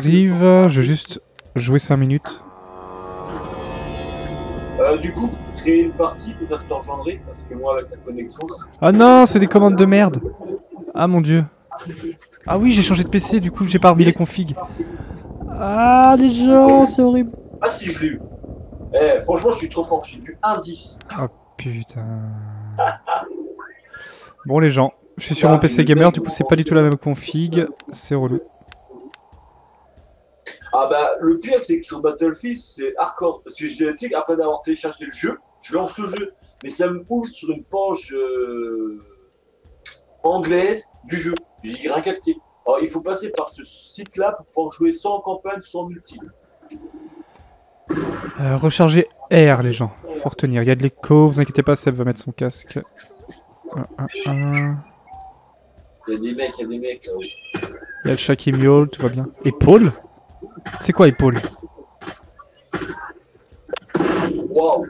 J'arrive, je vais juste jouer 5 minutes. Du coup, créer une partie, peut-être je t'engendrer, parce que moi avec sa connexion. Ah non, c'est des commandes de merde. Ah mon dieu. Ah oui, j'ai changé de PC, du coup j'ai pas remis les configs. Ah les gens, c'est horrible. Ah si, je l'ai eu. Eh, franchement, je suis trop fort, j'ai du 1-10. Oh putain. Bon les gens, je suis sur mon PC gamer, du coup c'est pas du tout la même config, c'est relou. Ah bah, le pire, c'est que sur Battlefield, c'est hardcore. Parce que je dis après d'avoir téléchargé le jeu, je lance le jeu. Mais ça me ouvre sur une page anglaise du jeu. J'ai rien capté. Alors, il faut passer par ce site-là pour pouvoir jouer sans campagne, sans multi. Recharger R les gens, faut retenir. Il y a de l'écho, vous inquiétez pas, Seb va mettre son casque. Il y a des mecs là-haut. Il y a le chat qui miaule, tout va bien. Épaule? C'est quoi épaule? Waouh!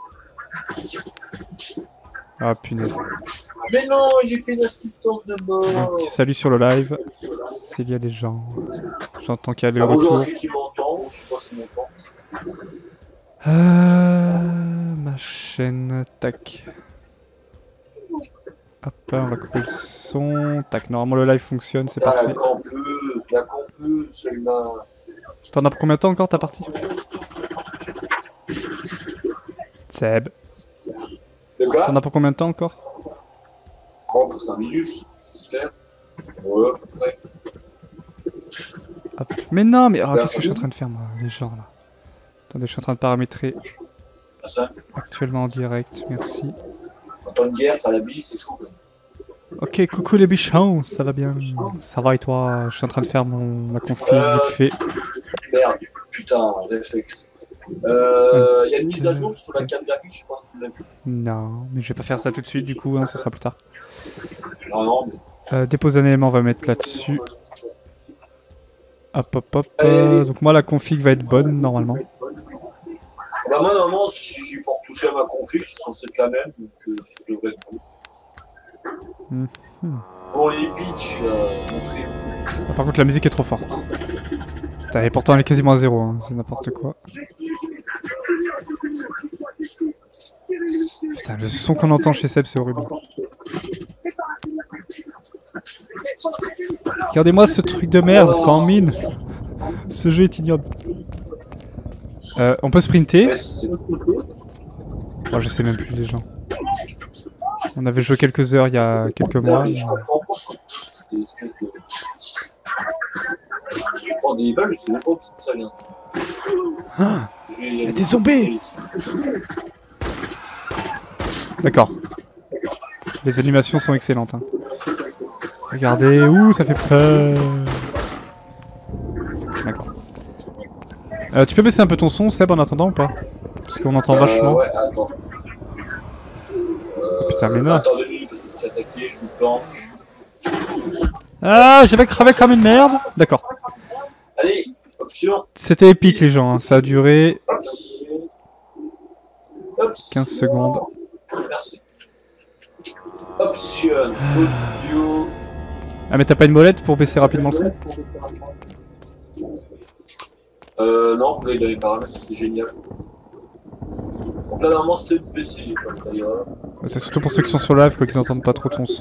Ah punaise. Mais non, j'ai fait une assistance de mort. Donc, salut sur le live. S'il y a des gens. J'entends qu'il y a le bonjour retour. à ceux qui m'entendent, je sais pas si m'entend. Ma chaîne, tac. Hop, on va couper le son. Tac, normalement le live fonctionne, c'est parfait. La campeuse, celle-là. T'en as pour combien de temps encore ta partie? Seb. De quoi? T'en as pour combien de temps encore? Oh, pour 5 minutes, j'espère. Ouais, à peu près. Hop. Mais non, mais qu'est-ce que je suis en train de faire moi, les gens là? Attendez, je suis en train de paramétrer Ah, ça? actuellement en direct, merci. En temps de guerre, faire la bise, c'est chaud. Ok, coucou les bichons, ça va bien? Ça va et toi? Je suis en train de faire ma config vite fait. Merde, putain, réflexe. Il y a une mise à jour sur la carte graphique, je sais pas si tu l'as vu. Non, mais je vais pas faire ça tout de suite, du coup, hein, ce sera plus tard. Non, non, mais... Déposer un élément, on va mettre là-dessus. Hop, hop, hop. Allez. Donc moi, la config va être bonne, normalement. Bah moi, normalement, si j'ai pour toucher à ma config, c'est censé être la même, donc ça devrait être bon. Bon, les bitches, montrez. Ah, par contre, la musique est trop forte. Putain, et pourtant, elle est quasiment à zéro, hein. C'est n'importe quoi. Putain, le son qu'on entend chez Seb, c'est horrible. Regardez-moi ce truc de merde, quand en mine. Ce jeu est ignoble. On peut sprinter. Oh, je sais même plus les gens. On avait joué quelques heures il y a quelques mois. Je prends des balles, je sais même pas où ça vient. Ah, il y a des zombies. D'accord. Les animations sont excellentes. Hein. Regardez, ouh, ça fait peur. D'accord. Tu peux baisser un peu ton son, Seb, en attendant ou pas? Parce qu'on entend vachement. Ouais, attends. Putain, mais non. Attendez, parce que c'est attaqué, je me planche. Ah, j'avais cravé comme une merde. D'accord. Allez, option. C'était épique, les gens. Hein. Ça a duré 15 secondes. Merci. Option. Audio. Ah, mais t'as pas une molette pour baisser rapidement le son? Non, vous l'avez dans les paramètres, c'est génial. Donc là, normalement, c'est baissé, comme ça ira. C'est surtout pour ceux qui sont sur live, quoi, qu'ils entendent pas trop ton son.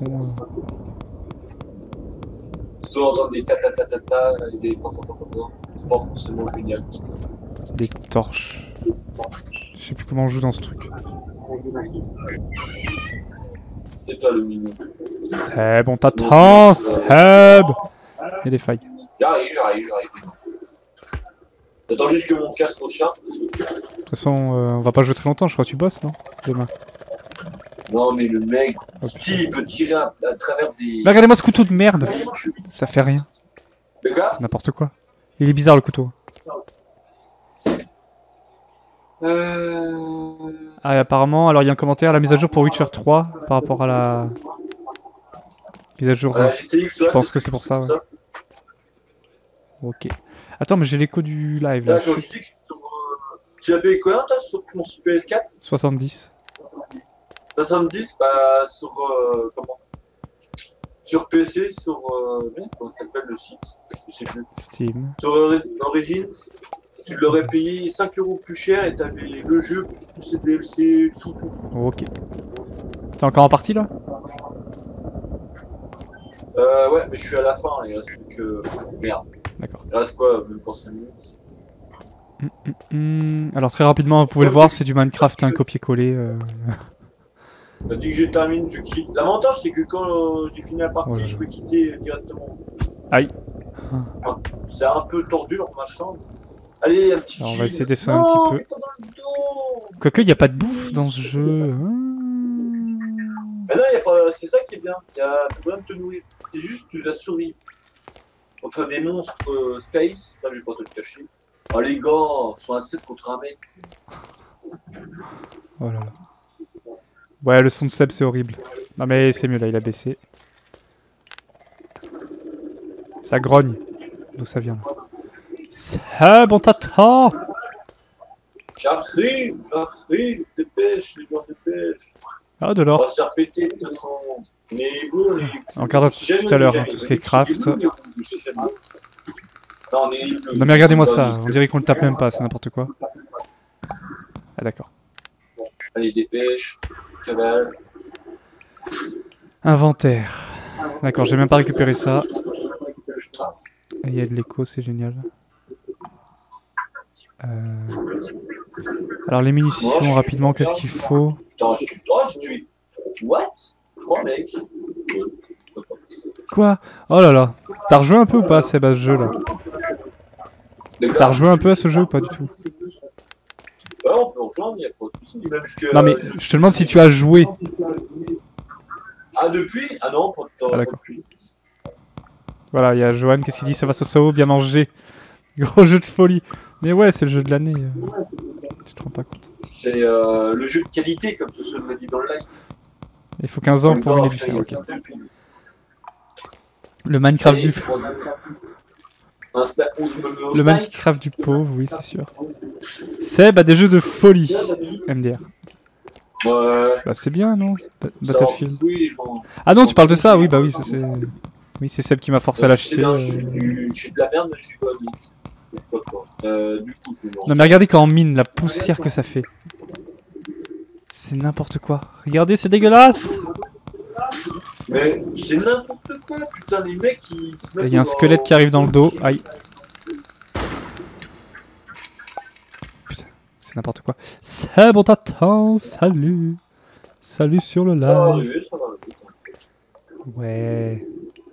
Vous entendez des ta et des c'est pas forcément génial. Des torches. Je sais plus comment on joue dans ce truc. C'est toi le mignon. Seb, on t'attend, Seb. Il y a des failles. J'arrive. J'attends juste que mon casque recharge. De toute façon, on va pas jouer très longtemps, je crois que tu bosses, non? Demain. Non, mais le mec, Oh, il peut tirer à travers des... Mais regardez-moi ce couteau de merde. Ça fait rien. Le gars C'est n'importe quoi. Il est bizarre le couteau. Ah, et apparemment, alors il y a un commentaire, la mise à jour pour Witcher 3 par rapport à la mise à jour. Je pense que c'est pour ça. Ouais. Ok. Attends, mais j'ai l'écho du live là. Tu as payé quoi toi sur ton PS4? 70. 70, bah sur comment? sur PC, sur. Merde, comment ça s'appelle le site? Je sais plus. Steam. Sur Origins, tu l'aurais payé 5 € plus cher et t'avais le jeu, plus tous ces DLC, tout. Ok. T'es encore en partie là? Ouais, mais je suis à la fin, il reste plus que. Merde. D'accord. Il reste quoi, même pas 5 minutes? Alors très rapidement, vous pouvez le voir, c'est du Minecraft, un copier-coller. T'as dit que je termine, je quitte. L'avantage, c'est que quand j'ai fini la partie, Ouais. je peux quitter directement. Aïe. C'est un peu tordu dans ma chambre. Allez, un petit Alors, on kill. va essayer de descendre un petit peu. Pas dans le dos. Quoique, il n'y a pas de bouffe dans ce jeu. Mais non, y a pas... c'est ça qui est bien. T'as besoin de te nourrir. C'est juste de la survie. Contre des monstres space, ça, je vais pas te le cacher. Oh les gars, sont un 7 contre un mec. Oh là là. Ouais, le son de Seb, c'est horrible. Non mais c'est mieux là, il a baissé. Ça grogne. D'où ça vient là? Seb, on t'attend! J'arrive, dépêche, les joueurs dépêche. Ah, de On l'or. va se faire péter de toute façon. Mais bon, On regardera tout à l'heure, hein, tout ce qui est craft. Non, on est Non mais regardez-moi ça, on dirait qu'on le tape même pas, c'est n'importe quoi. Ah d'accord. Allez, dépêche, cavale. Inventaire. D'accord, j'ai même pas récupéré ça. Il y a de l'écho, c'est génial. Alors les munitions, rapidement, qu'est-ce qu'il faut? Putain, j'ai tué. What? 3 mecs. Quoi? Oh là là. T'as rejoué un peu ou pas, Seb, à ce jeu là? T'as rejoué un peu à ce jeu ou pas du tout? Ouais, on peut rejoindre, y'a pas de soucis. Même que, Non mais je te demande si tu as joué. Ah, depuis? Ah non, pas de temps. Ah d'accord. Voilà, il y a Johan, qu'est-ce qu'il dit? Ça va Soso, bien mangé. Gros jeu de folie. Mais ouais, c'est le jeu de l'année. Tu te rends pas compte. C'est le jeu de qualité, comme ce se le dit dans le live. Il faut 15 ans pour venir du faire, ok. Le Minecraft du... Le Minecraft du pauvre, oui, c'est sûr. Seb a des jeux de folie. MDR. Ouais. Bah c'est bien, non? Battlefield. Oui, Ah non, tu parles de ça? Oui, bah oui, ça c'est... Oui, c'est Seb qui m'a forcé à l'acheter. Je suis de la merde, mais je suis pas vite. Du coup, c'est bon. Non mais regardez quand on mine, la poussière que ça fait. C'est n'importe quoi. Regardez, c'est dégueulasse. Mais c'est n'importe quoi, putain, les mecs qui se mettent. Il y a un squelette qui arrive dans le dos. Aïe. Putain, c'est n'importe quoi. C'est bon, t'attends. Salut. Salut sur le Ça va live. arriver, ça va arriver. Ouais.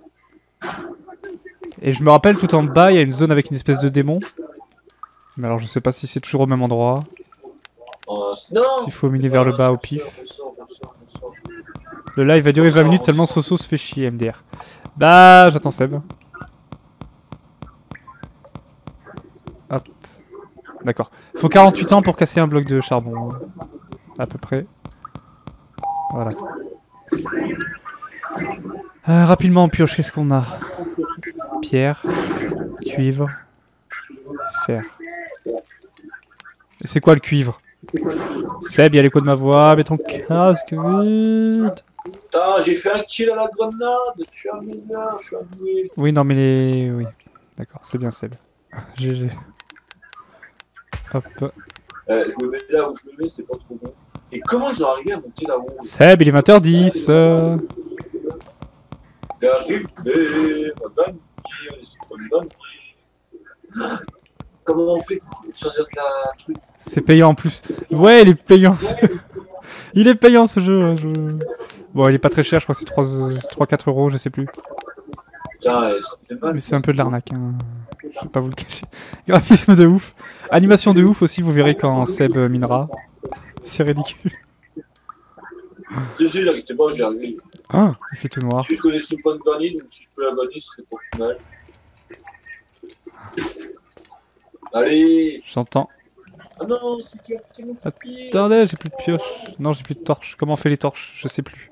Et je me rappelle, tout en bas, il y a une zone avec une espèce de démon. Mais alors, je sais pas si c'est toujours au même endroit. Non. S'il faut miner vers le bas au pif. Le live va durer 20 minutes tellement Soso se fait chier, MDR. Bah, j'attends Seb. Hop. D'accord. Faut 48 ans pour casser un bloc de charbon. À peu près. Voilà. Rapidement, en pioche, qu'est-ce qu'on a? Pierre. Cuivre. Fer. Et c'est quoi le cuivre? Seb, il y a l'écho de ma voix. Mets ton casque, vite. Putain, j'ai fait un kill à la grenade. Je suis un milliard, je suis un doué. Oui, non, mais les... Oui. D'accord, c'est bien Seb. GG. Hop. Je me mets là où je me mets, c'est pas trop bon. Et comment ils ont arrivé à monter là-haut? Seb, il est 20h10. J'arrive, madame, c'est pas madame. Comment on fait pour choisir de la truc? C'est payant en plus. Ouais, il est payant. Il est payant ce jeu. Hein, Bon, il est pas très cher, je crois que c'est 3-4 euros, je sais plus. Putain, ça me fait mal. Mais c'est un peu de l'arnaque. Hein. Je vais pas vous le cacher. Graphisme de ouf. Animation de ouf aussi, vous verrez quand Seb minera. C'est ridicule. Si, j'arrivais pas, j'y arrive. Ah, il fait tout noir. Si je connais ce point de gagner, donc si je peux la gagner, ce serait pas plus mal. Allez! J'entends. Ah non, c'est qui a pris mon papier? Attendez, j'ai plus de pioche. Non, j'ai plus de torches. Comment on fait les torches? Je sais plus.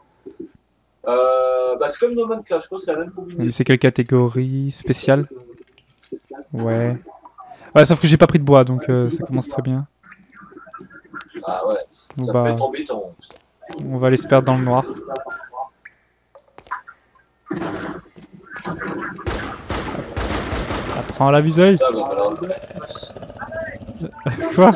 Bah c'est comme No Man's Sky, je crois que c'est la même combinaison. Mais c'est quelle catégorie? Spéciale? Ouais. Ouais, sauf que j'ai pas pris de bois, donc ça commence très bien. Ah ouais, Bon, ça bah, peut être embêtant. on va aller se perdre dans le noir. Apprends la viseille. Ça, bah, alors, Quoi?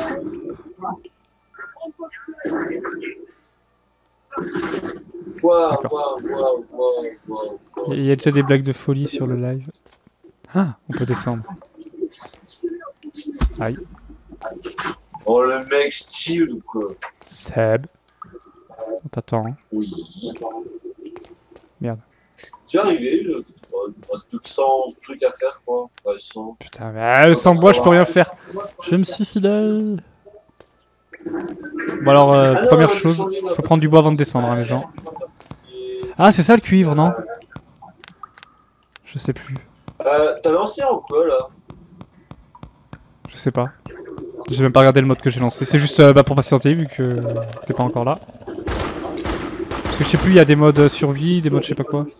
D'accord. Il y a déjà des blagues de folie sur le live. Ah, on peut descendre. Aïe. Oh, le mec style ou quoi? Seb. On t'attend. Oui. Merde. J'ai arrivé, il reste plus que 100 trucs à faire, quoi. Ouais, 100. Putain, mais sans bois, je peux rien faire. Je me suicide. Bon alors, première chose, faut prendre du bois avant de descendre, hein, les gens. Ah, c'est ça le cuivre, non? Je sais plus. T'as lancé en quoi, là? Je sais pas. J'ai même pas regardé le mode que j'ai lancé. C'est juste pour patienter, vu que t'es pas encore là. Parce que je sais plus, il y a des modes survie, des modes je sais pas quoi.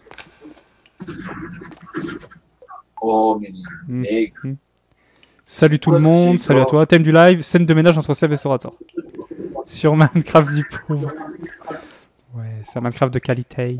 Oh, mais... Salut tout le monde, salut à toi. Thème du live, scène de ménage entre Seb et Sorator. Sur Minecraft du pauvre. Ouais, c'est un Minecraft de qualité.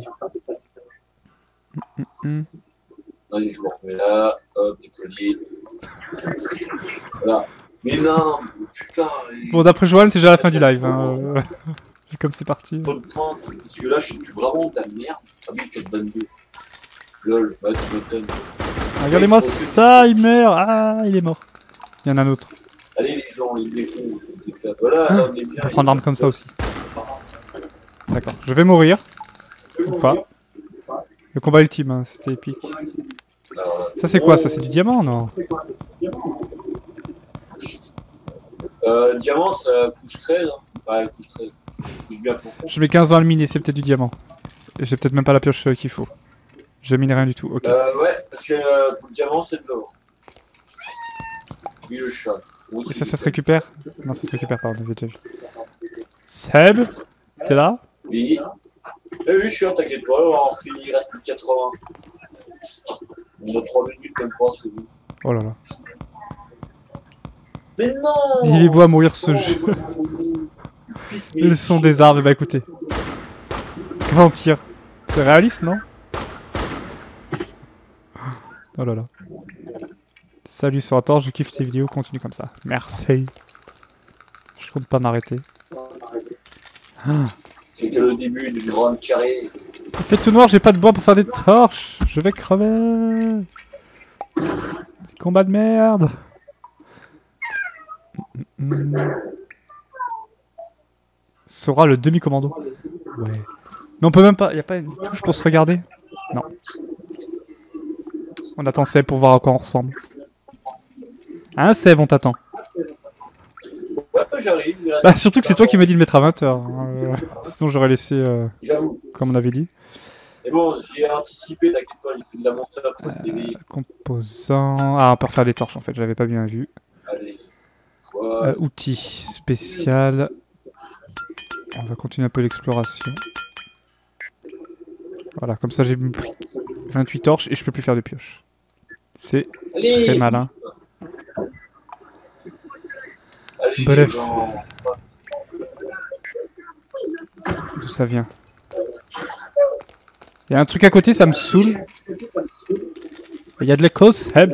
Allez, je me remets là, hop, décoller. Voilà. Mais non, putain. Bon, d'après Johan, c'est déjà la fin du live. Hein. Vu comme c'est parti. Trop de points, parce que là, je suis vraiment de la merde. Ah oui, peut-être 22. Lol, bah tu m'étonnes. Regardez-moi ça, il meurt. Ah, il est mort. Il y en a un autre. Allez, les gens, ils les font. Voilà, on est bien. On peut prendre l'arme comme ça aussi. D'accord, je vais mourir. Ou pas. Le combat ultime, hein, c'était épique. Ça c'est quoi? Ça c'est du diamant, non? Diamant, ça couche 13. Hein. Ouais, couche 13. Couche bien profond. Je mets 15 ans à le miner, c'est peut-être du diamant. Et j'ai peut-être même pas la pioche qu'il faut. Je mine rien du tout, ok. Ouais, parce que pour le diamant, c'est de l'or. Oui, le chat. Et ça se récupère? Non, ça se récupère pas, on avait déjà vu. Seb, t'es là? Oui. Oui, je suis là, t'inquiète pas, on finit, il reste plus de 80. On a 3 minutes comme quoi, c'est bon. Oh là là. Mais non! Il est beau à mourir ce jeu. Le son des arbres, bah écoutez. Comment on tire? C'est réaliste, non? Oh là là. Salut Sorator, je kiffe tes vidéos, continue comme ça. Merci. Je compte pas m'arrêter. Ah. C'est que le début du grand carré. Il fait tout noir, j'ai pas de bois pour faire des torches. Je vais crever. Combat de merde. Sora le demi-commando. Ouais. Mais on peut même pas, y a pas une touche pour se regarder? Non. On attend Seb pour voir à quoi on ressemble. Hein Seb, on t'attend. Ouais, j'arrive. Bah, surtout que c'est toi qui m'as dit de mettre à 20h. Sinon j'aurais laissé comme on avait dit. Mais bon, j'ai anticipé, t'inquiète pas, il fait de la monster pour composant. Ah, on peut refaire des torches en fait, j'avais pas bien vu. Allez. Ouais. Outils spécial. On va continuer un peu l'exploration. Voilà, comme ça j'ai pris 28 torches et je peux plus faire de pioche. C'est très malin. Allez, bref. D'où ça vient? Il y a un truc à côté, ça me saoule. Il y a de l'écho, Seb.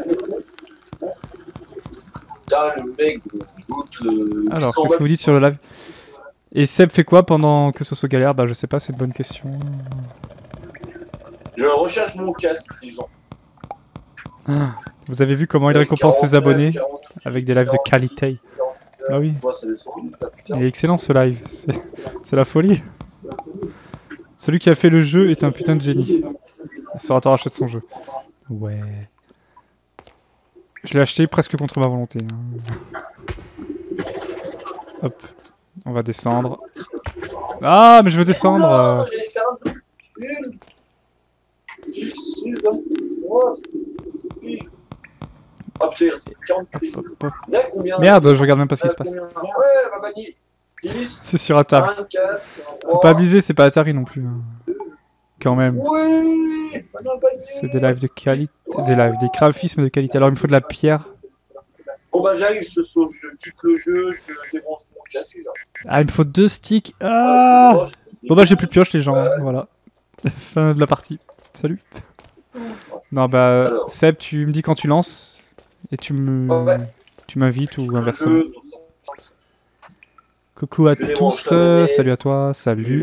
Le mec, alors, qu'est-ce que vous dites sur le live? Et Seb fait quoi pendant que ce soit galère? Bah je sais pas, c'est une bonne question. Je recherche mon casque, les gens. Ah, vous avez vu comment il récompense ses abonnés avec des lives de qualité? Bah oui. Il est excellent ce live, c'est la folie. Celui qui a fait le jeu est un putain de génie. Sorator achète son jeu. Ouais. Je l'ai acheté presque contre ma volonté. Hein. Hop. On va descendre. Ah, mais je veux descendre. Hop, merde, je regarde même pas ce qui se passe. C'est sur Atari. Faut pas abuser, c'est pas Atari non plus. Hein. Quand même. C'est des lives de qualité. Des lives, des graphismes de qualité. Alors il me faut de la pierre. Bon bah j'arrive, je quitte le jeu, je débranche mon casque là. Ah, il me faut 2 sticks. Ah bon bah j'ai plus de pioche les gens. Voilà. Fin de la partie. Salut. Non, bah, Alors. Seb, tu me dis quand tu lances et tu m'invites ou inversement. Coucou à tous, salut à toi, salut.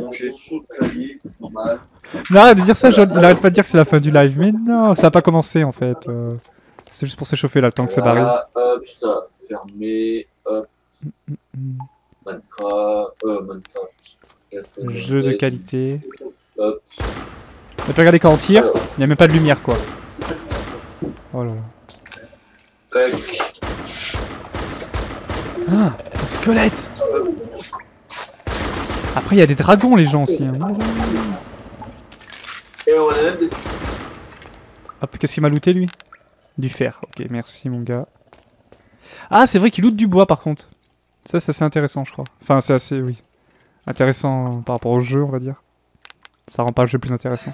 Mais arrête de dire ça, il arrête pas de dire que c'est la fin du live. Mais non, ça a pas commencé en fait. C'est juste pour s'échauffer là, le temps que ça arrive. Hop, ça, fermé, hop. Minecraft. Jeu de qualité. Hop. Mais pas regarder quand on tire, il n'y a même pas de lumière quoi. Oh là là. Tac. Ah, un squelette. Après il y a des dragons les gens aussi. Hein. Et on a même des... Hop, qu'est-ce qu'il m'a looté lui? Du fer, ok, merci mon gars. Ah, c'est vrai qu'il loot du bois par contre. Ça, c'est assez intéressant, je crois. Enfin, c'est assez, oui. Intéressant par rapport au jeu, on va dire. Ça rend pas le jeu plus intéressant.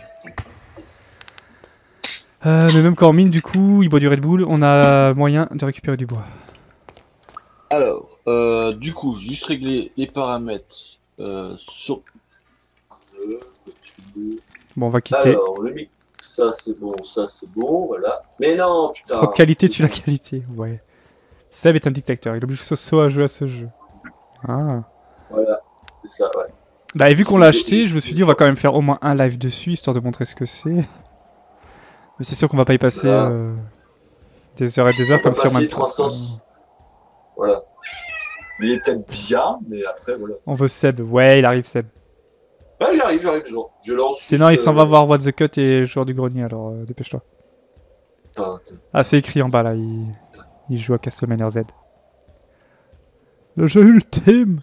Mais même quand on mine, du coup, il boit du Red Bull, on a moyen de récupérer du bois. Alors, du coup, juste régler les paramètres sur... Bon, on va quitter. Alors, le mic, ça c'est bon, voilà. Mais non, putain. Trop de qualité, tu la qualité, ouais. Seb est un dictateur, il oblige Soso à jouer à ce jeu. Ah. Voilà, c'est ça, ouais. Bah, et vu qu'on l'a acheté, je me suis dit, on va quand même faire au moins un live dessus, histoire de montrer ce que c'est. Mais c'est sûr qu'on va pas y passer des heures et des heures comme sur Minecraft. 300... Voilà. Il est peut-être bien, mais après, voilà. On veut Seb, ouais, il arrive Seb. Ouais, j'arrive, genre. Je lance. Sinon, il s'en va voir What the Cut et Joueur du Grenier, alors dépêche-toi. Ah, c'est écrit en bas là, il joue à Castlevania Z. Le jeu ultime.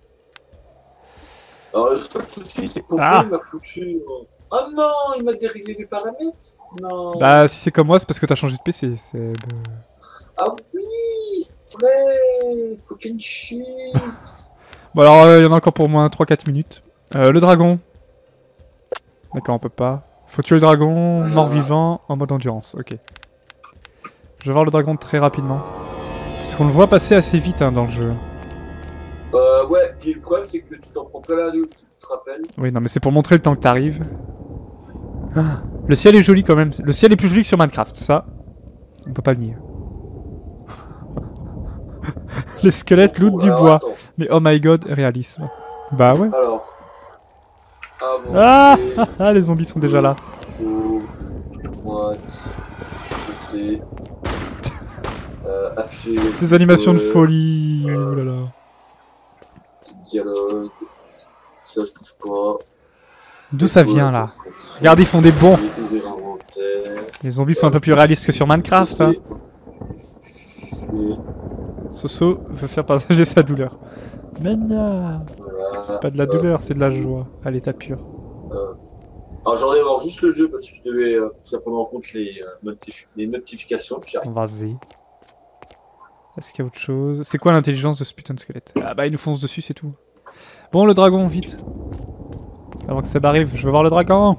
Alors, le seul souci, c'est pourquoi il m'a foutu. Oh non, il m'a déréglé les paramètres. Non. Bah, si c'est comme moi, c'est parce que t'as changé de PC. Ah oui, c'est vrai. Fucking shit. Bon, alors, il y en a encore pour au moins 3-4 minutes. Le dragon. D'accord, on peut pas. Faut tuer le dragon, mort-vivant, en mode endurance. Ok. Je vais voir le dragon très rapidement. Parce qu'on le voit passer assez vite hein, dans le jeu. Ouais, puis le problème c'est que tu t'en prends plein la gueule, si tu te rappelles. Oui, non, mais c'est pour montrer le temps que t'arrives. Ah, le ciel est joli quand même. Le ciel est plus joli que sur Minecraft, ça. On peut pas le nier. Les squelettes lootent du bois. Attends. Mais oh my god, réalisme. Bah ouais. Alors. Ah, les zombies sont déjà là. Ces animations de folie. Oh là là. Dialogue. Ça je touche pas. D'où ça vient là? Regarde, ils font des bons. Les zombies sont un peu plus réalistes que sur Minecraft. Hein. Soso veut faire partager sa douleur. Mais non, c'est pas de la douleur, c'est de la joie à l'état pur. Alors j'en ai voir juste le jeu parce que je devais ça prendre en compte les notifications. Vas-y. Est-ce qu'il y a autre chose? C'est quoi l'intelligence de ce putain de squelette? Ah bah il nous fonce dessus, c'est tout. Bon, le dragon, vite. Avant que ça arrive, je veux voir le dragon.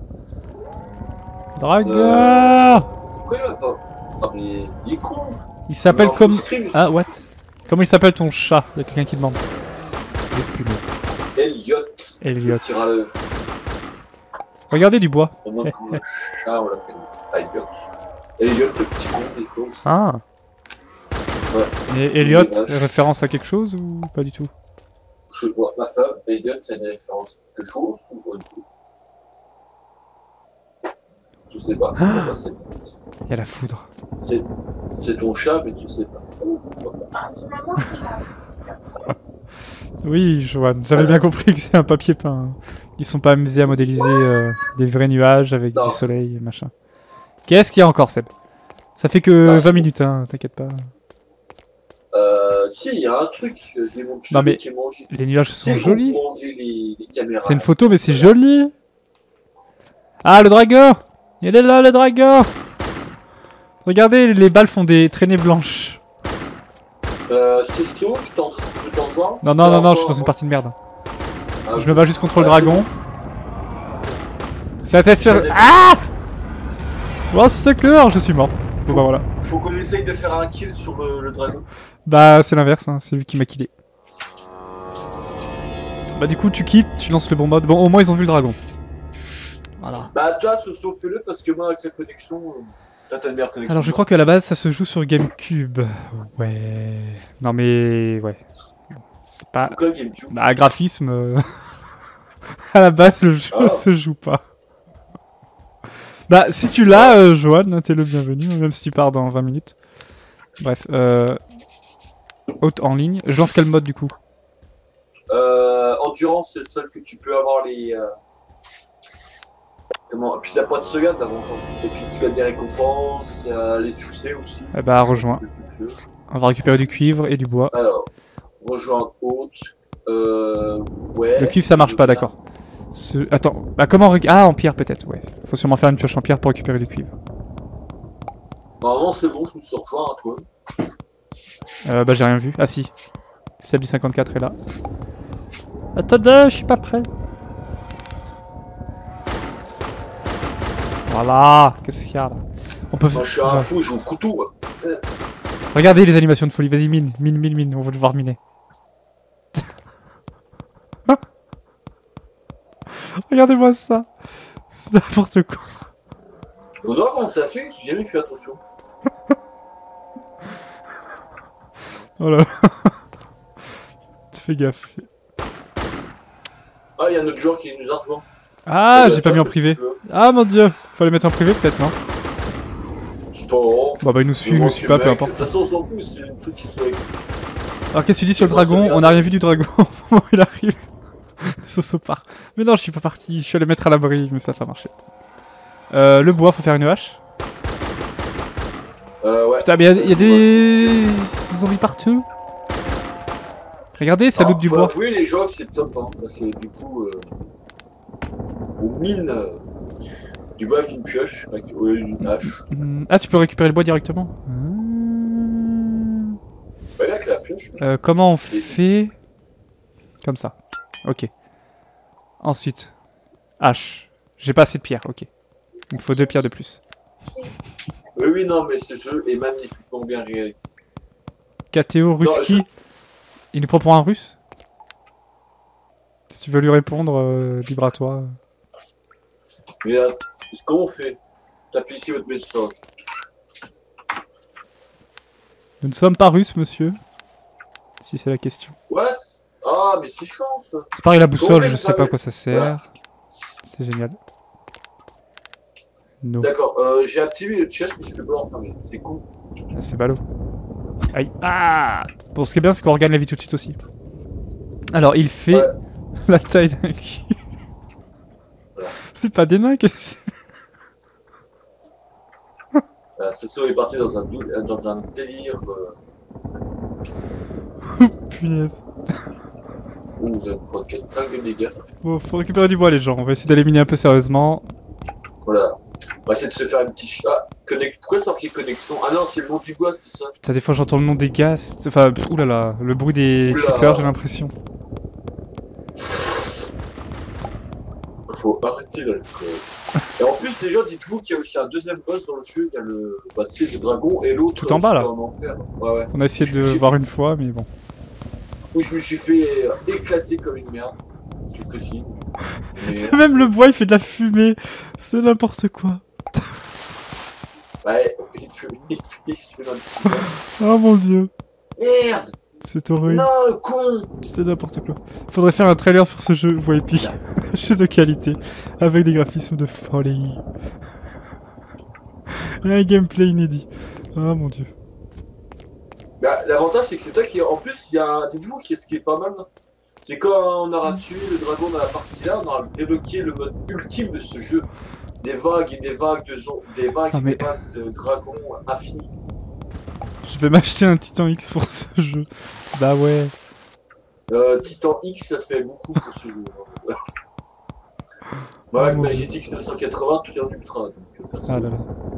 Dragon. Pourquoi il va pas? Ah mais il est con. Il s'appelle comme... Ah, what? Comment il s'appelle ton chat? Il y a quelqu'un qui demande. Elliot. Elliot. Regardez du bois. Ah, on l'appelle Elliot. Elliot, le petit con des cons. Ah. Ouais. Et Elliot, référence à quelque chose ou pas du tout? Je vois pas ça. Elliot, c'est une référence à quelque chose ou pas du tout? Je sais pas. Il y a la foudre. C'est ton chat, mais tu sais pas. Oui, Joanne, j'avais bien compris que c'est un papier peint. Ils sont pas amusés à modéliser des vrais nuages avec du soleil et machin. Qu'est-ce qu'il y a encore, Seb? Ça fait que 20 minutes, hein, t'inquiète pas. Si, il y a un truc. J'ai mon non, mais qui est mangé. Les nuages sont jolis. Les c'est une photo, mais c'est joli. Ah, le dragon! Il est là, le dragon! Regardez, les balles font des traînées blanches. C'est sûr, je t'en joins. Non, je suis dans une partie de merde. Ah, je me bats juste contre le dragon. C'est la tête sur... Ah! Oh, secours! Je suis mort. Bon, bah voilà. Faut qu'on essaye de faire un kill sur le dragon. Bah, c'est l'inverse, hein. C'est lui qui m'a killé. Bah, du coup, tu quittes, tu lances le bon mode. Bon, au moins, ils ont vu le dragon. Voilà. Bah toi, fais-le parce que moi, avec la connexion, toi t'as une meilleure connexion. Alors je crois qu'à la base ça se joue sur GameCube. Ouais. Non mais ouais. C'est pas. Pourquoi GameCube? Bah graphisme. À la base le jeu Ah. se joue pas. Bah si tu l'as, Johan, t'es le bienvenu, même si tu pars dans 20 minutes. Bref. Haute en ligne. Je lance quel mode du coup? Endurance, c'est le seul que tu peux avoir les. Comment? Puis la pointe de sauvegarde avant. Et puis tu as des récompenses, il y a les succès aussi. Eh bah rejoins. On va récupérer du cuivre et du bois. Alors, rejoindre haute. Ouais. Le cuivre ça marche pas, d'accord. Attends, bah comment Ah, en pierre peut-être, ouais. Faut sûrement faire une pioche en pierre pour récupérer du cuivre. Normalement c'est bon, je me suis rejoint à toi. Bah j'ai rien vu. Ah si. Celle du 54 est là. Attendez, je suis pas prêt. Voilà. Qu'est-ce qu'il y a là? On peut. Moi je suis un fou, je joue au couteau. Regardez les animations de folie. Vas-y, mine. On va devoir miner. Regardez-moi ça. C'est n'importe quoi. On doit comment ça fait? J'ai jamais fait attention. Oh là là. Fais gaffe. Ah, il y a un autre joueur qui nous a rejoint. Ah, j'ai pas mis en privé. Ah mon dieu. Fallait mettre en privé peut-être, non? C'est pas grand. Bah il nous suit, pas, peu importe. De toute façon, on s'en fout, c'est un truc qui soit. Alors qu'est-ce que tu dis sur le dragon? On n'a rien vu du dragon. Comment il arrive? Soso part. Mais non, je suis pas parti. Je suis allé mettre à l'abri, mais ça n'a pas marché. Le bois, faut faire une hache. Ouais. Putain, mais il y a des zombies partout. Regardez, ça loot du bois. Faut avouer les gens que c'est top, hein, parce que du coup, on mine du bois avec une pioche, avec une hache. Ah, tu peux récupérer le bois directement. Ouais, là, avec la pioche. Comment on fait? Comme ça. Ok. Ensuite, hache. J'ai pas assez de pierres, ok. Il me faut 2 pierres de plus. Oui, non, mais ce jeu est magnifiquement bien réalisé. KTO Ruski. Il nous prend pour un russe? Si tu veux lui répondre, libre à toi. Mais comment on fait? Tapez ici votre message. Nous ne sommes pas russes, monsieur. Si c'est la question. What? Ah, mais c'est chiant ça. C'est pareil, la boussole, je sais pas à quoi ça sert. Voilà. C'est génial. No. D'accord, j'ai activé le chat, mais je peux pas l'enfermer. C'est cool. Ah, c'est ballot. Aïe. Ah. Bon, ce qui est bien, c'est qu'on regagne la vie tout de suite aussi. Alors, il fait la taille d'un cul. Voilà. C'est pas des nains, qu'est-ce que c'est? Soso est parti dans un délire. Punaise. Oh, vous avez prendre 5 de dégâts. Bon, faut récupérer du bois, les gens. On va essayer d'aller miner un peu sérieusement. Voilà. On va essayer de se faire une petite chat. Pourquoi c'est marqué connexion? Ah non, c'est le nom du bois, c'est ça. Putain, des fois j'entends le nom des gaz. Enfin, oulala, le bruit des creepers, j'ai l'impression. Faut arrêter l'alcool. Et en plus, les gens, dites-vous qu'il y a aussi un deuxième boss dans le jeu. Il y a le, tu sais, le dragon et l'autre. Tout en bas là. Ouais. On a essayé de voir une fois, mais bon. Où je me suis fait éclater comme une merde. Je précise. Mais... Même le bois il fait de la fumée. C'est n'importe quoi. Ouais, il fait un petit. Oh mon dieu. Merde. C'est horrible. Non, con. C'est n'importe quoi. Faudrait faire un trailer sur ce jeu, voix épique. Jeu de qualité. Avec des graphismes de folie. Et un gameplay inédit. Oh mon dieu. Bah, l'avantage c'est que c'est toi qui. En plus, il y a. Dites-vous ce qui est pas mal. C'est quand on aura tué le dragon dans la partie là, on aura débloqué le mode ultime de ce jeu. Des vagues et des vagues de des vagues et des vagues de dragons infinis. Je vais m'acheter un Titan X pour ce jeu. Bah ouais. Titan X, ça fait beaucoup pour ce jeu. Bah, avec ma GTX 980, tout est en ultra. Donc, ah là là.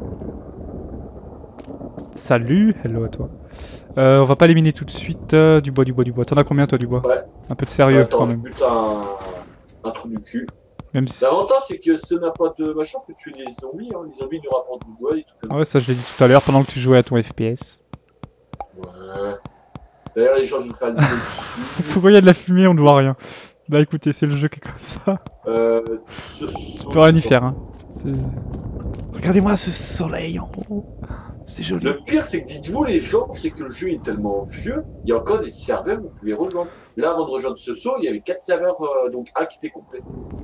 Salut, hello à toi. On va pas l'éliminer tout de suite. Du bois. T'en as combien toi du bois? Ouais. Un peu de sérieux quand même. Putain, un trou du cul. Même si... L'avantage c'est que ce n'a pas de machin que tuer les zombies. Hein. Les zombies nous rapportent du bois et tout comme ça. Ouais, ça je l'ai dit tout à l'heure pendant que tu jouais à ton FPS. Ouais. D'ailleurs, les gens, je vais faire une vidéo dessus. Pourquoi il y a de la fumée, on ne voit rien. Bah écoutez, c'est le jeu qui est comme ça. Tu Tu peux rien y faire, hein. Regardez-moi ce soleil en haut. C'est joli. Le pire, c'est que dites-vous, les gens, c'est que le jeu est tellement vieux, il y a encore des serveurs, vous pouvez rejoindre. Là, avant de rejoindre ce saut, il y avait 4 serveurs, donc un qui était complet.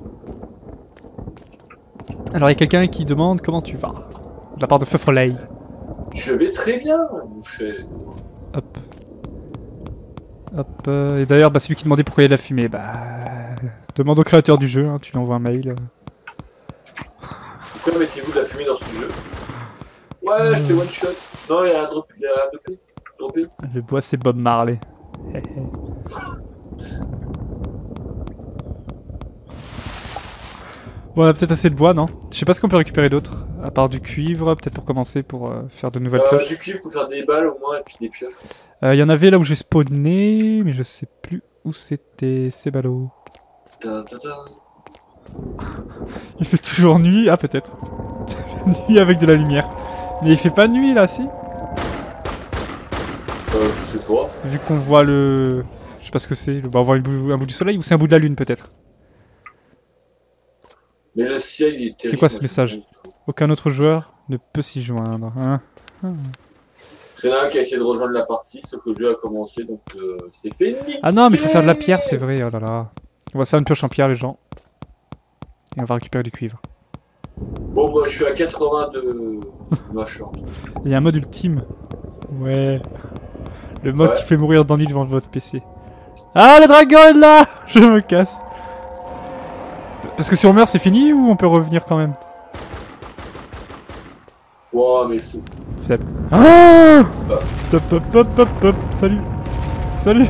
Alors il y a quelqu'un qui demande comment tu vas. De la part de Feu Foley. Je vais très bien, mon cher. Hop. Hop. Et d'ailleurs, bah, celui qui demandait pourquoi il y a de la fumée, bah. Demande au créateur du jeu, hein, tu lui envoies un mail. Pourquoi mettez-vous de la fumée dans ce jeu? Ouais, je t'ai one shot. Non, il y a un droppé. Le bois, c'est Bob Marley. Bon, on a peut-être assez de bois, non? Je sais pas ce qu'on peut récupérer d'autre, à part du cuivre, peut-être pour commencer, pour faire de nouvelles pioches. Du cuivre pour faire des balles au moins, et puis des pioches. Il y en avait là où j'ai spawné, mais je sais plus où c'était, c'est ballot. Il fait toujours nuit, ah peut-être. Nuit avec de la lumière. Mais il fait pas nuit là, si? Je sais pas. Vu qu'on voit le... Je sais pas ce que c'est, bah, on voit un bout du soleil ou c'est un bout de la lune peut-être? Mais le ciel, il est terrible. C'est quoi ce message? Aucun autre joueur ne peut s'y joindre. Hein? C'est là qui a essayé de rejoindre la partie, sauf que le jeu a commencé, donc c'est fini. Ah non, mais il faut faire de la pierre, c'est vrai, oh là là. On va se faire une pioche en pierre, les gens. Et on va récupérer du cuivre. Bon, moi je suis à 80 de machin. Il y a un mode ultime. Ouais. Le mode qui fait mourir d'ennui devant votre PC. Ah, le dragon est là! Je me casse. Parce que si on meurt, c'est fini ou on peut revenir quand même? Wow, mais c'est... Seb. Ah! Hop, hop, hop, hop, hop. Salut. Salut.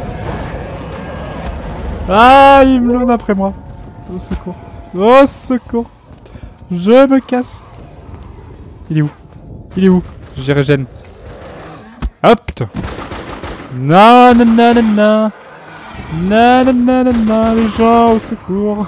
Ah, il me l'en après moi. Au secours. Au secours. Je me casse. Il est où? Il est où? J'ai régène. Hop. Non, non, non, non, non. Non, non, non, non, non, les gens, au secours.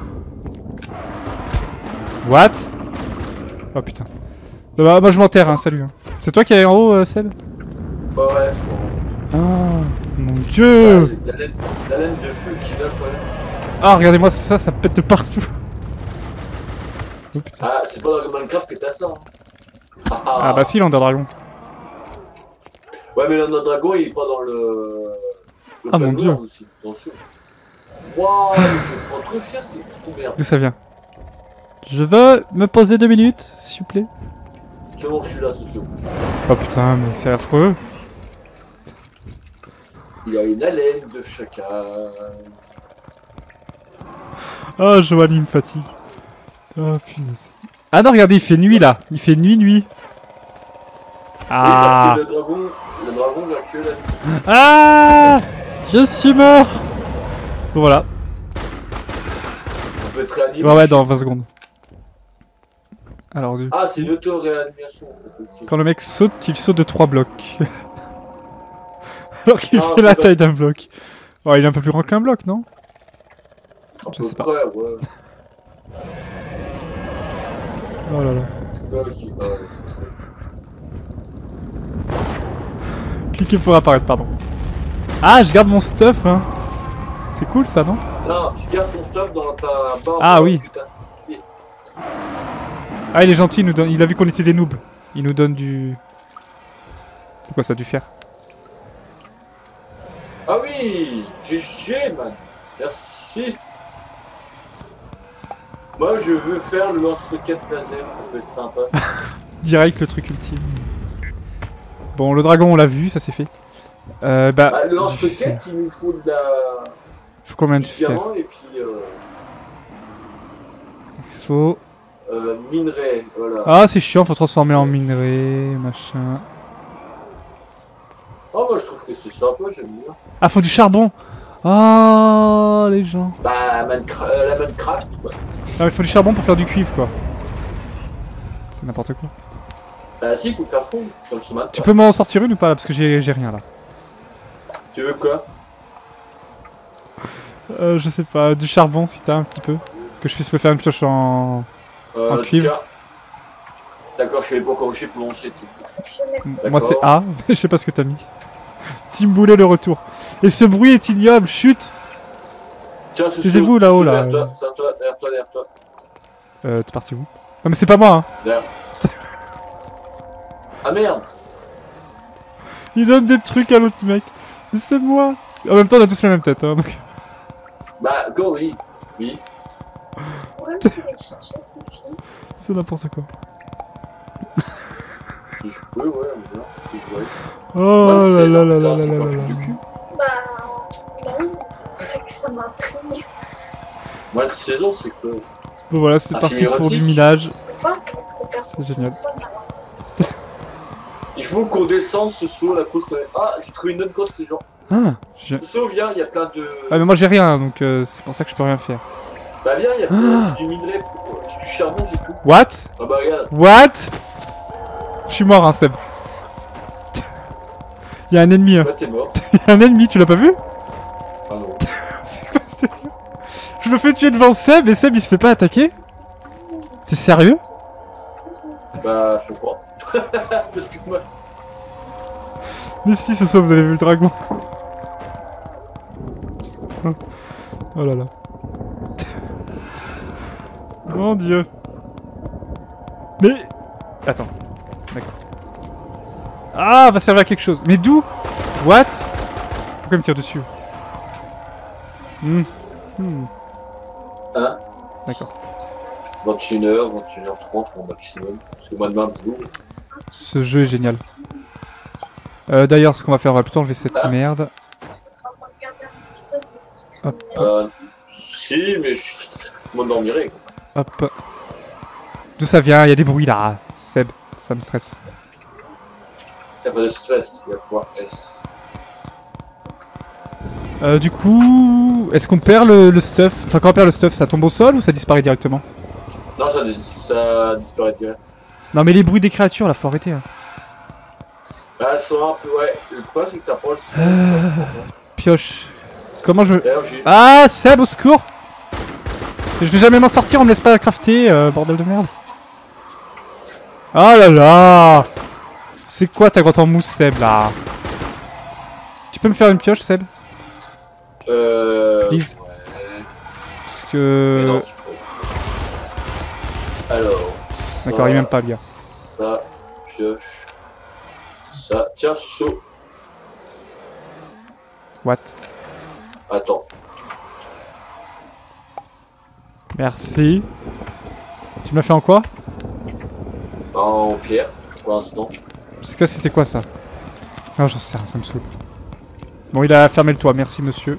What? Oh putain. Bah, moi je m'enterre, hein, salut. Hein. C'est toi qui est en haut, Seb? Bah ouais, Ah, mon dieu! La laine de feu qui va quand même. Ah, regardez-moi ça, ça pète de partout. Oh putain. Ah, c'est pas dans le Minecraft que t'as ça. Hein. Ah bah si, l'Ender-Dragon. Ouais, mais l'Ender-Dragon il est pas dans le ah mon dieu. Aussi. Attention. Waouh, je prends trop cher, c'est trop merde. D'où ça vient? Je veux me poser 2 minutes, s'il vous plaît. C'est bon, je suis là, socio. Oh putain, mais c'est affreux. Il y a une haleine de chacal. Ah, Joanie me fatigue. Oh punaise. Ah non, regardez, il fait nuit là. Il fait nuit. Ah. Oui, parce que le dragon vient que la nuit. Ah, je suis mort. Bon, voilà. On peut être réanimé. Ouais, dans 20 secondes. Alors, ah, c'est une auto-réanimation. Quand le mec saute, il saute de 3 blocs. Alors qu'il fait la taille d'un bloc. Oh, il est un peu plus grand qu'un bloc, non? Je sais pas. Ouais. Oh là là. Cliquez pour apparaître, pardon. Ah, je garde mon stuff, hein. C'est cool ça, non? Non, tu gardes ton stuff dans ta barre. Ah oui. Ah, il est gentil, il nous donne... il a vu qu'on était des noobs. Il nous donne du... C'est quoi ça, du fer? Ah oui, GG, man. Merci. Moi, je veux faire le lance-roquette laser, ça peut être sympa. Direct, le truc ultime. Bon, le dragon, on l'a vu, ça c'est fait. Le lance-roquette, il nous faut de la... Il faut combien de fer? Et puis, il faut... minerai, voilà. Ah, c'est chiant, faut transformer en minerai, machin. Oh, moi je trouve que c'est sympa, j'aime bien. Ah, faut du charbon. Oh, les gens. Bah, la Minecraft, quoi. Non, il faut du charbon pour faire du cuivre, quoi. C'est n'importe quoi. Bah si, pour faire fondre, comme ce matin. Tu peux m'en sortir une ou pas, là, parce que j'ai rien, là. Tu veux quoi? Je sais pas, du charbon, si t'as un petit peu. Que je puisse me faire une pioche en cuivre. D'accord, je suis allé pour corriger pour lancer. Moi c'est A, je sais pas ce que t'as mis. Team Boulet le retour. Et ce bruit est ignoble, chut. Tiens, ce Taisez-vous là-haut là. Derrière toi. T'es parti où? Non mais c'est pas moi hein. Derrière. Ah merde. Il donne des trucs à l'autre mec. Mais c'est moi. En même temps on a tous la même tête hein, donc... Bah go oui. Oui. Ouais, mais aller chercher Sophie. C'est n'importe quoi. Si je peux, ouais, mais non. Ouais. Oh là là là là là là là. Bah oui, c'est pour ça que ça m'intrigue. Moi, la saison, c'est que. Bon voilà, c'est Un parti film pour du érotique. minage. Je sais pas, c'est pour faire C'est génial. Il faut qu'on descende ce saut, la couche. Ah, j'ai trouvé une autre grotte, les gens. Ah, Ce saut, viens, il y a plein de. ah mais moi j'ai rien donc c'est pour ça que je peux rien faire. Bah, viens, il y a plein du minerai, j'ai du charbon, j'ai tout. What? Ah, bah, regarde. What? Je suis mort hein Seb. Il y a un ennemi hein. Bah, t'es mort. Il y a un ennemi, tu l'as pas vu? Ah non. C'est quoi ce délire? Je me fais tuer devant Seb et Seb il se fait pas attaquer? T'es sérieux? Bah, je crois. Parce que moi. Mais si ce soir vous avez vu le dragon. Oh là là. Mon dieu. Mais... Attends. D'accord. Ah, va servir à quelque chose. Mais d'où? What? Pourquoi il me tire dessus? Hein? D'accord. 21h, 21h30 mon maximum. Parce que moi demain, boulot. Ce jeu est génial. D'ailleurs, ce qu'on va faire, on va plutôt enlever cette merde. Hop. Si, mais je m'endormirai. Hop. D'où ça vient? Il y a des bruits là. Seb, ça me stresse. Y'a pas de stress, y'a quoi S. Du coup, est-ce qu'on perd le stuff? Enfin, quand on perd le stuff, ça tombe au sol ou ça disparaît directement? Non, ça disparaît direct. Non, mais les bruits des créatures, là, faut arrêter. Hein. Bah, elles sont un peu. Ouais, le problème c'est que t'as pas le son. Pioche. Comment je me... D'ailleurs, j'ai. Ah, Seb, au secours! Je vais jamais m'en sortir, on me laisse pas crafter, bordel de merde. Oh là là! C'est quoi ta grotte en mousse, Seb, là? Tu peux me faire une pioche, Seb? Please. Ouais. Parce Mais que... non, c'est pas. Alors. D'accord, il m'aime pas, le gars. Ça, pioche. Ça. Tiens, saut. What? Attends. Merci. Tu m'as fait en quoi? En pierre, pour l'instant. Parce que c'était quoi, ça? Non, j'en sais rien, ça me saoule. Bon, il a fermé le toit, merci, monsieur.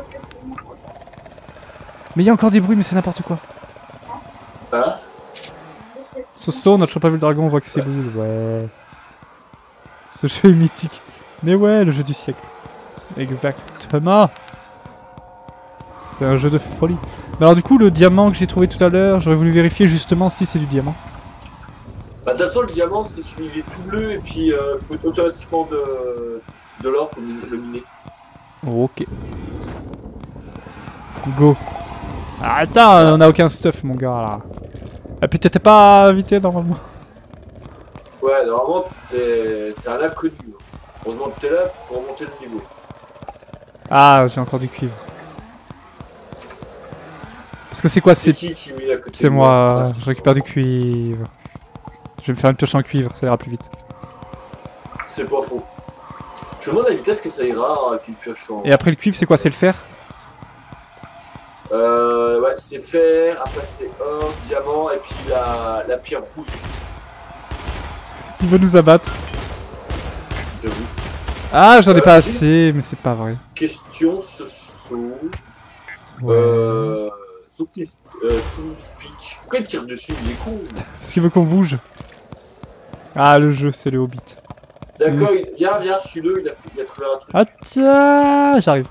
Mais il y a encore des bruits, mais c'est n'importe quoi. Hein? Soso, on a toujours pas vu le dragon, on voit que c'est boule, ouais. Ce jeu est mythique. Mais ouais, le jeu du siècle. Exactement. C'est un jeu de folie. Mais alors du coup, le diamant que j'ai trouvé tout à l'heure, j'aurais voulu vérifier justement si c'est du diamant. Bah, de toute façon, le diamant, c'est celui qui est tout bleu, et puis faut automatiquement de l'or pour le miner. Ok. Go. Ah, attends, on a aucun stuff, mon gars, là. Et puis t'étais pas invité, normalement. Ouais, normalement, t'es un inconnu. Heureusement que t'es là pour monter le niveau. Ah, j'ai encore du cuivre. Parce que c'est quoi, C'est qui met à côté c'est de moi, je récupère du cuivre. Je vais me faire une pioche en cuivre, ça ira plus vite. C'est pas faux. Je me demande à la vitesse que ça ira avec une pioche en... Et après le cuivre, c'est quoi? C'est le fer? Ouais, c'est fer, après c'est or, diamant, et puis la pierre rouge. Il veut nous abattre. J'avoue. Ah, j'en ai pas assez, mais c'est pas vrai. Question, ce saut... Ouais. Speech. Pourquoi il tire dessus? Il est con. Parce qu'il veut qu'on bouge. Ah, le jeu, c'est le Hobbit. D'accord, viens, suis-le, il a trouvé un truc. Ah tiens, j'arrive.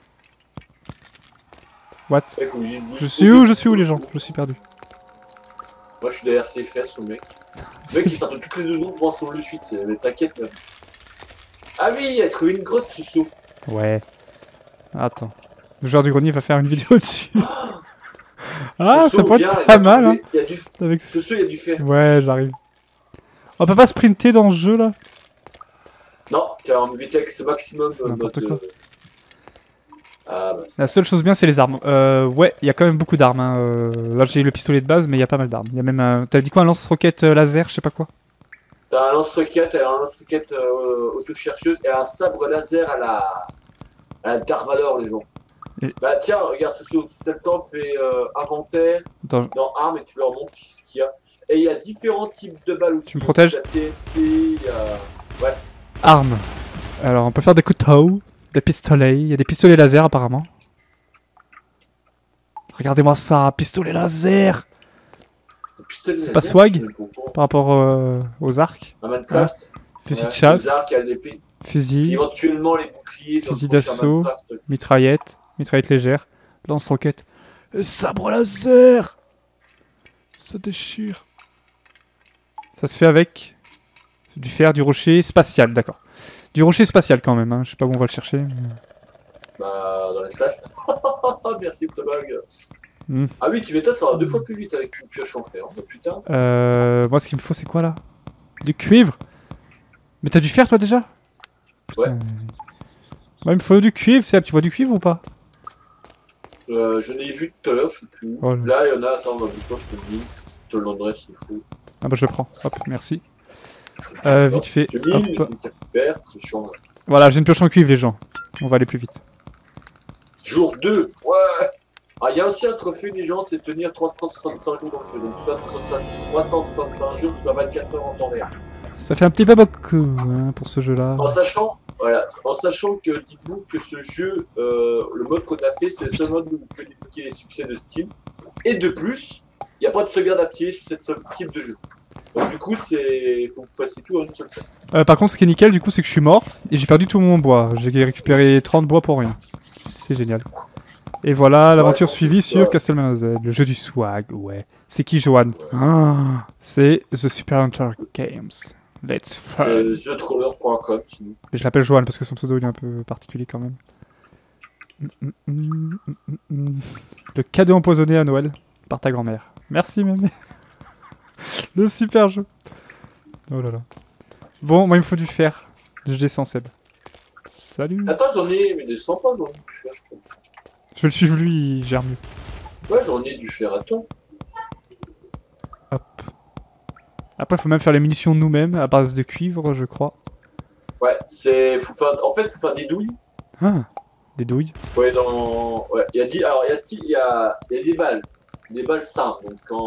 What? Mec, obligé de bouger. Je suis où les gens? Je suis perdu. Moi je suis derrière ses fesses, le mec. Le mec il sort de toutes les 2 secondes pour un saut de suite, mais t'inquiète même. Ah oui, il a trouvé une grotte ce saut. Ouais. Attends. Le joueur du grenier va faire une vidéo dessus. Ah, Ce ça saut, peut viens, être pas mal, hein. Il y a du... Avec... Ce saut, il y a du fer. Ouais, j'arrive. On peut pas sprinter dans ce jeu là? Non, t'es en vitesse maximum C'est n'importe quoi. Ah, bah, La seule chose bien, c'est les armes. Ouais, il y a quand même beaucoup d'armes. Hein. Là, j'ai le pistolet de base, mais il y a pas mal d'armes. Il y a même un... T'as dit quoi, un lance-roquette laser, je sais pas quoi. t'as un lance-roquette, auto-chercheuse et un sabre laser à la Dark Valor, les gens. Et- Bah tiens, regarde, si t'as le temps, fais inventaire Attends, dans armes et tu leur montres ce qu'il y a. Et il y a différents types de balles aussi. Tu me protèges? Il y a TNT, il y a... Ouais. armes. Alors, on peut faire des couteaux, des pistolets. Il y a des pistolets laser, apparemment. Regardez-moi ça, pistolet laser C'est pas swag par rapport aux arcs. Un Minecraft. Fusil de Ouais, chasse, les arcs, il y a l'épée. fusil, Éventuellement les boucliers. Fusil dans le prochain d'assaut. Minecraft. mitraillette, mitraillette légère, lance-roquette, sabre laser. Ça déchire. Ça se fait avec du fer, du rocher spatial, d'accord. Du rocher spatial quand même, hein. Je sais pas où on va le chercher. Mais... Bah, dans l'espace. Merci, Probag. Hmm. Ah oui, tu m'étonnes, ça va 2 fois plus vite avec une pioche en fer. Oh, putain. Moi, ce qu'il me faut, c'est quoi là? Du cuivre? Mais t'as du fer toi déjà? Putain. Ouais. Moi, il me faut du cuivre, Seb. Tu vois du cuivre ou pas? Je l'ai vu tout à l'heure, je sais plus. Oh là. Là, il y en a, attends, bah, bouge pas, je te le dis. Je te le donnerai s'il faut. Ah bah, je le prends. Hop, merci. Vite fait. Je mine, mais Hop. c'est une carte verte, c'est chiant. Ouais. Voilà, j'ai une pioche en cuivre, les gens. On va aller plus vite. Jour 2, ouais. Ah, il y a aussi un trophée des gens, c'est tenir 365 jours dans le jeu. Donc, 365 jours, tu dois 24 heures en temps réel. Ça fait un petit peu beaucoup hein, pour ce jeu-là. En sachant que, dites-vous que ce jeu, le mode qu'on a fait, c'est le seul mode où vous pouvez débloquer les succès de Steam. Et de plus, il n'y a pas de sauvegarde activée sur ce type de jeu. Donc du coup, faut que vous fassiez tout en une seule fois. Par contre, ce qui est nickel, du coup, c'est que je suis mort et j'ai perdu tout mon bois. J'ai récupéré 30 bois pour rien. C'est génial. Et voilà, l'aventure suivie sur Castlevania Z, le jeu du swag, ouais. C'est qui, Johan? Ah, c'est The Super Hunter Games. Let's fun. C'est jeutroller.com sinon. Mais je l'appelle Johan parce que son pseudo il est un peu particulier quand même. Le cadeau empoisonné à Noël par ta grand-mère. Merci, mémé. Le super jeu. Oh là là. Bon, moi il me faut du fer. Je descends, Seb. Salut. Attends, j'en ai, mais des 100 pas, j'en ai du fer, je crois. Je vais le suivre, lui, il gère mieux. Ouais, j'en ai du fer, attends. Hop. Après, il faut même faire les munitions nous-mêmes à base de cuivre, je crois. Ouais, faut faire des douilles. Ah, des douilles. Faut aller dans... Ouais, il y a des balles. Des balles simples,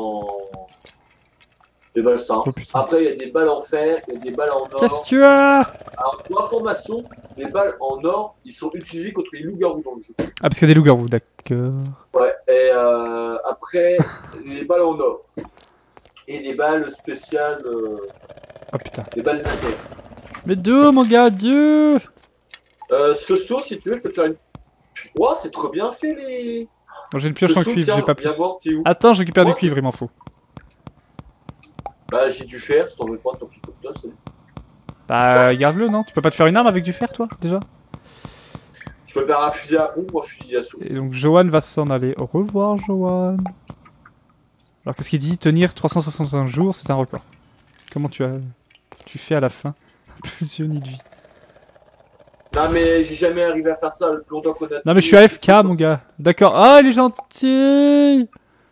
des balles simples. Oh putain. Après, il y a des balles en fer, il y a des balles en or. Qu'est-ce que tu as? Alors, pour information, les balles en or, ils sont utilisés contre les loups-garous dans le jeu. Ah, parce qu'il y a des loups-garous, d'accord. Ouais, et après, les balles en or. Et les balles spéciales, Oh putain. les balles laser. Mais d'où, mon gars, Dieu? Ce saut, si tu veux, je peux te faire une... Ouah, c'est trop bien fait, les... Bon, j'ai une pioche Ce en saut, cuivre, tiens, j'ai pas viens plus. voir, t'es où? Attends, je récupère du Ouais. cuivre, il m'en faut. Bah, j'ai du fer, si t'en veux pas, tant pis pour toi, c'est... Bah, garde-le, non? Tu peux pas te faire une arme avec du fer, toi, déjà? Je peux faire un fusil à pompe ou un fusil à d'assaut. Et donc, Johan va s'en aller. Au revoir, Johan. Alors, qu'est-ce qu'il dit? Tenir 365 jours, c'est un record. Comment tu fais à la fin? Plusieurs nids de vie. Non, mais j'ai jamais arrivé à faire ça, le plus longtemps qu'on a... Non, mais je suis AFK, mon gars. D'accord. Ah, il est gentil!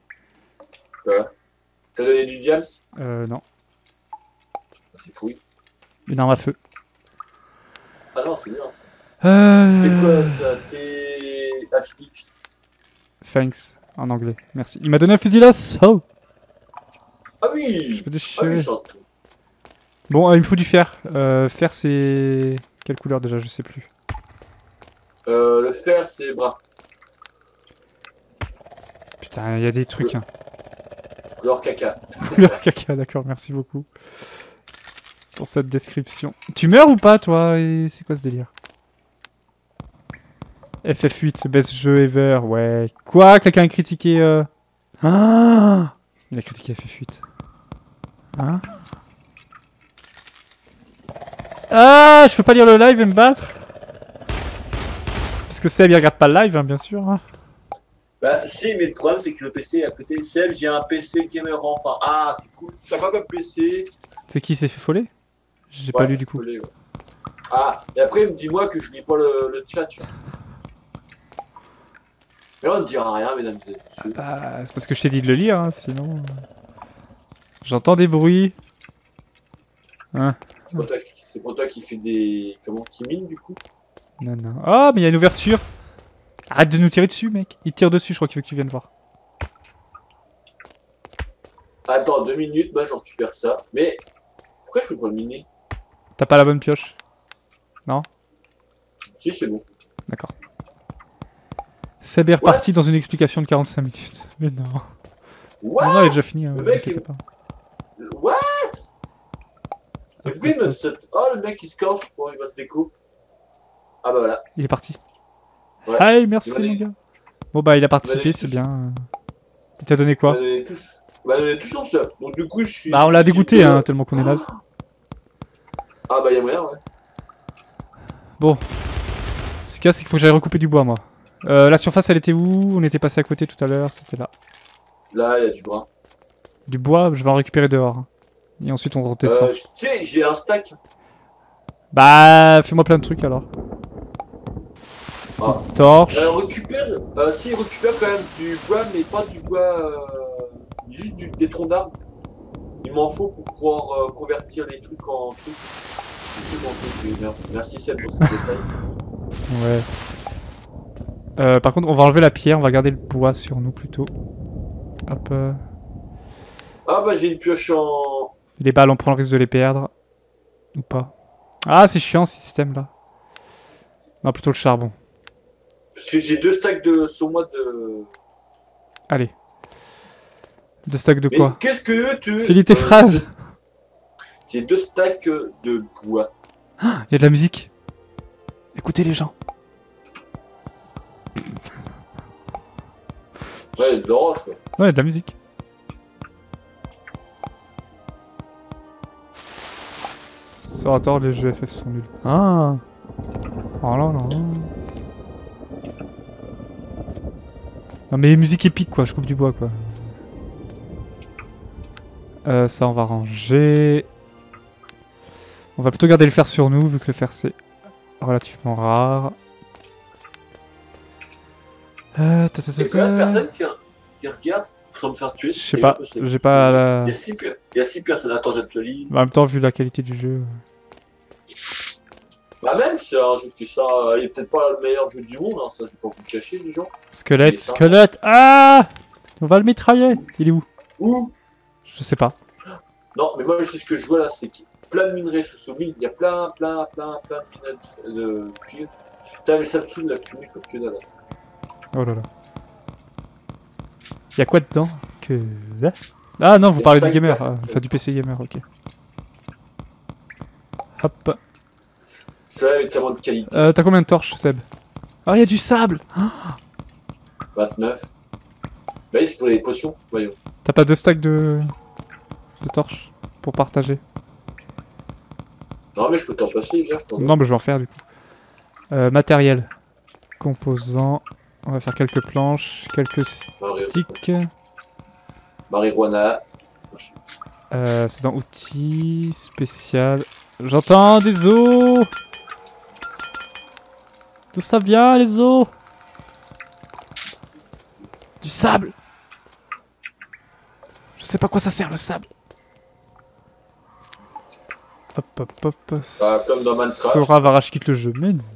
T'as donné du diams? Non. C'est pourri. Une arme à feu. Ah non, c'est bien ça. C'est Euh... quoi ça? THX? Thanks, en anglais. Merci. Il m'a donné un fusil d'assaut. Ah oui! Je veux Ah déchirer. oui, chante. Bon, il me faut du fer. Fer, c'est... Quelle couleur déjà? Je sais plus. Le fer, c'est brun. Putain, il y a des trucs, hein. Couleur caca. Couleur caca, d'accord, merci beaucoup. Pour cette description. Tu meurs ou pas, toi? Et c'est quoi ce délire? FF8, best jeu ever, ouais. Quoi? Quelqu'un a critiqué... Ah, il a critiqué FF8. Hein? Ah, je peux pas lire le live et me battre? Parce que Seb, il regarde pas le live, hein, bien sûr. Hein. Bah si, mais le problème c'est que le PC est à côté. Seb, j'ai un PC gamer enfin. Ah, c'est cool. T'as pas un PC? C'est qui s'est fait foller? J'ai pas lu du coup. Follet, ouais. Ah, et après dis-moi que je lis pas le chat. Tu vois. Mais là, on ne dira rien, mesdames et messieurs. Bah, c'est parce que je t'ai dit de le lire, hein, sinon... J'entends des bruits. Hein? C'est pour toi qui fait des... Comment? Qui mine, du coup? Non, non. Oh, mais il y a une ouverture. Arrête de nous tirer dessus, mec. Il tire dessus, je crois qu'il veut que tu viennes voir. Attends, 2 minutes, moi, j'en récupère ça. Mais... Pourquoi je peux pas le miner? T'as pas la bonne pioche? Non? Si, c'est bon. D'accord. Seb est reparti dans une explication de 45 minutes. Mais non. What? Non, non, il est déjà fini, hein, Le vous mec, inquiétez pas. What? Mais pourquoi il me saute? Oh, le mec, il se cache, je crois, il va se déco. Ah bah voilà. Il est parti. Ouais. Hey, merci Il m'a mon donné- gars. Bon bah il a Il m'a participé, donné c'est tous. bien. Il t'a donné quoi? Bah, tous son stuff. Donc, du coup, je suis... Bah on l'a dégoûté hein, tellement qu'on est naze. Ah bah, y'a moyen, ouais. Bon. Ce qu'il y a, c'est qu'il faut que j'aille recouper du bois moi. La surface elle était où? On était passé à côté tout à l'heure, c'était là. Là, y'a du bras. Du bois, je vais en récupérer dehors. Hein. Et ensuite on redescend. Tu sais, j'ai un stack. Bah fais-moi plein de trucs alors. Ah. Des torches. Récupère quand même du bois, mais pas du bois, juste des troncs d'arbres. Il m'en faut pour pouvoir convertir les trucs en trucs. Les trucs en trucs. Merci Seb pour ce détail. Ouais. Par contre on va enlever la pierre, on va garder le bois sur nous plutôt. Hop. Ah bah j'ai une pioche en... Les balles on prend le risque de les perdre. Ou pas. Ah c'est chiant ce système là. Non plutôt le charbon. Parce que j'ai 2 stacks sur moi de... Allez. 2 stacks de Mais quoi? qu'est-ce que tu... Finis tes phrases. J'ai 2 stacks de bois. Il y a de la musique. Écoutez les gens. Ouais, de roche, ouais. Non, il y a de la musique. Sur tort, les jeux FF sont nuls. Ah. Oh là là. Non mais musique épique quoi, je coupe du bois quoi. Ça on va ranger. On va plutôt garder le fer sur nous vu que le fer c'est relativement rare. Il y a quand même personne qui regarde sans me faire tuer. Je sais pas, j'ai pas la... Il y a 6 personnes. Attends, j'actualise. En même temps, vu la qualité du jeu... Bah même, c'est un jeu qui ça... Il est peut-être pas le meilleur jeu du monde, hein. Ça je vais pas vous le cacher, les gens. Squelette, Et ça. squelette. Ah, on va le mitrailler. Il est où? Où? Je sais pas. Non, mais moi je sais ce que je vois là, c'est qu'il y a plein de minerais sous ce mine. Il y a plein de minerais de cuivre. Putain, mais ça me saoule la fumée, je vois que dalle. Oh là là. Y'a quoi dedans? Que... Ah non, vous Y a parlez du 5 gamer. personnes. Enfin, du PC gamer, ok. Hop. Ça avec tellement de qualité. T'as combien de torches, Seb? Ah, y'a du sable. 29. Bah c'est pour les potions, voyons. T'as pas 2 stacks de torches pour partager? Non mais je peux t'en passer, viens, je t'en donne. Non, mais je vais en faire du coup. Matériel. Composants. On va faire quelques planches, quelques sticks. Marijuana. C'est dans outils, spécial. J'entends des os. D'où ça vient les os? Du sable. Je sais pas à quoi ça sert le sable. Hop hop hop. Bah, comme dans Minecraft. Sora va rage quitte le jeu, mais non.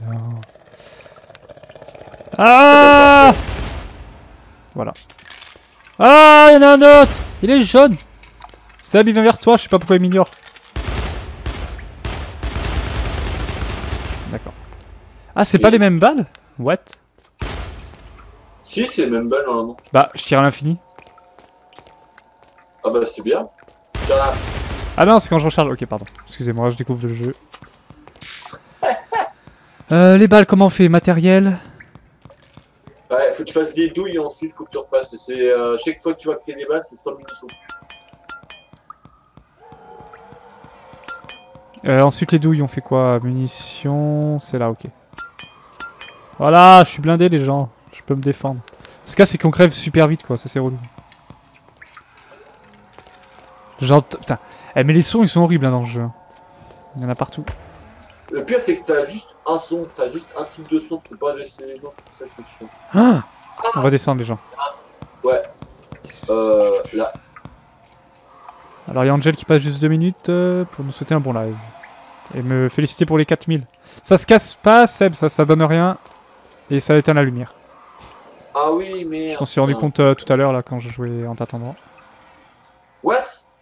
Ah! Voilà. Ah, il y en a un autre. Il est jaune. Seb, il vient vers toi, je sais pas pourquoi il m'ignore. D'accord. Ah, c'est pas les mêmes balles? What? Si, c'est les mêmes balles normalement. Bah, je tire à l'infini. Ah bah c'est bien. Tiens là. Ah non, c'est quand je recharge. Ok, pardon. Excusez-moi, je découvre le jeu. Les balles, comment on fait? Matériel? Ouais, faut que tu fasses des douilles et ensuite faut que tu refasses. C'est chaque fois que tu vas créer des balles, c'est 100 munitions. Ensuite, les douilles, on fait quoi? Munitions, c'est là, ok. Voilà, je suis blindé, les gens. Je peux me défendre. Ce cas, c'est qu'on crève super vite, quoi. Ça, c'est relou. J'entends... Putain. Eh, mais les sons, ils sont horribles hein, dans le jeu. Il y en a partout. Le pire, c'est que t'as juste un son, t'as juste un type de son, tu peux pas laisser les gens, c'est ça qui est chiant. Ah, On va descendre, les gens. Ouais. Là. Alors, il y a Angel qui passe juste 2 minutes pour nous souhaiter un bon live. Et me féliciter pour les 4000. Ça se casse pas, Seb, ça donne rien. Et ça éteint la lumière. Ah oui, mais... Je m'en suis rendu compte tout à l'heure, là, quand je jouais en t'attendant. What?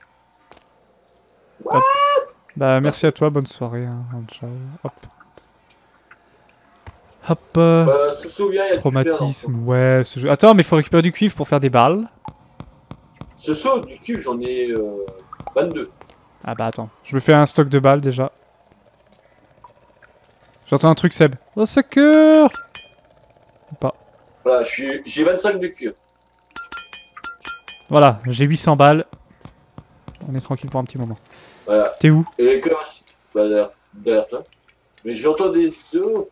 Hop. Bah, merci à toi, bonne soirée, hein, Angel. Hop. Hop. Se souvient, il y a du Traumatisme, ouais, ce jeu. Attends, mais il faut récupérer du cuivre pour faire des balles. Ce saut du cube, j'en ai 22. Ah bah attends, je me fais un stock de balles déjà. J'entends un truc, Seb. Au secours! Pas. Voilà, j'ai 25 de cuir. Voilà, j'ai 800 balles. On est tranquille pour un petit moment. Voilà. T'es où? Et les cœurs aussi. Bah derrière toi. Mais j'entends des sauts.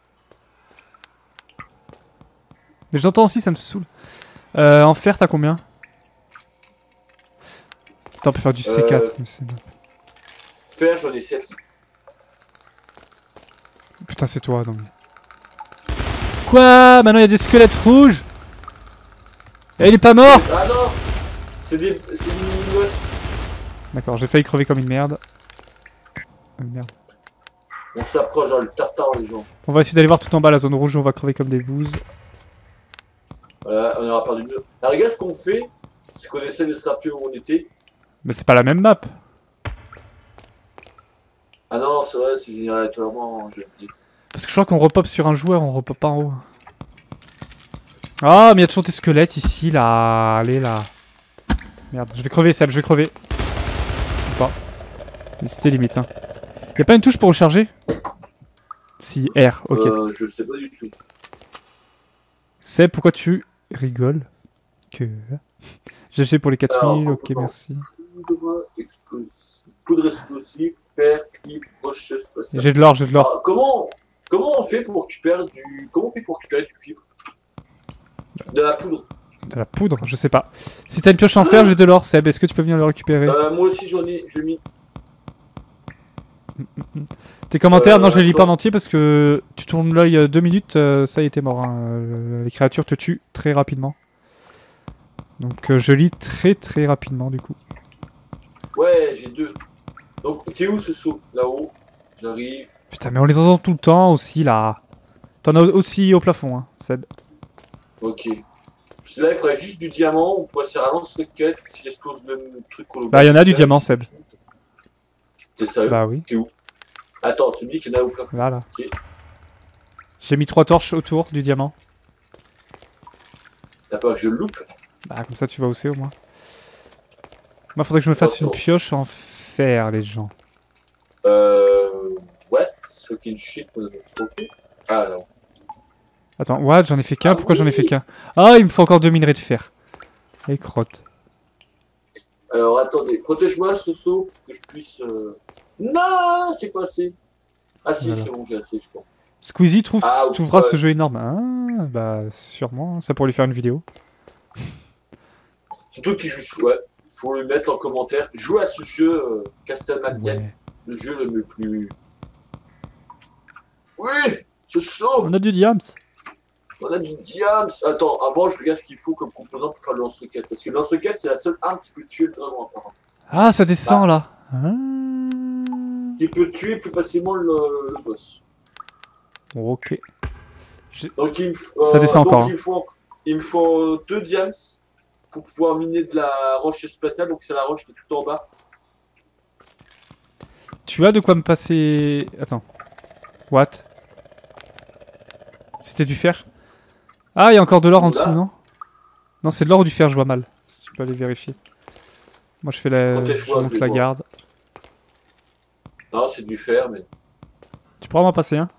Mais j'entends aussi, ça me saoule. En fer, t'as combien? Attends, on peut faire du C4. Mais c'est... Fer, j'en ai 7. Putain, c'est toi, non mais... Quoi? Maintenant, il y a des squelettes rouges? Et il est pas mort? Ah non! C'est des mini-boss. D'accord, j'ai failli crever comme une merde. Merde. On s'approche dans le tartare, les gens. On va essayer d'aller voir tout en bas la zone rouge où on va crever comme des bouses. Voilà, on aura perdu mieux. Alors regarde ce qu'on fait, c'est qu'on essaie de se rappeler où on était. Mais c'est pas la même map. Ah non, c'est vrai, c'est généralement, je dis. Parce que je crois qu'on repop sur un joueur, on repop pas en haut. Ah, mais il y a toujours des squelettes ici, là. Allez, là. Merde, je vais crever, Seb, je vais crever. Ou pas. Mais c'était limite, hein. Y'a pas une touche pour recharger? Si, R, ok. Je sais pas du tout. Seb, pourquoi tu rigoles? Que... GG pour les 4000, alors, ok, merci. Poudre explosive, fer, clip, roche spatiale. J'ai de l'or, j'ai de l'or. Alors, comment on fait pour récupérer du... Comment on fait pour récupérer du cuivre? De la poudre. De la poudre, je sais pas. Si t'as une pioche en fer, j'ai de l'or, Seb. Est-ce que tu peux venir le récupérer? Moi aussi j'en ai, je l'ai mis. Tes commentaires, non, je les lis attends. pas en entier parce que tu tournes l'œil 2 minutes, ça y est, t'es mort. Hein. Les créatures te tuent très rapidement. Donc je lis très rapidement du coup. Ouais, j'ai 2. Donc t'es où ce saut? Là-haut. J'arrive. Putain, mais on les entend tout le temps aussi là. T'en as aussi au plafond, hein, Seb. Ok. Parce que là il faudrait juste du diamant, on pourrait se faire un lance-roquette si j'explose le truc qu'on Bah, y'en a du diamant, Seb. T'es sérieux? Bah oui. T'es où? Attends, tu me dis qu'il y en a au plafond. Là. Ok. J'ai mis 3 torches autour du diamant. T'as peur que je le loupe? Bah, comme ça tu vas où c'est au moins. Moi, faudrait que je me fasse une pioche en fer, les gens. What? Fucking shit, ok. Ah non. Attends, what? J'en ai fait qu'un? Pourquoi j'en ai fait qu'un? Ah, il me faut encore 2 minerais de fer. Et crotte. Alors attendez, protège-moi ce saut, que je puisse... Non, c'est pas assez. Ah si, Voilà. c'est bon, j'ai assez, je crois. Squeezie Ah, trouvera ouais. ce jeu énorme. Ah, bah, sûrement. Ça pourrait lui faire une vidéo. Surtout qu'il joue, ouais, faut le mettre en commentaire. Joue à ce jeu, Castlevania, Ouais. le jeu le plus... Oui, ce saut, On a du diams. on a du diams. Attends, avant, je regarde ce qu'il faut comme composant pour faire le lance-roquette. Parce que le lance-roquette, c'est la seule arme qui peut tuer le dragon, apparemment. Ah, ça descend là. Ah. Qui peut tuer plus facilement le boss. Ok. Donc, Ça descend donc, encore. Il me faut 2 diams pour pouvoir miner de la roche spatiale. Donc, c'est la roche qui est tout en bas. Tu as de quoi me passer... Attends. What? C'était du fer? Ah, il y a encore de l'or en dessous, non? Non, c'est de l'or ou du fer, je vois mal. Si tu peux aller vérifier. Moi, je fais la... Protège-moi, Je monte je vais la voir. garde. Non, c'est du fer, mais... Tu pourras m'en passer un?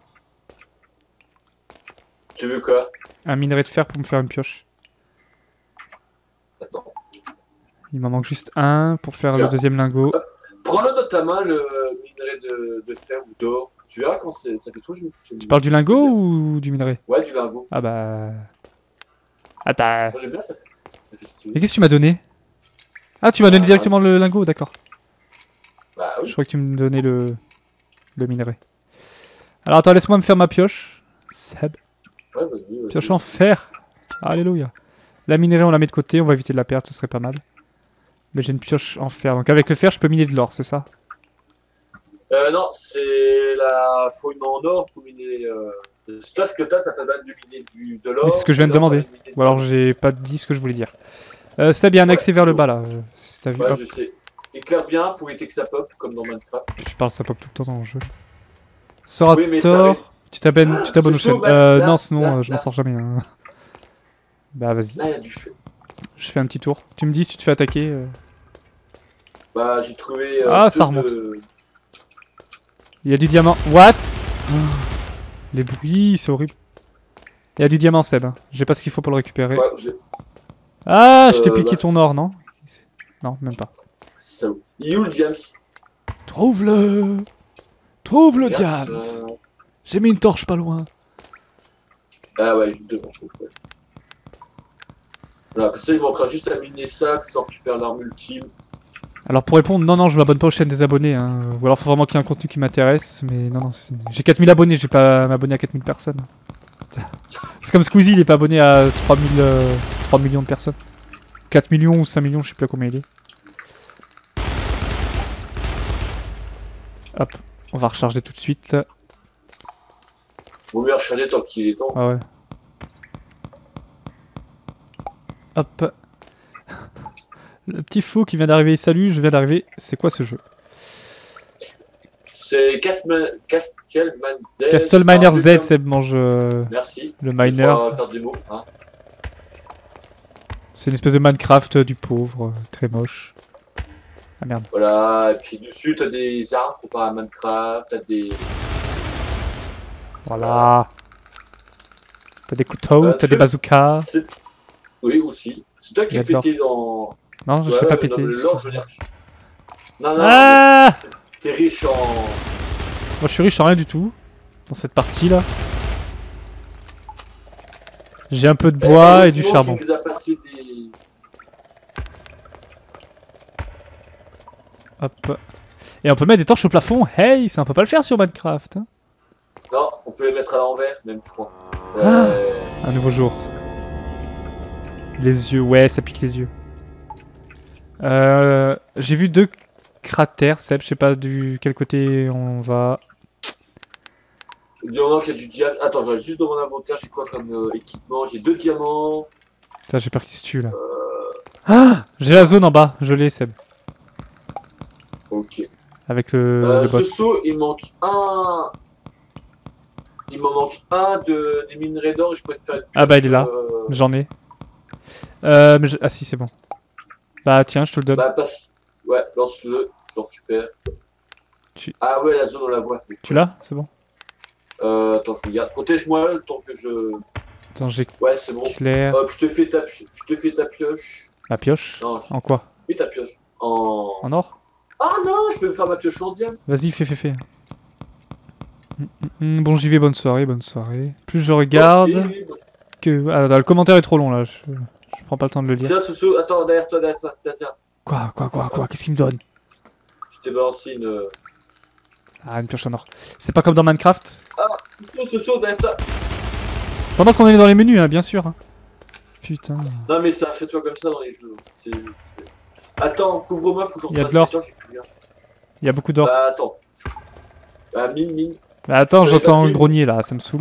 Tu veux quoi? Un minerai de fer pour me faire une pioche. Attends. Il m'en manque juste un pour faire Tiens. le deuxième lingot. Prends-le dans ta main, le minerai de fer ou d'or. Tu verras quand ça fait trop joli. Tu parles du lingot ou du minerai? Ouais, du lingot. Ah bah... Attends. Moi, j'aime bien ça. Ça fait stylé. Mais qu'est-ce que tu m'as donné? Ah, tu m'as donné directement le lingot, d'accord. Bah Je oui. crois que tu me donnais le minerai. Alors attends, laisse-moi me faire ma pioche. Seb. Ouais, vas-y, vas-y. Pioche en fer. Alléluia. La minerai, on la met de côté, on va éviter de la perdre, ce serait pas mal. Mais j'ai une pioche en fer, donc avec le fer, je peux miner de l'or, c'est ça? Non, c'est la fouille en or pour miner. Toi, ce que t'as, ça permet de miner de l'or. Oui, c'est ce que je viens de demander. Ou alors j'ai pas dit ce que je voulais dire. C'est bien un accès vers le bas là. Si t'as vu. Ouais, Hop. je sais. Éclaire bien pour éviter que ça pop, comme dans Minecraft. Tu parles, ça pop tout le temps dans le jeu. Sorator, Oui, mais ça tu t'abonnes aux chaînes. là, Non, sinon là, je m'en là. sors jamais. Hein. Bah vas-y, Là, il y a du feu. je fais un petit tour. Tu me dis si tu te fais attaquer. Bah, j'ai trouvé. Ah, ça remonte. Il y a du diamant. What? Les bruits, c'est horrible. Il y a du diamant, Seb. Hein. J'ai pas ce qu'il faut pour le récupérer. Ouais, Ah, je t'ai piqué bah, ton or, non? Non, même pas. ça. Il est où le James? Trouve-le! Trouve-le, Regarde, Diams! J'ai mis une torche pas loin. Ah ouais, juste devant. Ouais. Voilà, comme ça, il manquera juste à miner ça, que ça récupère l'arme ultime. Alors pour répondre, non, je m'abonne pas aux chaînes des abonnés. Hein. Ou alors faut vraiment qu'il y ait un contenu qui m'intéresse. Mais non, j'ai 4000 abonnés, je vais pas m'abonner à 4000 personnes. C'est comme Squeezie, il est pas abonné à 3 millions de personnes. 4 millions ou 5 millions, je sais plus à combien il est. Hop, on va recharger tout de suite. Vaut mieux recharger tant qu'il est temps. Ah ouais. Hop. Le petit fou qui vient d'arriver. Salut, je viens d'arriver. C'est quoi ce jeu? C'est Castle Z. Castle Miner Z, c'est mange Merci. le miner. Carte démo, hein. C'est une espèce de Minecraft du pauvre, très moche. Ah merde. Voilà, et puis dessus, t'as des armes comparé à Minecraft, t'as des. Voilà. T'as des couteaux, t'as tu des veux- bazookas. Oui, aussi. C'est toi qui Il y a es de l'or. pété dans. Non, je Ouais, sais pas mais péter. dans l'or, je veux dire. Non, Ah! t'es riche en. Moi je suis riche en rien du tout. Dans cette partie là. J'ai un peu de bois et du Simon charbon. qui nous a passé des. Hop. Et on peut mettre des torches au plafond. Hey, ça on peut pas le faire sur Minecraft. Hein. Non, on peut les mettre à l'envers, même, je crois. Ah. Un nouveau jour. Les yeux, ouais, ça pique les yeux. J'ai vu 2 cratères, Seb, je sais pas du quel côté on va. Du moment qu'il y a du diamant. Attends, je regarde juste dans mon inventaire, j'ai quoi comme équipement? J'ai 2 diamants. Putain, j'ai peur qu'il se tue là. Ah, j'ai la zone en bas, je l'ai, Seb. Ok. Avec le Ce boss. saut, il manque un. Il m'en manque un des minerais d'or et je pourrais te faire une Ah bah il est là, pioche, j'en ai. Ah si, c'est bon. Bah tiens, je te le donne. Bah, passe. Ouais, lance-le, je le récupère. Ah ouais, la zone, on la voit. Tu l'as? C'est bon. Attends, je regarde. Protège-moi le temps que je. Attends, j'ai Ouais, c'est bon. clair. Hop, je te fais ta pioche. Ma pioche? Non, En quoi? fais ta pioche. En. En or? Ah non, je peux me faire ma pioche en diamant. Vas-y, fais. Bon, j'y vais, bonne soirée, bonne soirée. Plus je regarde Ok. que... Ah, le commentaire est trop long là, je prends pas le temps de le lire. Tiens, Soso, attends, derrière toi, tiens. Quoi? Qu'est-ce qu'il me donne? Je t'ai balancé une. Ah, une pioche en or. C'est pas comme dans Minecraft? Soso, derrière toi. Pendant qu'on est dans les menus, hein, bien sûr. Hein. Putain. Non, mais ça achète-toi comme ça dans les jeux. Attends, couvre-moi, faut que je Il y a refasse de l'or. mes temps, j'ai plus rien. Il y a beaucoup d'or. Bah, attends. Bah, mine. Bah attends, c'est j'entends facile. grogner là, ça me saoule.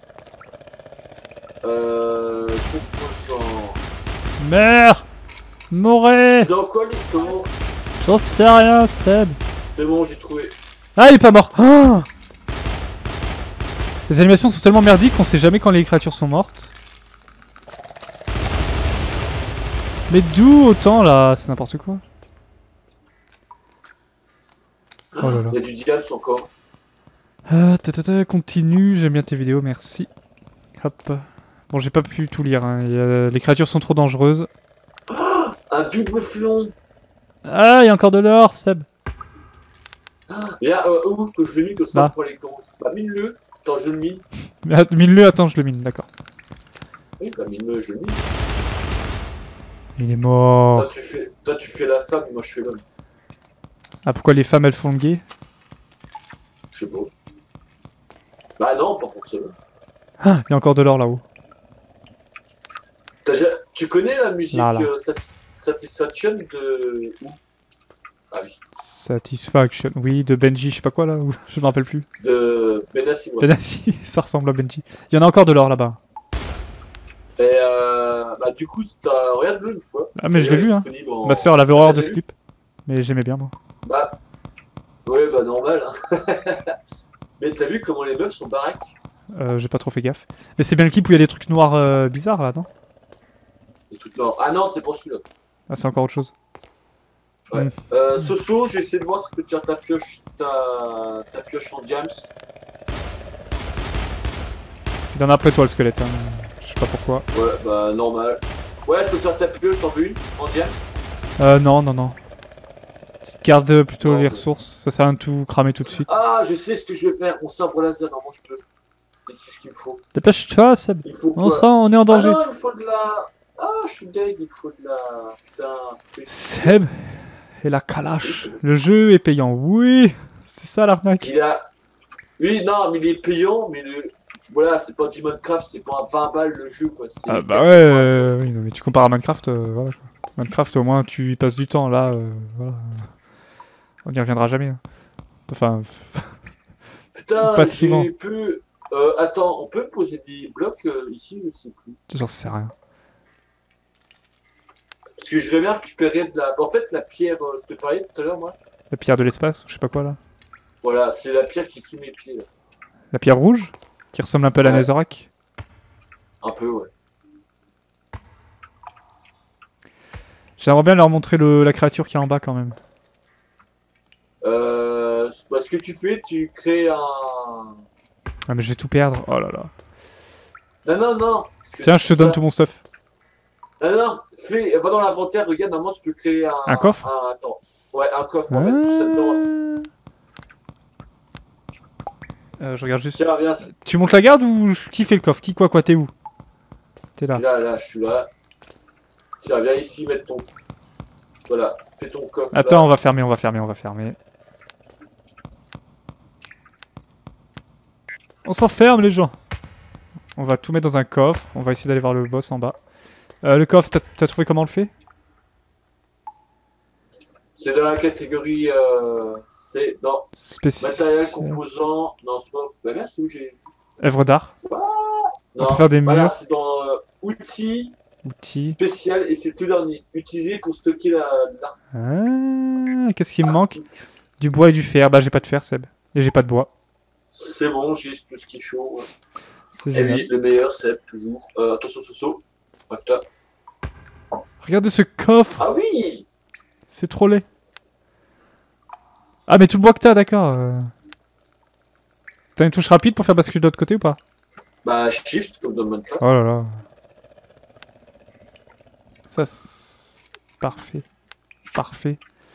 Composant. Meurs! Mourez! Dans quoi les temps? J'en sais rien, Seb. C'est bon, j'ai trouvé. Ah, il est pas mort! Ah, les animations sont tellement merdiques qu'on sait jamais quand les créatures sont mortes. Mais d'où autant là? C'est n'importe quoi. Oh là là. Il y a du diamant encore. Continue, j'aime bien tes vidéos, merci. Hop. Bon, j'ai pas pu tout lire, hein. Les créatures sont trop dangereuses. Un double flon. Ah, il y a encore de l'or, Seb. Là, où que je l'ai mis que ça Là. pour les camps. Bah, mine-le. Attends, je le mine. Mine-le, attends, je le mine, d'accord. Oui, bah, mine-le, je le mine. Il est mort. Toi, tu fais la femme, moi, je fais l'homme. Ah, pourquoi les femmes elles font le gay? Je sais pas. Bah, non, pas forcément. Ah, il y a encore de l'or là-haut. Tu connais la musique Là. Satisfaction de... Où? Ah oui. Satisfaction. Oui, de Benji, je sais pas quoi là. Je me rappelle plus. De Benassi. Benassi, ça ressemble à Benji. Il y en a encore de l'or là-bas. Et bah du coup, regarde-le une fois. Ah, mais je l'ai vu, hein. En... Ma soeur, elle avait horreur de T'as ce vu clip. Mais j'aimais bien, moi. Bah, ouais, bah normal. Hein. Mais t'as vu comment les meufs sont baraques? J'ai pas trop fait gaffe. Mais c'est bien le clip où il y a des trucs noirs bizarres là, non? Et tout noir. Ah non, c'est pour celui-là. Ah, c'est encore autre chose. Ouais. Soso, j'ai essayé de voir si tu peux tirer ta pioche en diams. Il en a après toi, le squelette. Hein. Je sais pas pourquoi. Ouais, bah normal. Ouais, je peux tirer ta pioche, t'en veux une en diams? Non. Garde plutôt Non, les mais- ressources. Ça sert à rien de tout cramer tout de suite. Ah, je sais ce que je vais faire. Mon sabre laser, non, moi je peux. C'est ce qu'il me faut. Dépêche-toi, Seb. Il faut On quoi? sent, on est en Ah danger. non, il me faut de la... Ah, je suis deg, il faut de la... Putain... Seb et la calache. Le jeu est payant. Oui, c'est ça l'arnaque. Il a... Oui, non, mais il est payant, mais le... Voilà, c'est pas du Minecraft, c'est pas 20 balles le jeu, quoi. C'est Ah bah 80. ouais, oui, non, mais tu compares à Minecraft, voilà quoi. Minecraft au moins tu y passes du temps, là, voilà. On n'y reviendra jamais. Hein. Enfin, Putain, pas de souvent. j'ai pu... attends, on peut poser des blocs ici, je sais plus. j'en sais rien. Parce que je vais bien récupérer de la... En fait, la pierre, je te parlais tout à l'heure, moi. La pierre de l'espace, ou je sais pas quoi là. Voilà, c'est la pierre qui est sous mes pieds, là. La pierre rouge, qui ressemble un peu à la Ouais. Netherrack. Un peu, ouais. J'aimerais bien leur montrer la créature qui est en bas quand même. Ce que tu fais, tu crées un... Ah mais je vais tout perdre, oh là là. Non. Parce que Tiens, je te ça- donne tout mon stuff. Non, va dans l'inventaire, regarde, normalement tu peux créer un... Un coffre Attends. Ouais, un coffre, on va mettre tout ça dedans. Je regarde juste. Tiens, viens. Tu montes la garde ou qui fait le coffre? Qui quoi, t'es où? T'es là. Là, je suis là. Tiens, viens ici, mettre ton... Voilà, fais ton coffre. Attends, là. on va fermer. On s'enferme les gens. On va tout mettre dans un coffre. On va essayer d'aller voir le boss en bas. Le coffre, t'as trouvé comment on le fait? C'est dans la catégorie... C'est... Non, matériel, composant... Non, c'est pas... Bah merde, c'est où j'ai... Œuvre d'art. Non, peut faire des voilà, murs. c'est dans outils Outils. spécial et c'est tout dernier. Utilisé pour stocker la... Ah, qu'est-ce qui me manque? Du bois et du fer. Bah j'ai pas de fer, Seb. Et j'ai pas de bois. C'est bon, j'ai tout ce qu'il faut. Ouais. C'est Et génial. oui, le meilleur, c'est toujours... attention, Soso. Bref, toi. Regardez ce coffre. Ah oui! C'est trop laid. Ah mais tout le bois que t'as, d'accord. T'as une touche rapide pour faire basculer de l'autre côté ou pas? Bah, shift, comme dans Minecraft. Oh là là. Ça, c'est... Parfait. Parce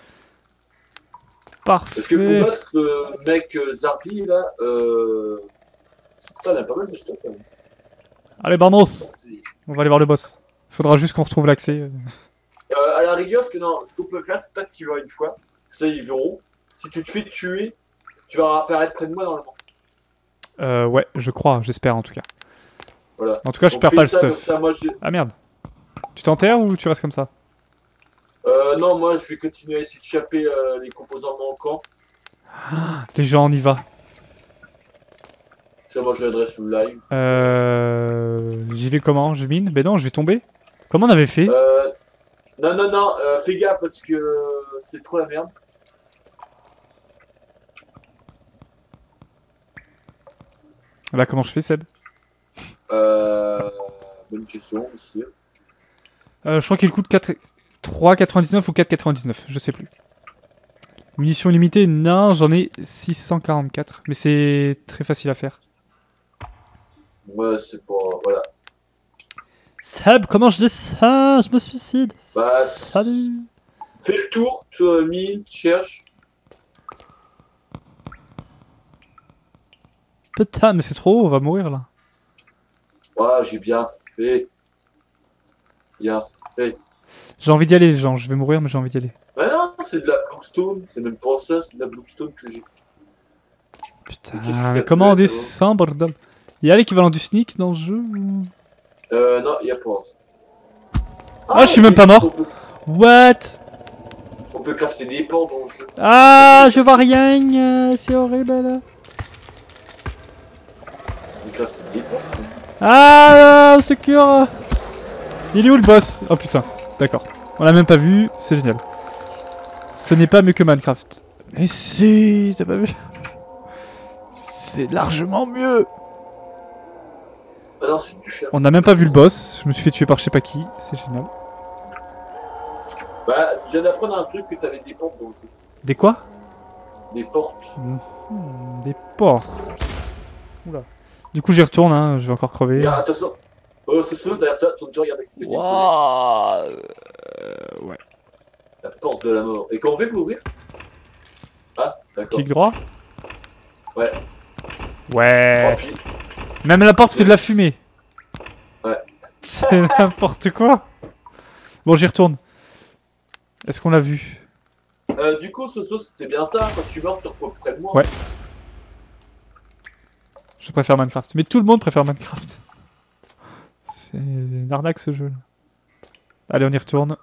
que pour battre le mec Zarbi, là, putain, il y a pas mal de stuff, quand même. Allez, Barnos. On va aller voir le boss. Faudra juste qu'on retrouve l'accès. À la rigueur, ce qu'on peut faire, c'est peut-être tu vas une fois. Ça, ils verront. Si tu te fais tuer, tu vas apparaître près de moi, normalement. Ouais, je crois, j'espère en tout cas. Voilà. En tout cas, je Donc, perds fais pas le ça, comme stuff. ça, moi, Ah merde. Tu t'enterres ou tu restes comme ça? non, moi, je vais continuer à essayer de choper les composants manquants. Les gens, on y va. Ça, moi, je regarderai sur le live. J'y vais comment? Je mine? Ben non, je vais tomber. Comment on avait fait? Non, fais gaffe parce que c'est trop la merde. Bah comment je fais, Seb? Bonne question aussi. Je crois qu'il coûte 3,99 ou 4,99, je sais plus. Munitions illimitées, non, j'en ai 644. Mais c'est très facile à faire. Ouais, c'est pas... Voilà. Seb, comment je dis ça? Je me suicide. Bah, Salut. Fais le tour, tu mine, tu cherches. Putain, mais c'est trop haut, on va mourir là. Ah, j'ai bien fait. Bien fait. J'ai envie d'y aller, les gens. Je vais mourir, mais j'ai envie d'y aller. Ah non, c'est de la Bluestone. C'est même pas ça, c'est de la Bluestone que j'ai. Putain, qu'est-ce que ça mais te comment on met, descend, bordel? Il y a l'équivalent du sneak dans le jeu ou... Non, il y a pas ça. Ah, je suis même pas mort. What? On peut crafter des portes dans le jeu. Ah, je vois rien. C'est horrible là. On peut crafter des portes. Ah, au secours. Il est où le boss? Oh putain, d'accord. On l'a même pas vu, c'est génial. Ce n'est pas mieux que Minecraft. Mais si, t'as pas vu? C'est largement mieux. Ah non, c'est du cher. On n'a même pas vu le boss, je me suis fait tuer par je sais pas qui, c'est génial. Bah, je viens d'apprendre un truc que t'avais des portes dans le jeu. Des quoi? Des portes. Des portes. Oula. Du coup j'y retourne, hein, je vais encore crever. Regarde, attention. Oh, c'est ça, derrière toi, ton tour, regarde avec cette Wouah. Ouais. La porte de la mort. Et comment on fait pour ouvrir? Ah, d'accord. Clic droit? Ouais. Ouais. Oh, puis, Même la porte fait de la fumée. Ouais. C'est n'importe quoi. Bon, j'y retourne. Est-ce qu'on l'a vu? du coup, Soso, c'était bien ça. Quand tu meurs, tu te reposes près de moi. Ouais. Je préfère Minecraft. Mais tout le monde préfère Minecraft. C'est une arnaque ce jeu. Allez, on y retourne.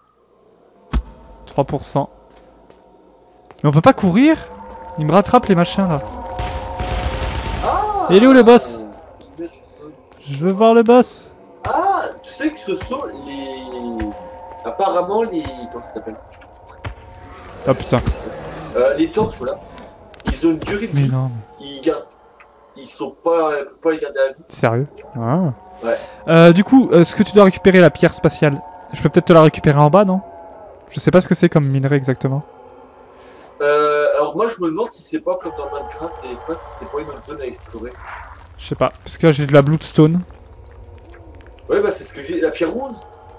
3%. Mais on peut pas courir? Il me rattrape les machins là. Ah, Et il est où le boss? Je veux voir le boss. Ah, tu sais que Soso, apparemment, comment ça s'appelle? Oh putain. Les torches, là, ils ont une durée de Mais vie. non. Ils sont pas, les garder à vie. Sérieux? Ah. Ouais. Du coup, est-ce que tu dois récupérer la pierre spatiale? Je peux peut-être te la récupérer en bas, non? Je sais pas ce que c'est comme minerai exactement. Alors moi je me demande si c'est pas comme dans Minecraft des fois si c'est pas une autre zone à explorer. Je sais pas. Parce que là j'ai de la bloodstone. Ouais bah c'est ce que j'ai. La pierre rouge?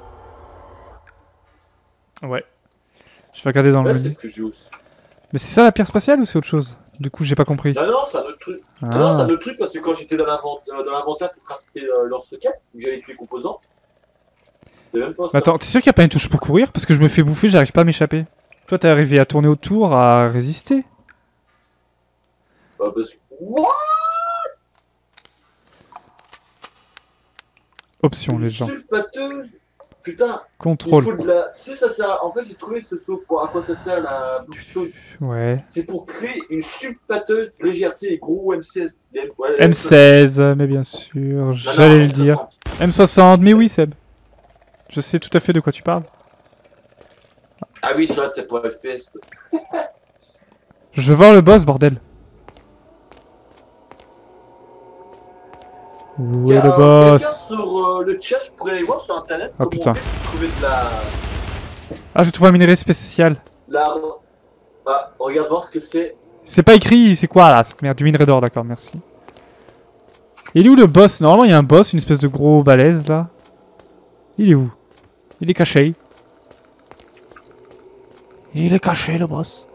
Ouais. Je vais regarder dans le Ouais c'est menu. ce que j'ai aussi. Mais c'est ça la pierre spatiale ou c'est autre chose? Du coup j'ai pas compris. Non non c'est un autre truc. Ah. Non c'est un autre truc parce que quand j'étais dans l'inventaire pour crafter lance-roquette, que j'avais tous les composants. C'est même pas ça. Mais attends, t'es sûr qu'il y a pas une touche pour courir? Parce que je me fais bouffer, j'arrive pas à m'échapper. Toi t'es arrivé à tourner autour, à résister. Bah parce que. What? Option les Une gens. sulfateuse. Putain. Contrôle. Il faut de la. Tu sais ça sert. En fait j'ai trouvé ce saut. À quoi ça sert la bloodstone? Ouais. C'est pour créer une sulfateuse légère, tu sais, les gros M16. Ouais, M16, mais bien sûr, j'allais le dire. M60, mais oui Seb. Je sais tout à fait de quoi tu parles. Ah oui, ça, t'es pas FPS. Je veux voir le boss, bordel. Où est le Quelqu'un boss? sur le chat, je pourrais aller voir sur internet. Ah, comment putain. on fait pour trouver de la. Ah, j'ai trouvé un minerai spécial. Ah, regarde voir ce que c'est. C'est pas écrit, c'est quoi là cette merde? Du minerai d'or, d'accord, merci. Il est où le boss? Normalement, il y a un boss, une espèce de gros balèze là. Il est où? Il est caché. Il est caché le boss.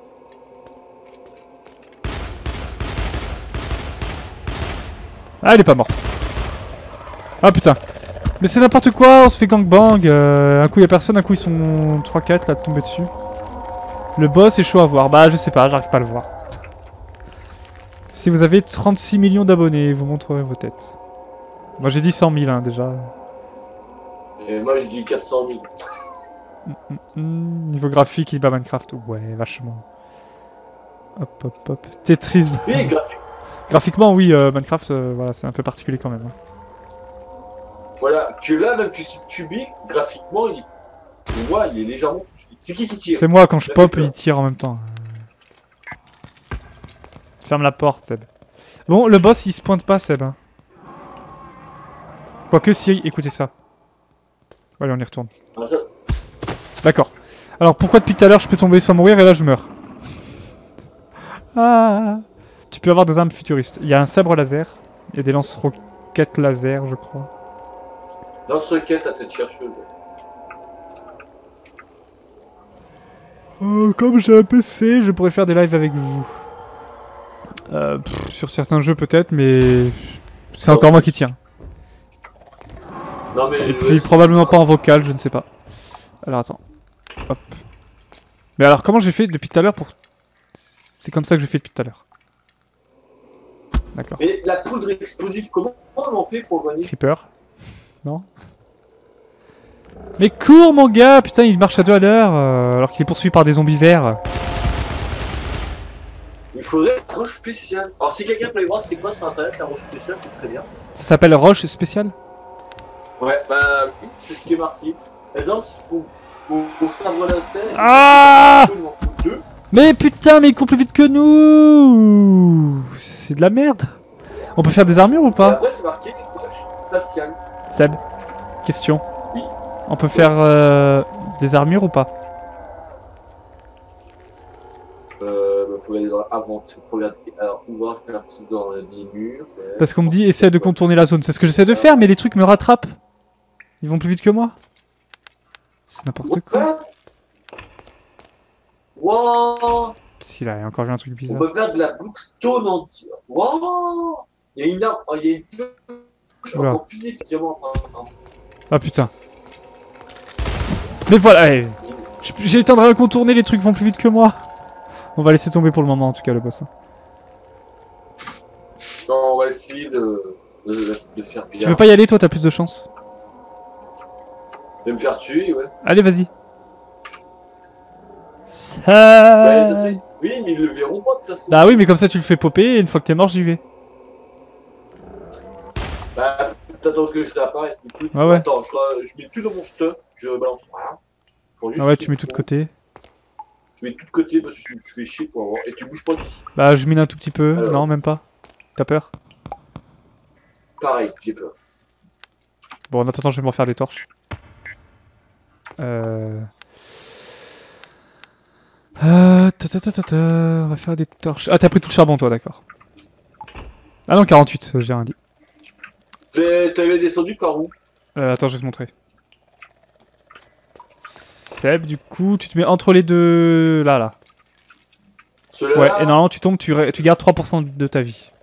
Ah, il est pas mort. Ah putain. Mais c'est n'importe quoi, on se fait gangbang. Un coup il y a personne, un coup ils sont 3-4 là de tomber dessus. Le boss est chaud à voir. Bah je sais pas, j'arrive pas à le voir. Si vous avez 36 millions d'abonnés, vous montrerez vos têtes. Moi j'ai dit 100 000 hein, déjà. Et moi, je dis 400 000. Niveau graphique, il bat Minecraft. Ouais, vachement. Hop, hop, hop. Tetris. Oui, graphique. Graphiquement, oui, Minecraft, voilà, c'est un peu particulier quand même. Hein. Voilà, que là, même que c'est cubique, graphiquement, pour moi, il est légèrement plus. C'est qui tire? C'est moi, quand je pop, il tire en même temps. Ferme la porte, Seb. Bon, le boss, il se pointe pas, Seb. Hein. Quoique, si, écoutez ça. Allez, on y retourne. D'accord. Alors, pourquoi depuis tout à l'heure, je peux tomber sans mourir et là, je meurs? Ah. Tu peux avoir des armes futuristes. Il y a un sabre laser. Il y a des lance-roquettes laser, je crois. Lance-roquette à tête chercheuse. Comme j'ai un PC, je pourrais faire des lives avec vous. Sur certains jeux peut-être, mais c'est encore moi qui tiens. Non, mais Et puis probablement pas en vocal, je ne sais pas. Alors attends. Hop. Mais alors comment j'ai fait depuis tout à l'heure pour... C'est comme ça que je fais depuis tout à l'heure. D'accord. Mais la poudre explosive, comment on en fait pour gagner? Creeper. Non? Mais cours mon gars, putain il marche à 2 à l'heure alors qu'il est poursuivi par des zombies verts. Il faudrait une roche spéciale. Alors si quelqu'un peut aller voir c'est quoi sur internet la roche spéciale, ce serait bien. Ça s'appelle roche spéciale? Ouais, bah oui, c'est ce qui est marqué. Exemple, pour savoir la scène, Ah il en faut 2. Mais putain mais ils courent plus vite que nous. C'est de la merde. On peut faire des armures ou Et pas? après c'est marqué roche spatiale. Seb, question. Oui. On peut faire des armures ou pas? Faut regarder dans l'inventaire, faut regarder, alors ouvrir un petit dans les murs. Parce qu'on me dit essaie de contourner la zone. C'est ce que j'essaie de faire mais les trucs me rattrapent. Ils vont plus vite que moi. C'est n'importe quoi. Wow. Si là, il y a encore vu un truc On bizarre. peut faire de la Bloodstone entière. Wow. Il y a une arme, il y a une pioche Oula. encore plus efficacement. Ah putain. Mais voilà, j'ai le temps de contourner, les trucs vont plus vite que moi. On va laisser tomber pour le moment en tout cas le boss. Hein. Non, on va essayer de faire bien. Tu veux pas y aller toi, t'as plus de chance. De me faire tuer, ouais. Allez vas-y. Bah, oui, mais ils le verront pas de toute façon. Bah oui mais comme ça tu le fais popper et une fois que t'es mort j'y vais. Bah, t'attends que je t'apparais. Ah ouais. Attends, je mets tout dans mon stuff, je balance rien. Ah ouais tu mets tout de côté. Je mets tout de côté parce que je me fais chier pour avoir. Et tu bouges pas d'ici. Bah je mine un tout petit peu, Alors. non même pas. T'as peur? Pareil, j'ai peur. Bon en attendant je vais me refaire des torches. On va faire des torches. Ah t'as pris tout le charbon toi d'accord. Ah non 48 j'ai rien dit. T'avais descendu par où? Attends je vais te montrer. Seb du coup tu te mets entre les deux... Là. Celui-là Ouais et normalement tu tombes, tu gardes 3% de ta vie.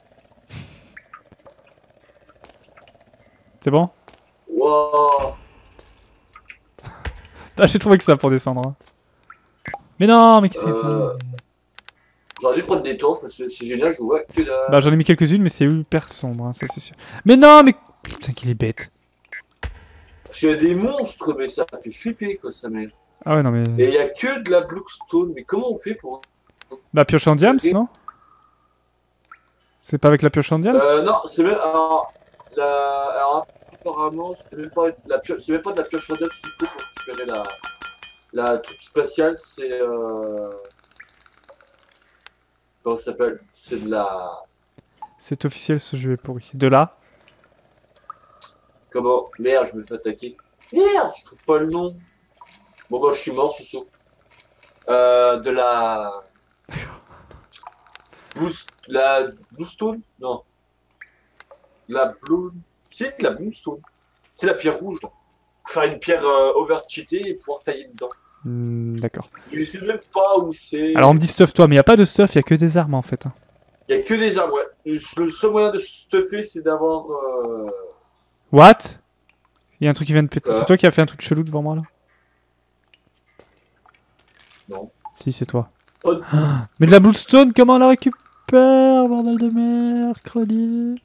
C'est bon? Wow. Ah, j'ai trouvé que ça pour descendre. Hein. Mais non, mais qu'est-ce que c'est fait? J'aurais dû prendre des torches parce que c'est génial, je vois que la... Bah j'en ai mis quelques-unes mais c'est hyper sombre, hein, ça c'est sûr. Mais non, mais... Putain qu'il est bête. Parce qu'il y a des monstres, mais ça fait flipper quoi, sa mère. Ah ouais non mais... Et il y a que de la Bloodstone, mais comment on fait pour... Bah pioche en diams, Ok. non? C'est pas avec la pioche en diams? Non, c'est même... Alors, apparemment, c'est même pas de la pioche, c'est même pas de la pioche en diamant qu'il faut pour récupérer la truc spatiale, c'est... Comment ça s'appelle? C'est de la... C'est officiel, ce jeu est pourri. De là? Comment? Merde, je me fais attaquer. Merde, je trouve pas le nom. Bon bah je suis mort, ce saut. De la... La Bluestone? Non. La Blue... C'est de la Bluestone. C'est la pierre rouge, là. Pour faire une pierre over-cheatée et pouvoir tailler dedans. D'accord. Je sais même pas où c'est. Alors on me dit stuff toi, mais y a pas de stuff, y a que des armes en fait. Hein. Il y a que des arbres, ouais. Le seul moyen de stuffer, c'est d'avoir... What? Y a un truc qui vient de péter. Quoi? C'est toi qui as fait un truc chelou devant moi là? Non. Si, c'est toi. Oh. Mais de la Bloodstone, comment on la récupère? Bordel de mercredi.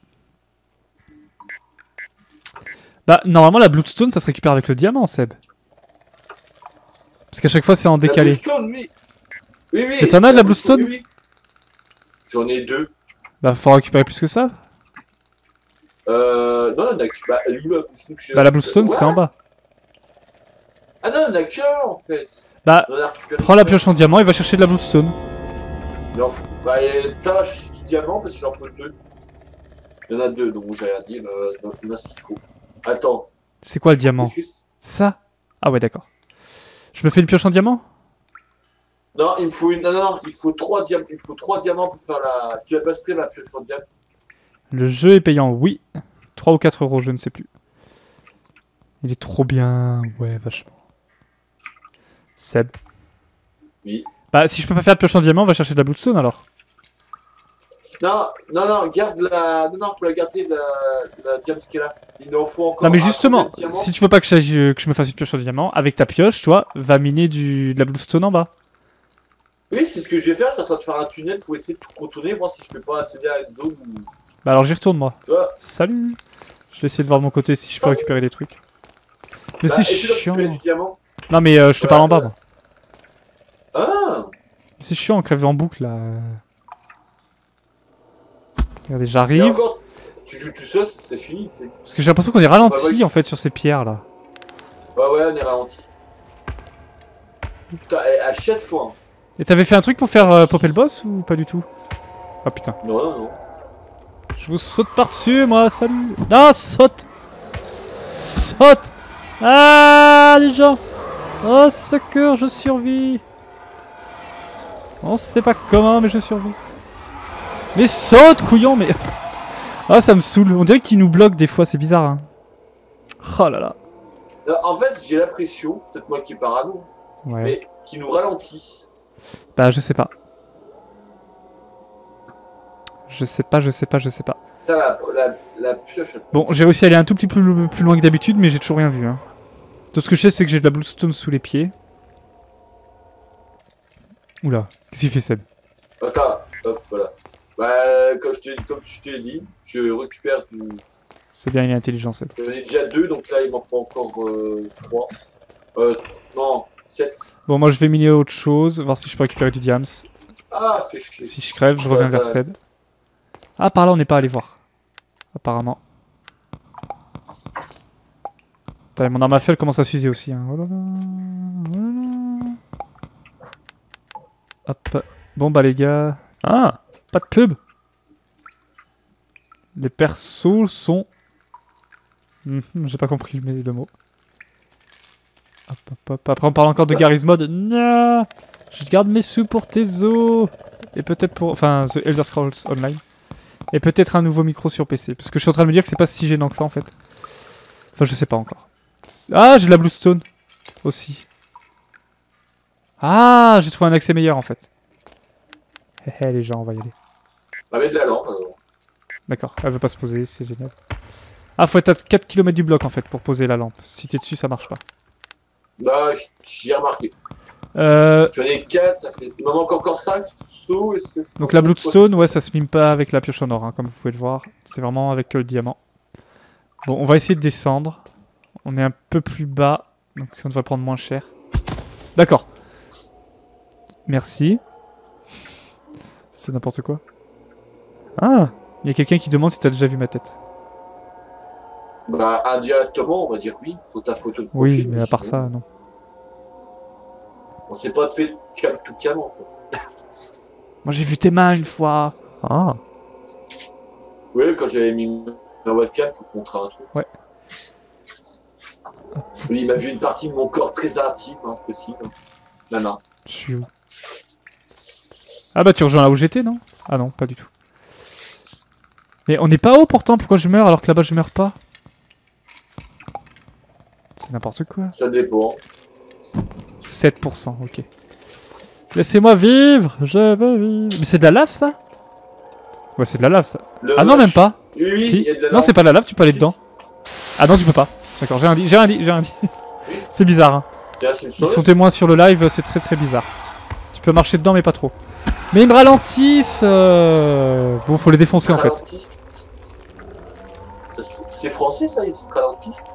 Bah, normalement, la Bloodstone, ça se récupère avec le diamant, Seb. Parce qu'à chaque fois, c'est en décalé. La Bluestone, oui. Oui, oui. Mais t'en as de la Bluestone? Oui, oui. J'en ai 2. Bah, faut en récupérer plus que ça. Non, on a que... Bah, lui, la Bluestone que j'ai... Bah, la Bluestone, c'est en bas. Ah non, on a que en fait. Bah, On a récupéré prends la pioche en diamant et va chercher de la Bloodstone. Il en faut... Bah, t'as du diamant parce qu'il en faut 2. Il y en a 2, donc j'ai rien dit, il y en a ce qu'il faut. Attends. C'est quoi le diamant? C'est ça? Ah ouais, d'accord. Je me fais une pioche en diamant? Non, il me faut une... Non, il faut 3 diamants. Il faut 3 diamants pour faire la... Je te la passerai, ma pioche en diamant. Le jeu est payant, oui. 3 ou 4 euros, je ne sais plus. Il est trop bien. Ouais, vachement. Seb. Oui. Bah, si je peux pas faire de pioche en diamant, on va chercher de la Bloodstone alors. Non, garde la... Non, faut la garder, la diamant qui est là. Il en faut encore... Non mais un justement, troisième diamant. si tu veux pas que je me fasse une pioche en diamant, avec ta pioche, toi, va miner de la Bloodstone en bas. Oui, c'est ce que je vais faire, je suis en train de faire un tunnel pour essayer de tout contourner, voir si je peux pas accéder à une zone où... Bah alors j'y retourne moi. Ah. Salut. Je vais essayer de voir de mon côté si je peux récupérer des trucs. Mais Bah, c'est et tu dois chiant. récupérer du diamant. Non mais je te parle en bas moi. Ah. C'est chiant, on crève en boucle là. Regardez, Et j'arrive. encore, tu joues tout seul, c'est fini, tu sais. Parce que j'ai l'impression qu'on est ralenti Ouais, ouais, en fait sur ces pierres là. Ouais, on est ralenti. Putain, à chaque fois. Hein. Et t'avais fait un truc pour faire popper le boss ou pas du tout? Ah putain. Non. Je vous saute par-dessus moi, salut. Non, saute. Saute. Ah les gens. Oh secours, je survis. On sait pas comment mais je survis. Mais saute couillon mais... Ah ça me saoule, on dirait qu'il nous bloque des fois, c'est bizarre hein. Oh là là. En fait, j'ai l'impression, peut-être moi qui est parano, Ouais. mais qui nous ralentissent. Bah je sais pas. Je sais pas. Putain, la pioche. Bon, j'ai réussi à aller un tout petit peu plus loin que d'habitude, mais j'ai toujours rien vu. Hein. Tout ce que je sais, c'est que j'ai de la bluestone sous les pieds. Oula, qu'est-ce qu'il fait Seb? Attends, hop, voilà. Bah, comme je t'ai dit, je récupère du... C'est bien, il est intelligent Seb. J'en ai déjà 2, donc là, il m'en faut encore 3. Non, 7. Bon, moi je vais miner autre chose, voir si je peux récupérer du diams. Ah, fais chier. Si je crève, je reviens vers Seb. Ah, par là, on n'est pas allé voir. Apparemment. Putain, mon arme à feu commence à s'user aussi. Hein. Oh là là, oh là là. Hop. Bon, bah, les gars. Ah, pas de pub. Les persos sont. J'ai pas compris le mot. Hop, hop, hop. Après, on parle encore de Garry's Mod. Non, je garde mes sous pour tes os. Et peut-être pour. Enfin, The Elder Scrolls Online. Et peut-être un nouveau micro sur PC. Parce que je suis en train de me dire que c'est pas si gênant que ça en fait. Enfin, je sais pas encore. Ah, j'ai de la bluestone aussi. Ah, j'ai trouvé un accès meilleur en fait. Hé les gens, on va y aller. On va mettre de la lampe alors. D'accord, elle veut pas se poser, c'est génial. Ah, faut être à 4 km du bloc en fait pour poser la lampe. Si t'es dessus, ça marche pas. Bah, j'ai remarqué. Euh, J'en ai 4, ça fait. Il m'en manque encore 5 sauts et c'est. donc la bluestone, ouais, ça se mime pas avec la pioche en or, hein, comme vous pouvez le voir. C'est vraiment avec le diamant. Bon, on va essayer de descendre. On est un peu plus bas, donc on devrait prendre moins cher. D'accord. Merci. C'est n'importe quoi. Ah, il y a quelqu'un qui demande si t'as déjà vu ma tête. Bah, indirectement, on va dire oui. Faut ta photo de Oui, profil, mais à part sinon, ça, non. On s'est pas fait tout calme en fait. Moi j'ai vu tes mains une fois. Ah. Oui, quand j'avais mis ma webcam pour te montrer un truc. Ouais. Oui, il m'a vu une partie de mon corps très intime, hein, précis. La main. Je suis où? Ah bah tu rejoins là où j'étais, non? Ah non, pas du tout. Mais on n'est pas haut pourtant, pourquoi je meurs alors que là-bas je meurs pas? C'est n'importe quoi. Ça dépend. 7%, ok. Laissez-moi vivre, je veux vivre. Mais c'est de la lave ça? Ouais, c'est de la lave ça. Ah non, même pas. Oui, oui, Si. il y a de la Non, lave. c'est pas de la lave, tu peux aller dedans. Ah non, tu peux pas. D'accord, j'ai rien dit. C'est bizarre, hein. Tiens, c'est une Ils sont sauce. témoins sur le live, c'est très bizarre. Tu peux marcher dedans, mais pas trop. Mais ils me ralentissent. Bon, faut les défoncer en fait. Ralentiste. C'est français ça, ils se ralentissent.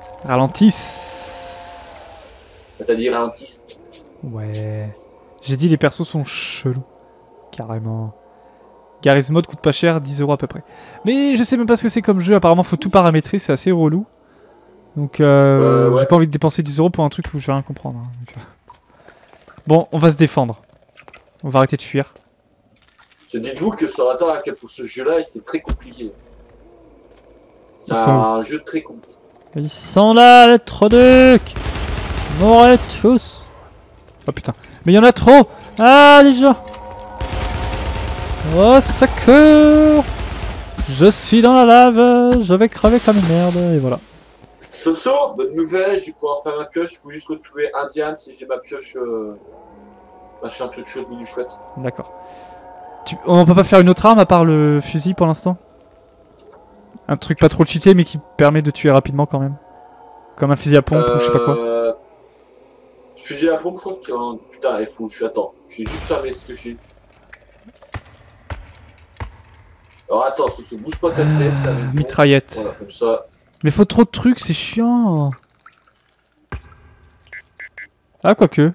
Ralentissent. T'as dit ralentiste. Ouais. J'ai dit les persos sont chelous. Carrément. Garry's Mod coûte pas cher, 10 € à peu près. Mais je sais même pas ce que c'est comme jeu. Apparemment, faut tout paramétrer, c'est assez relou. Donc, ouais. j'ai pas envie de dépenser 10 € pour un truc où je vais rien comprendre. Hein. Donc, bon, on va se défendre. On va arrêter de fuir. Dites-vous que sur Internet, pour ce jeu-là, c'est très compliqué. C'est Ils sont- un jeu très compliqué. Ils sont là, les troducs! Mourrez tous! Oh putain. Mais il y en a trop! Ah, les gens! Oh, secours! Je suis dans la lave, je vais crever comme une merde, et voilà. Soso, bonne nouvelle, j'ai pouvoir faire ma pioche, il faut juste retrouver un diamant si j'ai ma pioche. Machin tout chaude, minu chouette. D'accord. On peut pas faire une autre arme à part le fusil pour l'instant? Un truc pas trop cheaté mais qui permet de tuer rapidement quand même. Comme un fusil à pompe ou je sais pas quoi. Fusil à pompe, je crois que. Putain, il faut. Attends, j'ai juste fermé ce que j'ai. Alors attends, Soso, bouge pas ta tête. Mitraillette. Voilà, comme ça. Mais faut trop de trucs, c'est chiant. Ah, quoique.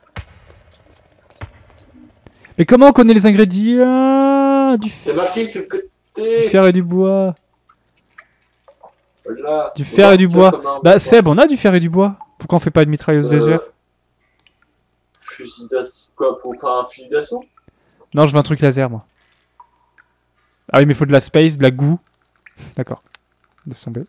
Mais comment on connaît les ingrédients? C'est marqué sur le Du côté. fer et du bois. Voilà. Du fer et du bois. Bah, Seb, on a du fer et du bois. Pourquoi on fait pas une mitrailleuse légère? Fusil d'assaut. Quoi, pour faire un fusil d'assaut? Non, je veux un truc laser, moi. Ah oui, mais il faut de la space, de la goût. D'accord. Laisse tomber.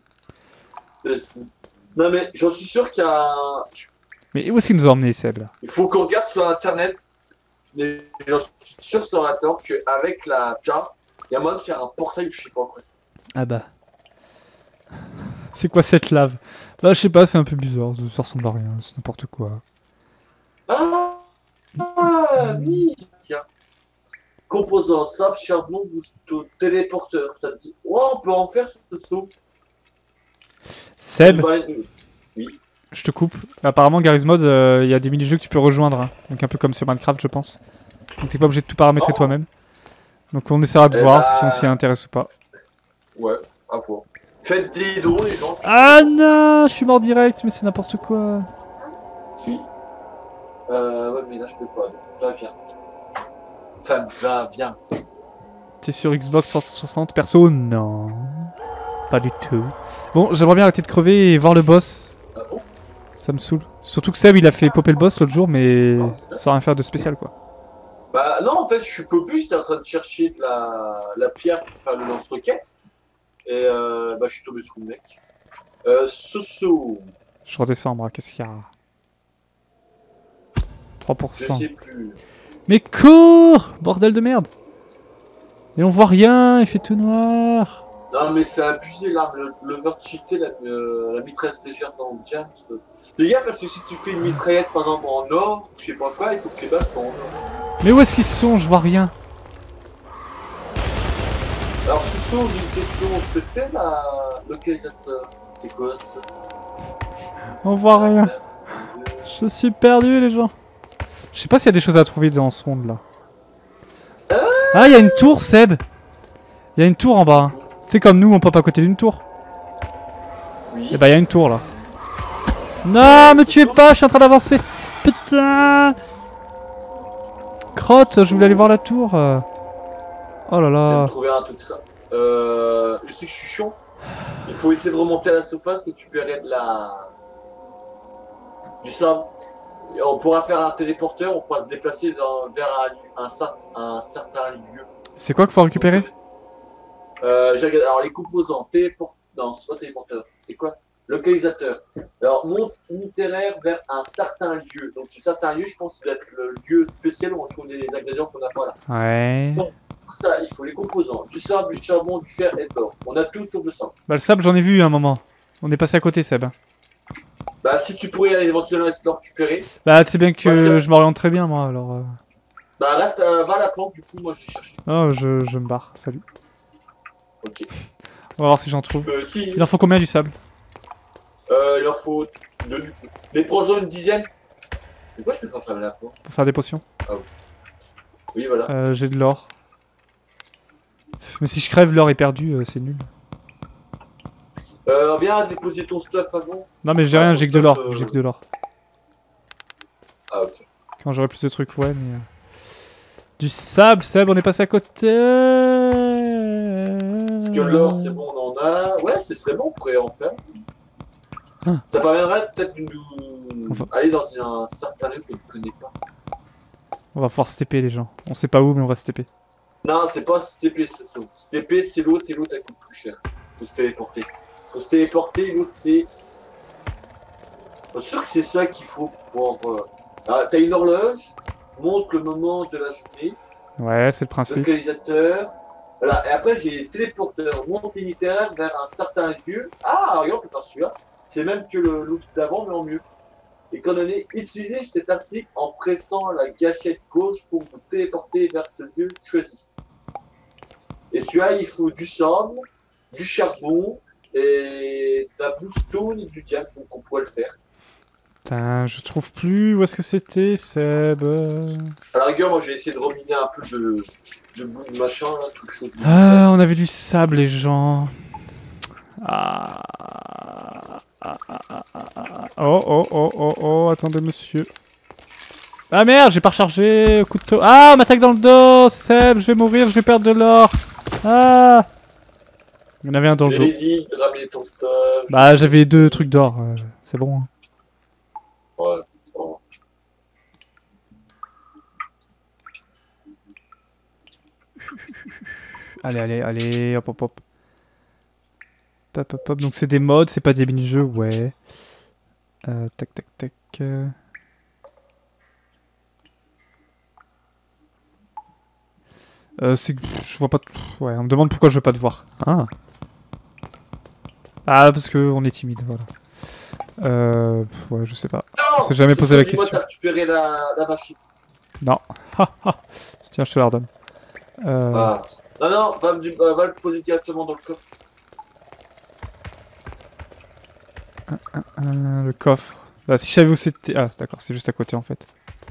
Non, mais j'en suis sûr qu'il y a un... Mais où est-ce qu'il nous a emmené, Seb, là? Il faut qu'on regarde sur internet. Mais j'en suis sûr sur internet qu'avec la jar, il y a moyen de faire un portail ou je sais pas quoi. Ah bah. C'est quoi cette lave? Bah, je sais pas, c'est un peu bizarre. Ça ressemble à rien, c'est n'importe quoi. Ah oui, tiens. Composant sable, charbon, boosto, téléporteur. Ça te dit, oh, on peut en faire ce saut. Seb, Oui. je te coupe. Apparemment, Garry's Mod, il y a des mini-jeux que tu peux rejoindre. Hein. Donc un peu comme sur Minecraft, je pense. Donc t'es pas obligé de tout paramétrer Oh. toi-même. Donc on essaiera de Eh voir bah, si on s'y intéresse ou pas. Ouais, à voir. Faites des dons, les gens. Ah non, je suis mort direct, mais c'est n'importe quoi. Oui. Ouais, mais là, je peux pas. Donc, là, viens. Femme, va, viens. T'es sur Xbox 360, perso? Non. Pas du tout. Bon, j'aimerais bien arrêter de crever et voir le boss. Ah bon? Ça me saoule. Surtout que Seb, il a fait popper le boss l'autre jour, mais Ah. sans rien faire de spécial, quoi. Bah, non, en fait, je suis popé. J'étais en train de chercher de la pierre pour faire le lance-roquette. Et bah, je suis tombé sur le mec. Soso. Je redescends, moi, qu'est-ce qu'il y a? Je 3%. sais plus. Mais cours! Bordel de merde! Et on voit rien, il fait tout noir. Non, mais c'est abusé l'arme, l'overcheaté, la mitrailleuse légère dans James. Fais gaffe parce que si tu fais une mitraillette par exemple en or, je sais pas quoi, il faut que les balles soient en or. Mais où est-ce qu'ils sont? Je vois rien. Alors, Soso, j'ai une question, c'est fait la localisateur? C'est quoi ça? On voit rien. Je suis perdu, les gens. Je sais pas s'il y a des choses à trouver dans ce monde-là. Ah, il y a une tour, Seb. Il y a une tour en bas. Hein. Tu sais, comme nous, on pop à côté d'une tour. Oui. Et bah, il y a une tour là. Non, me tuez pas, je suis en train d'avancer. Putain. Crotte, je voulais aller voir la tour. Oh là Je viens là. de trouver un truc ça. Je sais que je suis chiant. Il faut essayer de remonter à la surface, récupérer du sable. Et on pourra faire un téléporteur, on pourra se déplacer vers un certain lieu. C'est quoi qu'il faut récupérer? J'ai regardé. Alors les composants, non, c'est pas téléporteur, c'est quoi? Localisateur. Alors monte unitaire vers un certain lieu. Donc ce certain lieu, je pense que ça doit être le lieu spécial où on trouve des ingrédients qu'on n'a pas là. Ouais. Pour ça, il faut les composants, du sable, du charbon, du fer et de l'or. On a tout sauf le sable. Bah, le sable, j'en ai vu un moment. On est passé à côté, Seb. Bah si tu pourrais aller éventuellement essayer de le récupérer. Bah, tu sais bien que Moi, je m'oriente très bien, moi, alors. Bah reste, va à la plante, du coup moi j'ai cherché. Oh, je me barre, salut. Ok. On va voir si j'en trouve. Qui Il en faut combien du sable? Il en faut 2 du coup. Mais prends-en une dizaine. Mais quoi je peux faire la plante? Pour faire des potions? Oui voilà. J'ai de l'or. Mais si je crève, l'or est perdu, c'est nul. Viens déposer ton stuff avant. Non, mais j'ai Ah, rien, ton j'ai que de stuff, l'or. J'ai que de l'or. Ah ok. Quand j'aurai plus de trucs, ouais, mais. Du sable, Seb, on est passé à côté. Parce que l'or c'est bon, on en a. Ouais, ce serait bon, on pourrait en faire. Ah. Ça permettrait peut-être de nous Enfin. aller dans un certain lieu qu'on ne connaît pas. On va pouvoir se TP, les gens. On sait pas où, mais on va se TP. Non, c'est pas STP ce saut. STP c'est l'autre et l'autre elle coûte plus cher. Faut se téléporter. Faut se téléporter, l'autre c'est. Je suis sûr que c'est ça qu'il faut pour pouvoir. Ah, t'as une horloge, montre le moment de la journée, Ouais, c'est le principe. localisateur. Voilà, et après j'ai téléporteur, monte unitaire vers un certain lieu. Ah, regarde, on peut faire celui-là. C'est même que l'outil d'avant, mais en mieux. Et quand on est utilisez cet article en pressant la gâchette gauche pour vous téléporter vers ce lieu choisi. Et celui-là, il faut du sable, du charbon, et de la bluestone et du diamant, donc on pourrait le faire. Putain, je trouve plus où est-ce que c'était, Seb. À la rigueur, moi j'ai essayé de reminer un peu de bout de machin, là, toute chose. Ah, on avait du sable, les gens. Ah. Oh, oh, oh, oh, oh, attendez, monsieur. Ah merde, j'ai pas rechargé. Couteau. Ah, on m'attaque dans le dos. Seb, je vais mourir, je vais perdre de l'or. Ah. Il y en avait un dans le dos. J'ai dit de ramener ton stuff. Bah, j'avais 2 trucs d'or. C'est bon. Hein. Ouais. Bon. Allez, hop, hop, hop. Hop, hop, hop. Donc c'est des mods, c'est pas des mini-jeux, ouais. Tac, tac, tac. Je vois pas... Ouais, on me demande pourquoi je veux pas te voir. Ah. Ah, parce que on est timide, voilà. Ouais, je sais pas. Non, on s'est jamais posé la question. T'as récupéré la machine. Non. Tiens, je te la redonne. Ah. Non, va le poser directement dans le coffre. Le coffre. Bah, si je savais où c'était... Ah, d'accord, c'est juste à côté, en fait.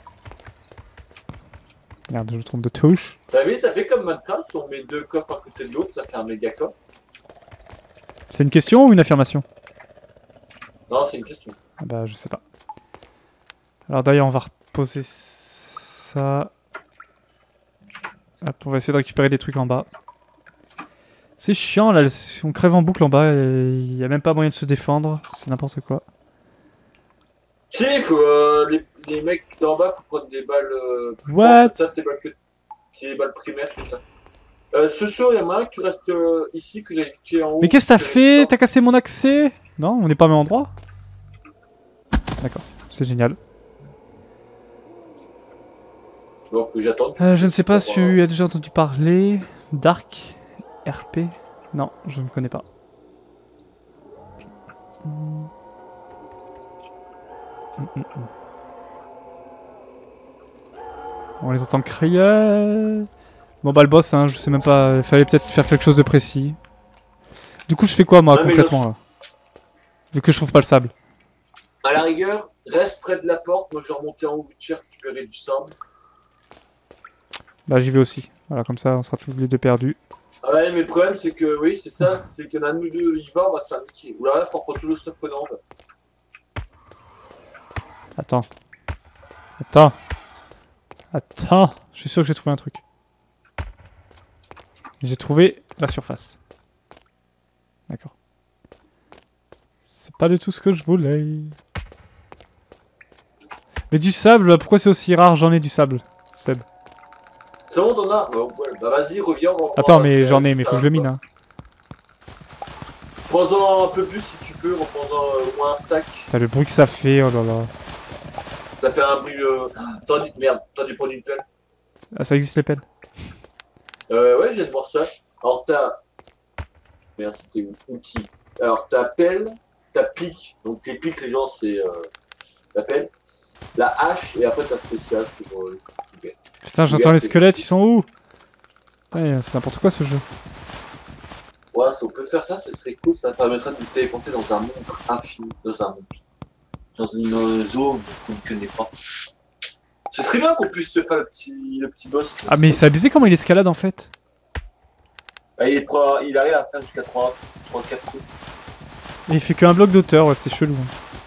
Merde, je me trompe de touche. T'as vu, ça fait comme Minecraft, si on met 2 coffres à côté de l'autre, ça fait un méga coffre. C'est une question ou une affirmation? Non, c'est une question. Ah bah, je sais pas. Alors d'ailleurs, on va reposer ça. Hop, on va essayer de récupérer des trucs en bas. C'est chiant là, on crève en boucle en bas et il y a même pas moyen de se défendre. C'est n'importe quoi. Si, faut, les mecs d'en bas, faut prendre des balles. What? C'est des balles primaires, tout ça. Ce saut, il y en a un que tu restes ici, que j'ai qui est en haut. Mais qu'est-ce que t'as fait? T'as cassé mon accès? Non, on n'est pas au même endroit? D'accord, c'est génial. Bon, faut que j'attende. Je ne sais pas si tu as déjà entendu parler. Dark RP? Non, je ne connais pas. On les entend crier. Bon bah le boss, hein, je sais même pas. Il fallait peut-être faire quelque chose de précis. Du coup, je fais quoi moi concrètement là? Vu que je trouve pas le sable. À la rigueur, reste près de la porte. Moi, je vais remonter en haut du tir, récupérer du sable. Bah j'y vais aussi. Voilà, comme ça, on sera tous les deux perdus. Ah ouais, mais le problème, c'est que, oui, c'est ça, c'est que l'un de nous deux y va, on va se faire niquer. Ou là, faut reprendre tout le stuff qu'on a en bas. Attends, je suis sûr que j'ai trouvé un truc. J'ai trouvé la surface. D'accord. C'est pas du tout ce que je voulais. Mais du sable, pourquoi c'est aussi rare? J'en ai du sable, Seb. C'est bon, t'en as? Ouais, bah vas-y, reviens, on va Attends, mais j'en ai, mais faut que je le mine. Hein. Prends-en un peu plus si tu peux, reprends-en au moins un stack. T'as le bruit que ça fait, oh là là. Ça fait un bruit. Merde, t'as dû prendre une pelle. Ah, ça existe les pelles? Ouais, je viens de voir ça. Alors t'as. Merde, c'était outil. Alors t'as pelle, t'as pique. Donc les piques, les gens, c'est la pelle. La hache, et après t'as spécial pour. Putain, j'entends les squelettes, ils sont où? Putain, c'est n'importe quoi ce jeu. Ouais, si on peut faire ça, ce serait cool. Ça permettrait de nous téléporter dans un monde infini. Dans une zone qu'on ne connaît pas. Ce serait bien qu'on puisse se faire le petit boss. Ah, mais c'est abusé comment il escalade en fait. Ah, il arrive à faire jusqu'à 3-4 sauts. Et il fait qu'un bloc d'auteur, ouais, c'est chelou.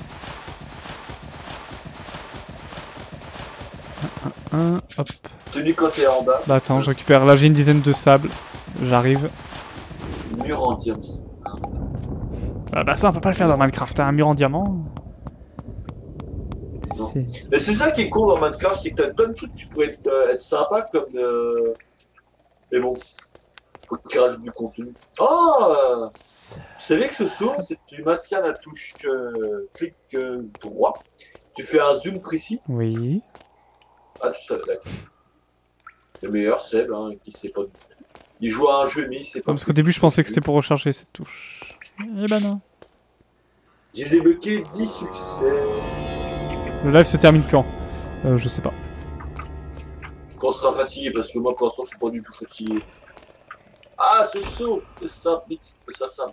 Hop. Tenu quand t'es en bas. Bah attends, je récupère. Là j'ai une dizaine de sable. J'arrive. Mur en diamant. Bah ça on peut pas le faire dans Minecraft, hein, un mur en diamant. Mais c'est ça qui est cool dans Minecraft, c'est que t'as plein de trucs qui pourraient être sympas comme. Mais bon. Faut qu'il rajoute du contenu. Oh! Vous savez que ce saut, c'est tu maintiens la touche clic droit. Tu fais un zoom précis. Oui. Ah, tu savais, d'accord. Le meilleur, Seb, hein, qui sait pas. Il joue à un jeu, mais il sait pas. Parce qu'au début, je pensais que c'était pour recharger cette touche. Eh ben non. J'ai débloqué 10 succès. Le live se termine quand? Je sais pas. Quand on sera fatigué, parce que moi, pour l'instant, je suis pas du tout fatigué. Ah, ce saut! Ça, vite. Ça.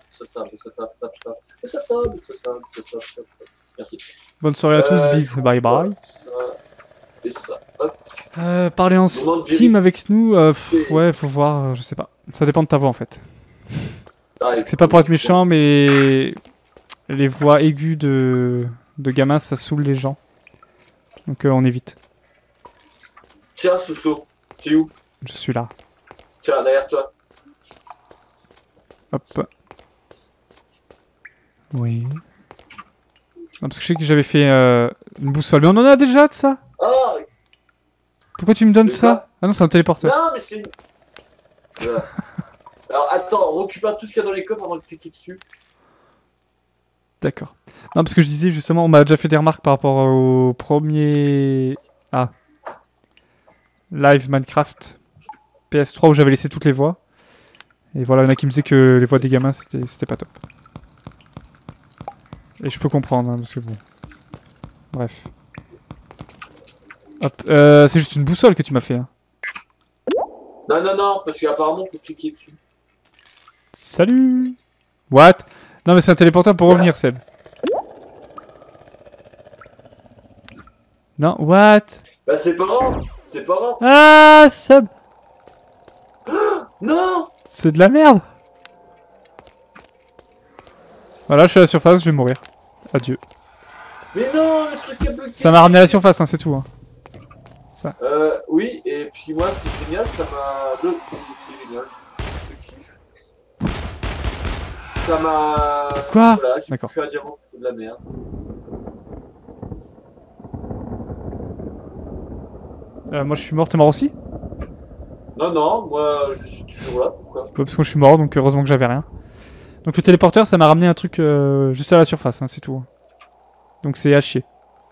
Merci. Bonne soirée à tous, bis, bye bye. Et ça, hop. Parler en Steam avec nous, ouais, faut voir, je sais pas. Ça dépend de ta voix en fait. Parce que c'est pas pour être méchant, mais les voix aiguës de gamins, ça saoule les gens. Donc on évite. Tiens, Soso, t'es où? Je suis là. Tiens, derrière toi. Hop. Oui. Non, parce que je sais que j'avais fait une boussole. Mais on en a déjà de ça. Ah, Pourquoi tu me donnes C'est ça? ça. Ah non, c'est un téléporteur. non, mais c'est... Voilà. Alors, attends, on récupère tout ce qu'il y a dans les coffres avant de cliquer dessus. D'accord. Non, parce que je disais justement, on m'a déjà fait des remarques par rapport au premier... Ah. Live Minecraft PS3 où j'avais laissé toutes les voix. Et voilà, il y en a qui me disaient que les voix des gamins, c'était pas top. Et je peux comprendre, hein, parce que bon... Bref. Hop, c'est juste une boussole que tu m'as fait. Hein. Non, non, non, parce qu'apparemment, faut cliquer dessus. Salut. What? Non mais c'est un téléporteur pour revenir, Seb. Non, what? Bah, c'est pas grave, c'est pas grave. Ah, Seb. Non! C'est de la merde. Voilà, je suis à la surface, je vais mourir. Adieu. Mais non, le truc est bloqué. Ça m'a ramené à la surface, hein, c'est tout. Hein. Oui, et puis moi, c'est génial, ça m'a... C'est génial. Je kiffe. Ça m'a... Quoi? Voilà, j'ai D'accord. fait un diamant de la merde. Moi je suis mort, t'es mort aussi? Non, non, moi, je suis toujours là, pourquoi? Ouais, parce que moi je suis mort, donc heureusement que j'avais rien. Donc le téléporteur, ça m'a ramené un truc juste à la surface, hein, c'est tout. Donc c'est à chier.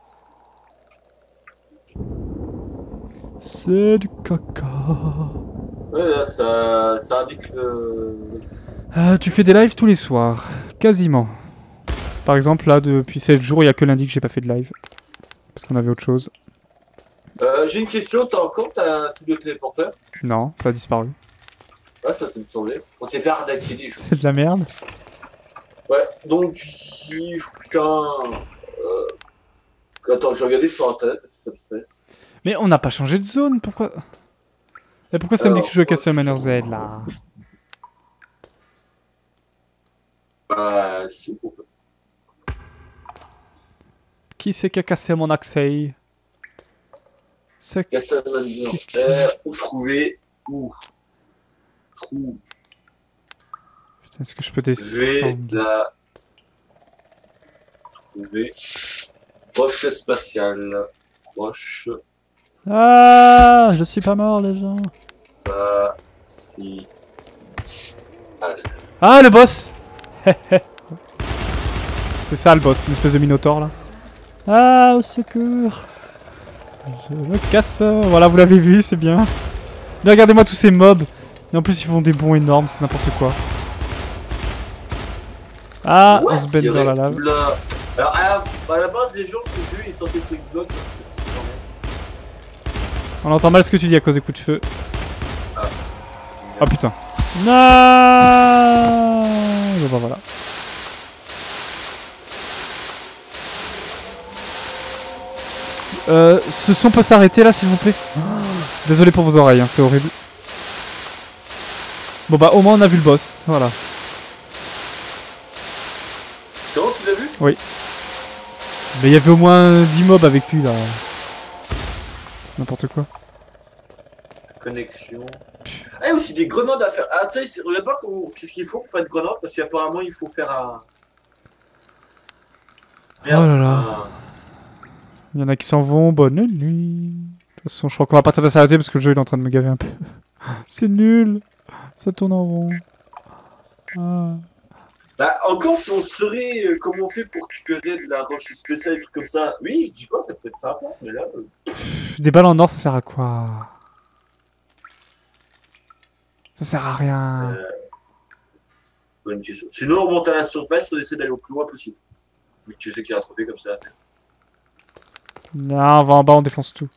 C'est du caca. Ouais, là, ça indique le... Tu fais des lives tous les soirs, quasiment. Par exemple, là, depuis 7 jours, il n'y a que lundi que j'ai pas fait de live. Parce qu'on avait autre chose. J'ai une question, t'as encore un truc de téléporteur? Non, ça a disparu. Ouais, ça me semblait. On s'est fait arnaquer des choses. C'est de la merde. Ouais, donc, putain... Attends, j'ai regardé sur internet, ça me stresse. Mais on n'a pas changé de zone, pourquoi? Et pourquoi ça me dit que je joue à Castlevania Z, là? Bah, je sais pas. Qui c'est qui a cassé mon accès? C'est... Castlevania. Où trouver? Où? Putain, est-ce que je peux Je vais descendre? la trouver. Roche spatiale. Roche Ah, je suis pas mort, les gens. spatiale. Ah, le boss. C'est ça, le boss, une espèce de minotaure, là. Ah, au secours. Je me casse. Voilà, vous l'avez vu, c'est bien. Mais regardez-moi tous ces mobs. Et en plus, ils font des bonds énormes, c'est n'importe quoi. Ah, on se baigne dans la lave. Alors, à la base, les gens, ce jeu est censé sur Xbox. On entend mal ce que tu dis à cause des coups de feu. Ah. Oh putain. Non. Bon bah voilà. Ce son peut s'arrêter là s'il vous plaît. Désolé pour vos oreilles, hein, c'est horrible. Bon bah au moins on a vu le boss, voilà. C'est bon, tu l'as vu? Oui. Mais il y avait au moins 10 mobs avec lui là. C'est n'importe quoi. Connexion. Ah, il y a aussi des grenades à faire. Ah, tu sais, regarde pas qu'est-ce qu'il faut pour faire une grenade, parce qu'apparemment il faut faire un. Merde. Oh là là. Il y en a qui s'en vont, bonne nuit. De toute façon, je crois qu'on va pas tarder à s'arrêter parce que le jeu il est en train de me gaver un peu. C'est nul. Ça tourne en rond. Ah. Bah, encore si on saurait comment on fait pour récupérer de la roche spéciale et tout comme ça. Oui, je dis pas, ça peut être sympa, mais là. Des balles en or, ça sert à quoi? Ça sert à rien. Bonne question. Sinon, on remonte à la surface, on essaie d'aller au plus loin possible. Mais tu sais qu'il y a un trophée comme ça. Non, on va en bas, on défonce tout.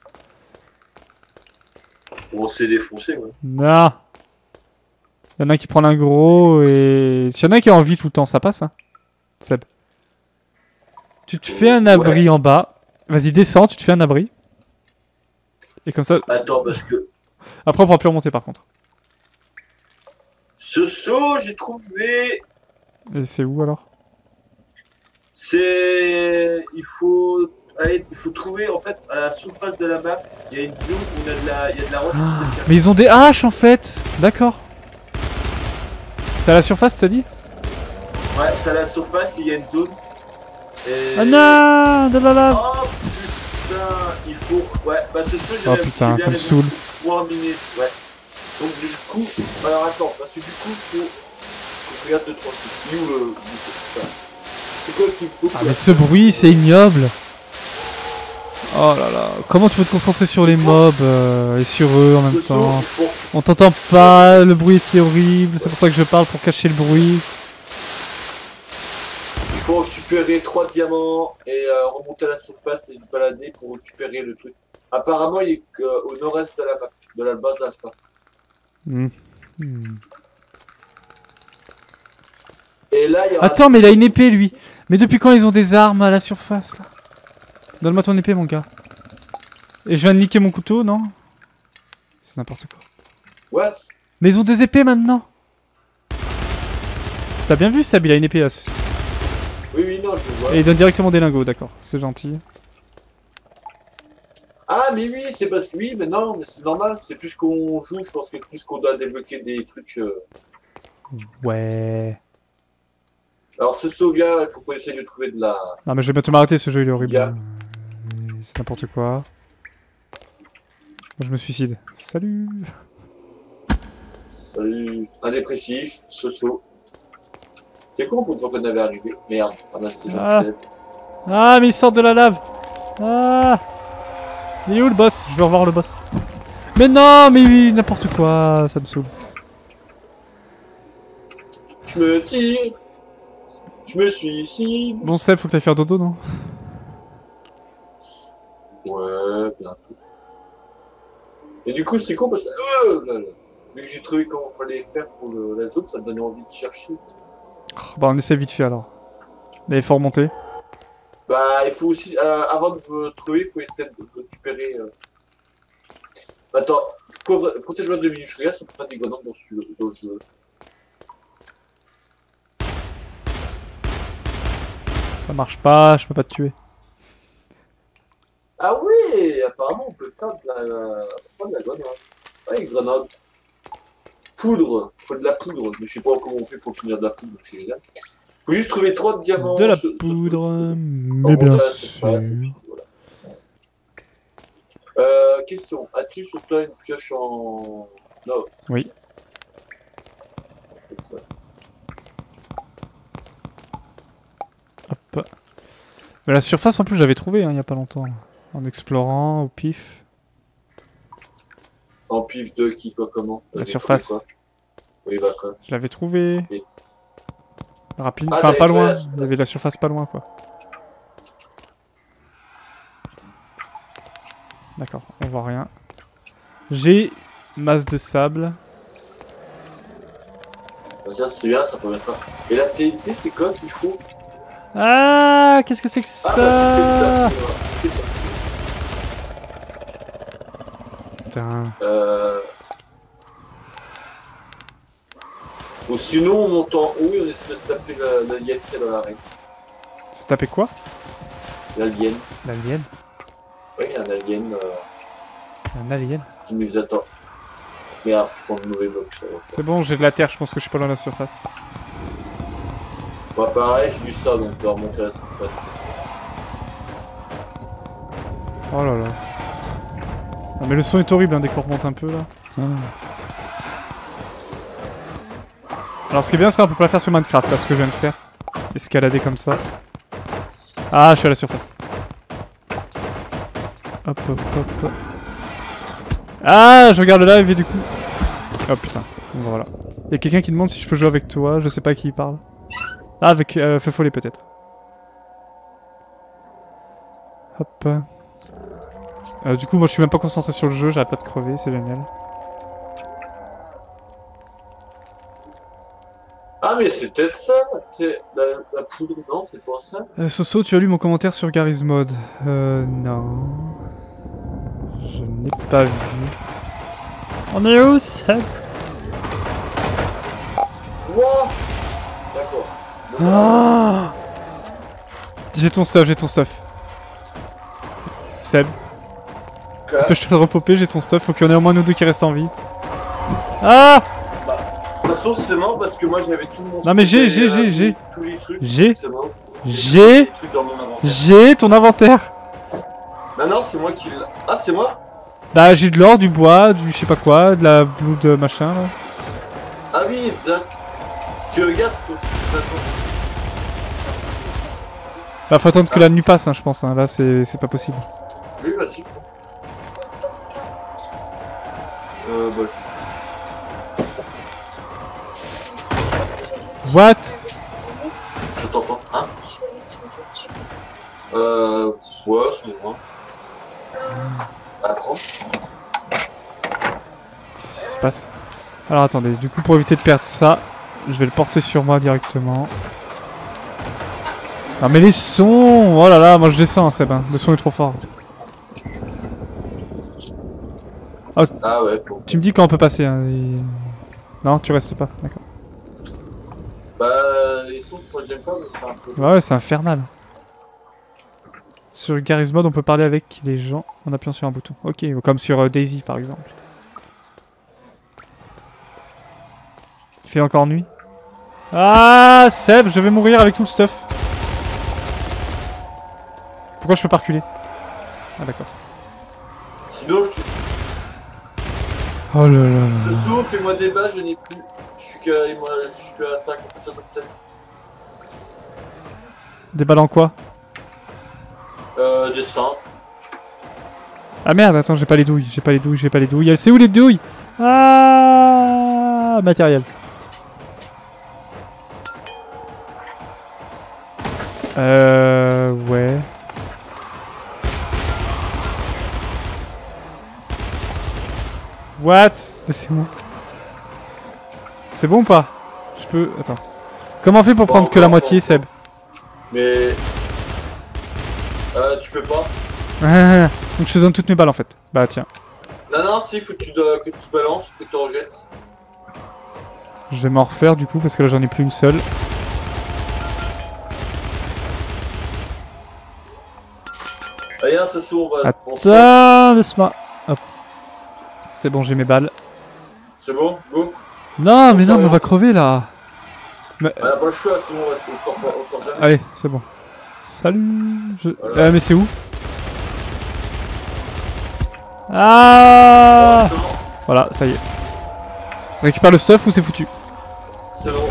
On s'est défoncé, ouais. Non. Il y en a qui prennent un gros et... S'il y en a qui ont envie tout le temps, ça passe, hein. Seb. Tu te fais un abri en bas. Vas-y, descends, tu te fais un abri. Et comme ça... Attends, parce que... Après, on pourra plus remonter, par contre. Ce saut, j'ai trouvé... Et c'est où, alors? C'est... Il faut il faut trouver en fait à la surface de la map, il y a une zone où il y a de la roche spéciale. Mais ils ont des haches en fait. D'accord. C'est à la surface, t'as dit? Ouais, c'est à la surface, il y a une zone. Et... Ah non, de la lave. Oh putain, il faut... Ouais, bah c'est sûr, Oh putain, ça me saoule. Pour miner, ouais. Donc du coup... Alors attends, parce que du coup, faut... Je regarde 2-3 trucs. Où le... C'est quoi qu'il faut? Ah mais ce bruit, c'est ignoble. Oh là là, comment tu veux te concentrer sur les mobs et sur eux en même temps? On t'entend pas, le bruit était horrible, c'est pour ça que je parle pour cacher le bruit. Il faut récupérer 3 diamants et remonter à la surface et se balader pour récupérer le truc. Apparemment, il est au nord-est de la map, de la base alpha. Et là, il y aura... Attends, mais il a une épée lui. Mais depuis quand ils ont des armes à la surface là? Donne-moi ton épée, mon gars. Et je viens de niquer mon couteau, non? C'est n'importe quoi. Ouais. Mais ils ont des épées maintenant. T'as bien vu, Sab, il a une épée là. Oui, non, je vois. Et il donne directement des lingots, d'accord. C'est gentil. Ah, mais oui, c'est parce que oui, mais non, mais c'est normal. C'est plus qu'on joue, je pense que plus qu'on doit débloquer des trucs. Ouais. Alors, ce sauvegarde, il faut qu'on essaye de trouver de la... Non mais je vais bientôt m'arrêter, ce jeu il est horrible. C'est n'importe quoi. Moi, je me suicide. Salut. Salut. Un dépressif, Soso. C'est con pour une fois qu'on avait arrivé. Merde, c'est gentil. Ah mais ils sortent de la lave. Ah. Il est où le boss? Je veux revoir le boss. Mais non, mais oui, n'importe quoi, ça me saoule. Je me tire. Je me suicide. Bon Seb, faut que t'ailles faire dodo, non? Ouais, bientôt. Et du coup, c'est con parce que... vu que j'ai trouvé comment il fallait faire pour la zone, ça me donnait envie de chercher. Bah on essaie vite fait alors. Mais il faut remonter. Bah, il faut aussi... avant de me trouver, il faut essayer de récupérer... Attends, protège-moi 2 minutes, je regarde si on peut faire des grenades dans le jeu. Ça marche pas, je peux pas te tuer. Ah oui, apparemment on peut faire de la grenade. Ouais, grenade. Poudre, faut de la poudre, mais je sais pas comment on fait pour obtenir de la poudre, donc c'est génial. Faut juste trouver 3 diamants. De la poudre, mais bien sûr. Question, as-tu sur toi une pioche en... Non. Oui. Hop. Mais la surface en plus j'avais trouvé il y a pas longtemps. En explorant au pif. En pif de qui, quoi, comment? La surface. Quoi oui, bah quoi. Je l'avais trouvé. Et... Rapide. Enfin pas loin. Il y avait la surface pas loin quoi. D'accord, on voit rien. J'ai masse de sable. C'est bien, ça permettra. Et la TNT, c'est quoi qu'il faut? Ah, qu'est-ce que c'est que ça? Putain. Ou sinon, on monte en haut et on essaie de se taper l'alien qui est dans l'arène. Se taper quoi? L'alien. L'alien? Oui, un alien. Un alien? Qui nous attend. Merde, je prends le mauvais bloc. C'est bon, j'ai de la terre, je pense que je suis pas loin de la surface. Moi, pareil, j'ai vu ça, donc je dois remonter à la surface. Oh là là. Ah, mais le son est horrible hein, dès qu'on remonte un peu là. Ah. Alors ce qui est bien, c'est on peut pas le faire sur Minecraft, là, ce que je viens de faire. Escalader comme ça. Ah, je suis à la surface. Hop, hop, hop. Ah, je regarde le live et du coup... Oh putain, bon, voilà. Il y a quelqu'un qui demande si je peux jouer avec toi, je sais pas à qui il parle. Ah, avec Feu Follet peut-être. Hop. Du coup, moi je suis même pas concentré sur le jeu, j'arrête pas de crever, c'est génial. Ah, mais c'est peut-être ça, c'est la poudre, non, c'est pas ça. Soso, tu as lu mon commentaire sur Garry's Mod? Non. Je n'ai pas vu. On est où, Seb? Wow. D'accord. Ah, j'ai ton stuff, j'ai ton stuff. Seb, Quoi? dépêche-toi de repopper, j'ai ton stuff, faut qu'il y en ait au moins nous deux qui restent en vie. Ah! Bah, de toute façon, c'est marrant parce que moi j'avais tout mon. Non, mais j'ai. Tous les trucs. J'ai. C'est marrant. J'ai. Des trucs dans mon inventaire. J'ai ton inventaire. Bah non, c'est moi qui l'a. Ah, c'est moi? Bah, j'ai de l'or, du bois, du je sais pas quoi, de la blood machin là. Ah oui, exact. Tu regardes ce que c'est. Bah, faut attendre que la nuit passe, hein, je pense. Hein. Là, c'est pas possible. Oui, vas-y. Bah, What? je t'entends. Hein? Si je vais aller sur YouTube. Ouais, c'est moi. Attends. Qu'est-ce qui se passe? Alors, attendez, du coup, pour éviter de perdre ça, je vais le porter sur moi directement. Ah, mais les sons! Oh là là, moi je descends, hein, Seb. Hein. Le son est trop fort. Ah ouais, bon. Tu me dis quand on peut passer. Hein, Non, tu restes pas, d'accord. Bah, les sons, moi j'aime pas, mais c'est un peu. Ouais, c'est infernal. Sur Garry's Mod, on peut parler avec les gens en appuyant sur un bouton. Ok, comme sur Daisy par exemple. Il fait encore nuit. Ah, Seb, je vais mourir avec tout le stuff. Pourquoi je peux pas reculer? Ah, d'accord. Sinon, je suis. Oh là là là. Le saut, fais-moi des bas, je n'ai plus. Je suis à 67. Des balles en quoi? Descente. Ah merde, attends, j'ai pas les douilles, j'ai pas les douilles, j'ai pas les douilles. Elle sait où les douilles? Ah, matériel. Ouais. What? Laissez-moi. C'est bon ou pas? Je peux... Attends. Comment on fait pour prendre que la moitié, Seb? Mais. Tu peux pas. Donc je te donne toutes mes balles en fait. Bah tiens. Non, non, si, faut que tu balances, que tu rejettes. Je vais m'en refaire du coup parce que là j'en ai plus une seule. Allez, un saut, on va. Attends, laisse-moi. Hop. C'est bon, j'ai mes balles. C'est bon, go. Non, mais non, mais on va crever là. Mais... On a pas le choix, sinon on sort jamais. Allez, c'est bon. Salut. Voilà. Mais c'est où? Ah! Voilà, ça y est. Récupère le stuff ou c'est foutu? C'est bon.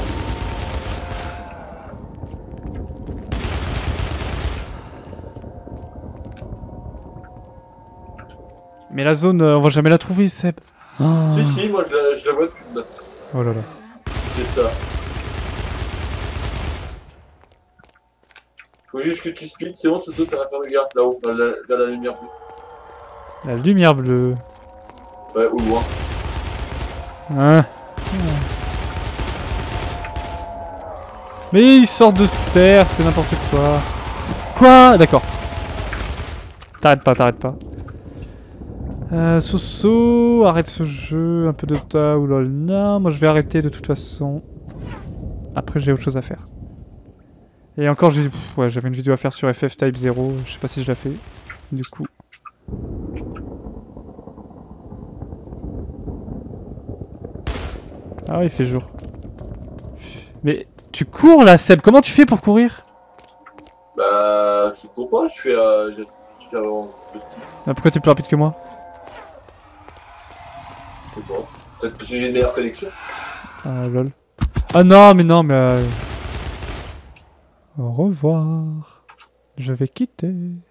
Mais la zone, on va jamais la trouver, Seb. Ah. Si, moi je la vois depuis là. Oh là là. C'est ça. Faut juste que tu speed, c'est bon, ce saut, t'as pas regarde là-haut, vers la lumière bleue. La lumière bleue. Ouais, au loin. Hein. Mais ils sortent de cette terre, c'est n'importe quoi. Quoi? D'accord. T'arrêtes pas. Soso, arrête ce jeu, un peu de ta ou lol. Non, moi je vais arrêter de toute façon. Après j'ai autre chose à faire. Et encore ouais, j'avais une vidéo à faire sur FF Type 0, je sais pas si je la fais. Du coup. Ah ouais, il fait jour. Mais tu cours là, Seb, comment tu fais pour courir? Bah, je cours pas, je suis à. Ah, pourquoi t'es plus rapide que moi? Je sais pas. Peut-être parce que j'ai une meilleure connexion. Ah lol. Ah non, mais... Au revoir. Je vais quitter.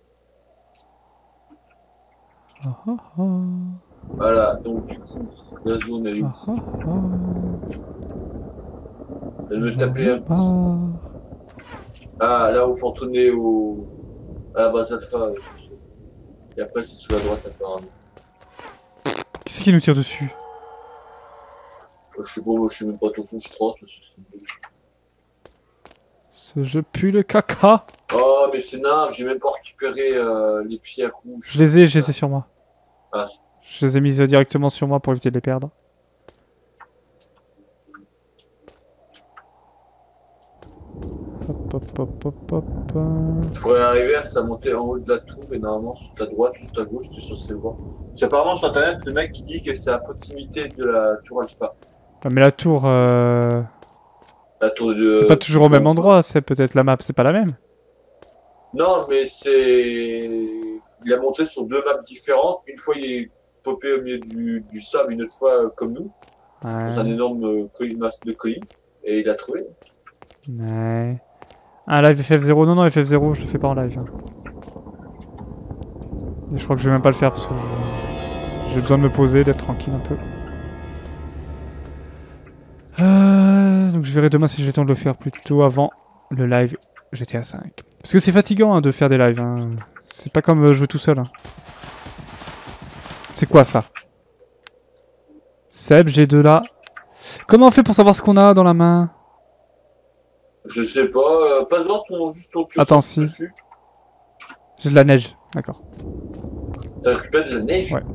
Ah ah ah. Voilà, donc du coup, la zone elle est où? Ah ah ah. Elle me tapait un petit. Ah, là où faut retourner à la base alpha. Et après, c'est sur la droite apparemment. Qui c'est qui nous tire dessus? Je sais pas, moi je sais même pas ton fond, je trace. Ce jeu pue le caca. Oh, mais c'est naze, j'ai même pas récupéré les pierres rouges. Je les ai sur moi. Ah. Je les ai mises directement sur moi pour éviter de les perdre. Hop. hop, hop, hop, hop. Il faudrait arriver à ça monter en haut de la tour et normalement sur ta droite ou sur ta gauche, c'est censé le voir. C'est apparemment sur internet le mec qui dit que c'est à proximité de la tour alpha. Ah, mais la tour, La tour de. c'est pas toujours au même endroit, c'est peut-être la map, c'est pas la même. Non, mais c'est. Il a monté sur 2 maps différentes. Une fois il est popé au milieu du sable, une autre fois comme nous, dans un Ouais. énorme masse de collines. Et il a trouvé. Ouais. Un live FF0, non, non, FF0, je le fais pas en live. Hein. Et je crois que je vais même pas le faire parce que j'ai besoin de me poser, d'être tranquille un peu. Donc je verrai demain si j'ai le temps de le faire plus tôt avant le live GTA 5. Parce que c'est fatigant hein, de faire des lives. Hein. C'est pas comme jouer tout seul. Hein. C'est quoi ça? Seb, j'ai de là. Comment on fait pour savoir ce qu'on a dans la main? Je sais pas, passe voir juste ton curseur Attends, si. dessus. J'ai de la neige, d'accord. T'as récupéré de la neige? Ouais.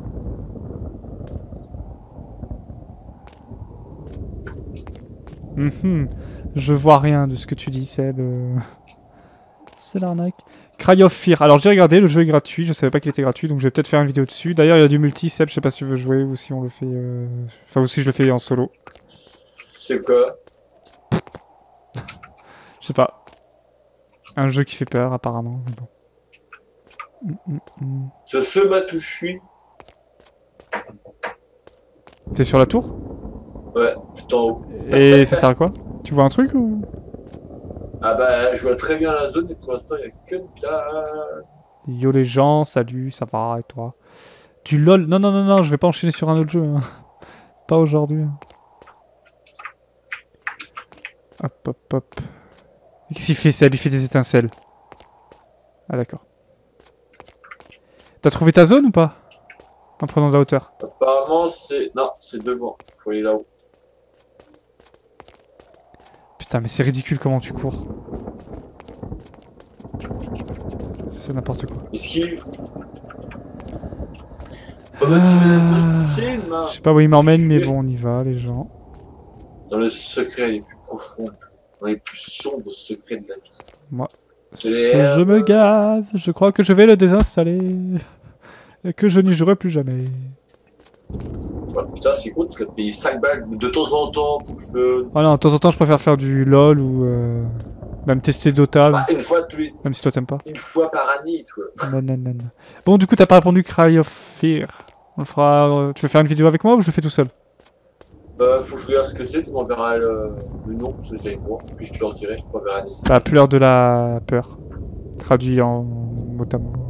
Je vois rien de ce que tu dis, Seb. C'est l'arnaque. Cry of Fear. Alors j'ai regardé, le jeu est gratuit. Je savais pas qu'il était gratuit, donc je vais peut-être faire une vidéo dessus. D'ailleurs, il y a du multi, Seb. Je sais pas si tu veux jouer ou si on le fait. Enfin, ou si je le fais en solo. C'est quoi? Je sais pas. Un jeu qui fait peur, apparemment. Mais bon. C'est ce matouchui. T'es sur la tour? Ouais, tout en haut. Et ça sert à quoi? Tu vois un truc ou? Ah bah, je vois très bien la zone et pour l'instant, il n'y a que dalle. Yo les gens, salut, ça va et toi? Du LOL? Non, non, non, non, je vais pas enchaîner sur un autre jeu. Hein. Pas aujourd'hui. Hein. Hop, hop, hop. Qu'est-ce qu'il fait, Seb? Il fait des étincelles. Ah, d'accord. T'as trouvé ta zone ou pas? En prenant de la hauteur. Apparemment, c'est. Non, c'est devant. Faut aller là-haut. Putain, mais c'est ridicule comment tu cours. C'est n'importe quoi. Esquive. Oh bah, tu mets la post Je sais pas où il m'emmène, mais bon, on y va, les gens. Dans le secret les plus profonds, dans les plus sombres secrets de la vie. Moi, je me gave. Je crois que je vais le désinstaller. Et que je n'y jouerai plus jamais. Ouais, putain, c'est cool, tu vas payer 5 balles de temps en temps pour le fun. Oh non, de temps en temps, je préfère faire du LOL ou même tester Dota, Bah, une fois tous les. même si toi t'aimes pas. Une fois par année, toi. Non, non, non, non. Bon, du coup, t'as pas répondu Cry of Fear. On le fera. Tu veux faire une vidéo avec moi ou je le fais tout seul? Faut que je regarde ce que c'est, tu m'enverras le nom, parce que j'allais voir, puis je te le redirai, je t'enverrai un essai. La pleure de la peur. Traduit en mot à mot.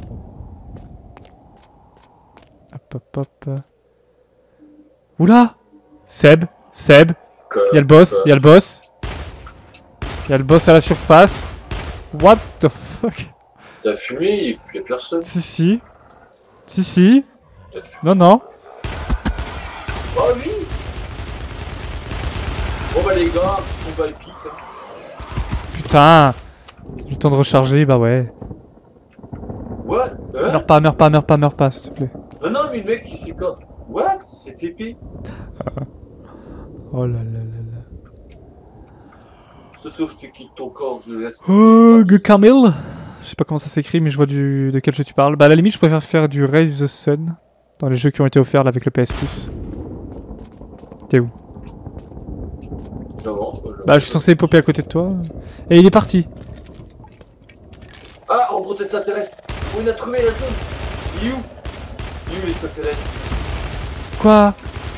Hop, hop, hop. Oula! Seb, Seb. Y'a le boss, y'a le boss. Y'a le boss à la surface. What the fuck? T'as fumé et puis y'a personne. Si, si. Si, si. T'as fumé. Non, non. Oh oui! Bon bah les gars, petit combat épique. Hein. Putain. J'ai le temps de recharger, bah ouais. What? Hein? Meurs pas, meurs pas, meurs pas, meurs pas, s'il te plaît. Non, non, mais le mec il s'est quand. What? C'est TP? Oh là là là là. Ce soir je te quitte ton corps, je le laisse. Oh, Camille. Je sais pas comment ça s'écrit, mais je vois de quel jeu tu parles. Bah à la limite, je préfère faire du Raise the Sun dans les jeux qui ont été offerts là, avec le PS Plus. T'es où? J'avance. Bah je suis censé popper à côté de toi. Et il est parti. Ah, en gros, t'es extraterrestre. Oh, il a trouvé la zone. Il est où? Il est où l'extraterrestre? Quoi?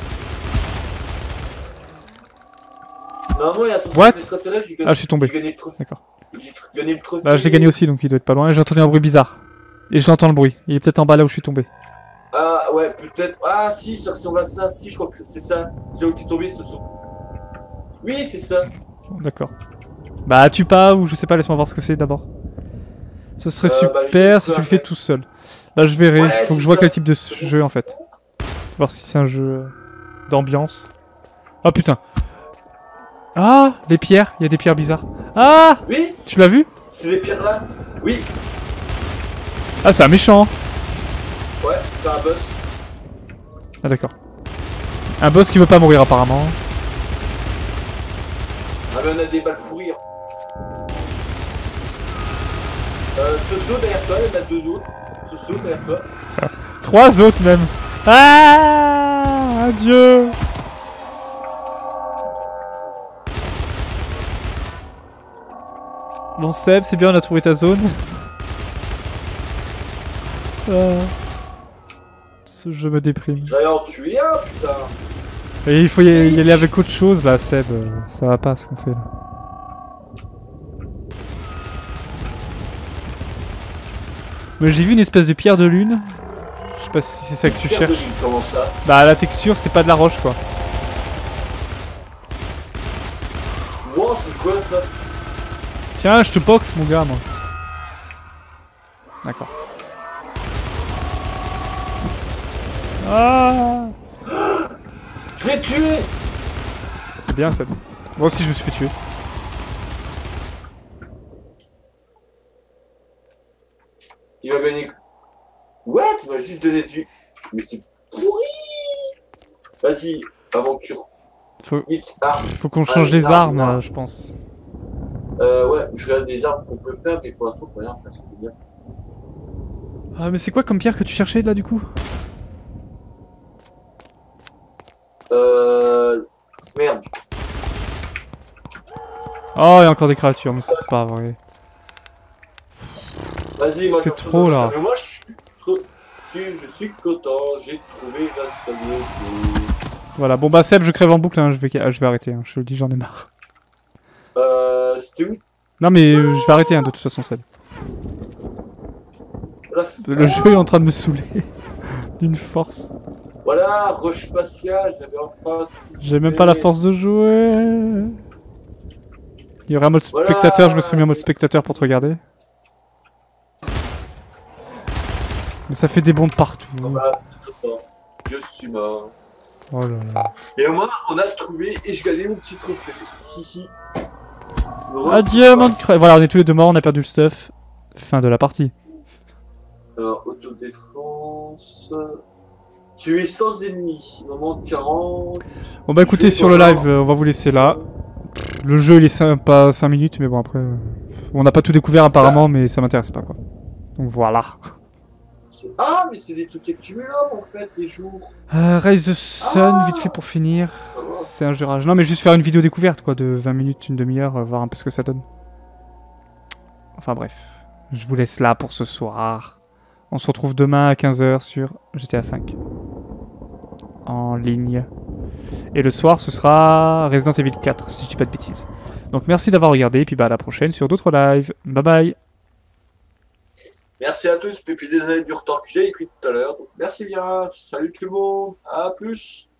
Normalement, il y a What? extraterrestre, j'ai gagné. Ah, je suis tombé. J'ai gagné le trophée. D'accord. J'ai gagné le trophée. Bah je l'ai gagné aussi, donc il doit être pas loin. J'ai entendu un bruit bizarre. Et je l'entends le bruit. Il est peut-être en bas là où je suis tombé. Ah, ouais, peut-être. Ah, si, ça ressemble à ça. Si, je crois que c'est ça. C'est là où t'es tombé, ce saut. Oui, c'est ça. D'accord. Bah tue pas ou je sais pas, laisse-moi voir ce que c'est d'abord. Ce serait bah, super je si tu le après. fais tout seul. Bah je verrai, Ouais, faut que c'est je vois ça. quel type de jeu en fait. Voir si c'est un jeu d'ambiance. Oh putain. Ah, les pierres, il y a des pierres bizarres. Ah, Oui, tu l'as vu? c'est les pierres là. Oui, Ah, c'est un méchant. ouais, c'est un boss. Ah d'accord. Un boss qui veut pas mourir apparemment. Ah, mais on a des balles pourries. Hein. Soso derrière toi, il y en a 2 autres. Soso derrière toi. 3 autres même. Ah, adieu. Bon Seb, c'est bien, on a trouvé ta zone. Ah. Ce jeu me déprime. J'allais en tuer un, putain. Et il faut y aller avec autre chose là, Seb. Ça va pas ce qu'on fait là. Mais j'ai vu une espèce de pierre de lune. Je sais pas si c'est ça que tu cherches. Comment ça? Bah la texture c'est pas de la roche quoi. Wow, c'est quoi ça? Tiens, je te boxe mon gars moi. D'accord. Ah, Je l'ai tué! c'est bien ça. Moi aussi je me suis fait tuer. Il m'a gagné. What? Il m'a juste donné du. Mais c'est pourri! Vas-y, aventure. Faut, Vite, arme. faut qu'on change les armes, je pense. Ouais, je regarde des armes qu'on peut faire, mais pour l'instant, on peut rien faire, c'est bien. Ah mais c'est quoi comme pierre que tu cherchais là du coup? Merde. Oh, il y a encore des créatures, mais c'est pas vrai. Vas-y, moi C'est je trop, retourne. là. Mais moi je suis trop. Je suis content, j'ai trouvé la solution. Voilà, bon bah Seb, je crève en boucle, hein, je vais arrêter, hein, je te le dis, j'en ai marre. C'était où? Non mais je vais arrêter hein, de toute façon Seb. Voilà. Le jeu est en train de me saouler. D'une force. Voilà, roche spatiale, j'avais enfin. J'ai même pas la force de jouer. Il y aurait un mode spectateur, je me serais mis en mode spectateur pour te regarder. Mais ça fait des bombes partout. Voilà, je suis mort. Oh là là. Et au moins, on a trouvé et je gagnais mon petit trophée. Hihi. Adieu, monde crève. Voilà, on est tous les deux morts, on a perdu le stuff. Fin de la partie. Alors, autodéfense. Tu es sans ennemis. Il m'en manque 40. Bon bah écoutez, sur le live, on va vous laisser là. Le jeu il est sympa 5 minutes, mais bon après... on n'a pas tout découvert apparemment, mais ça m'intéresse pas quoi. Donc voilà. Ah, mais c'est des trucs accumulables en fait, les jours. Rise the Sun, vite fait pour finir. C'est un jeu rage. Non mais juste faire une vidéo découverte quoi, de 20 minutes, une demi-heure, voir un peu ce que ça donne. Enfin bref, je vous laisse là pour ce soir. On se retrouve demain à 15 h sur GTA 5. En ligne. Et le soir ce sera Resident Evil 4 si je dis pas de bêtises. Donc merci d'avoir regardé et puis bah à la prochaine sur d'autres lives. Bye bye. Merci à tous, et puis désolé du retard que j'ai écrit tout à l'heure. Donc merci bien, salut tout le monde, à plus.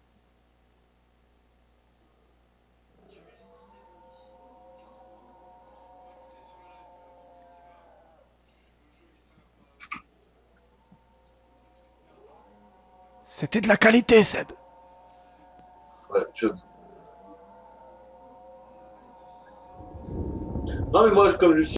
C'était de la qualité Seb. Ouais, Non mais moi comme je suis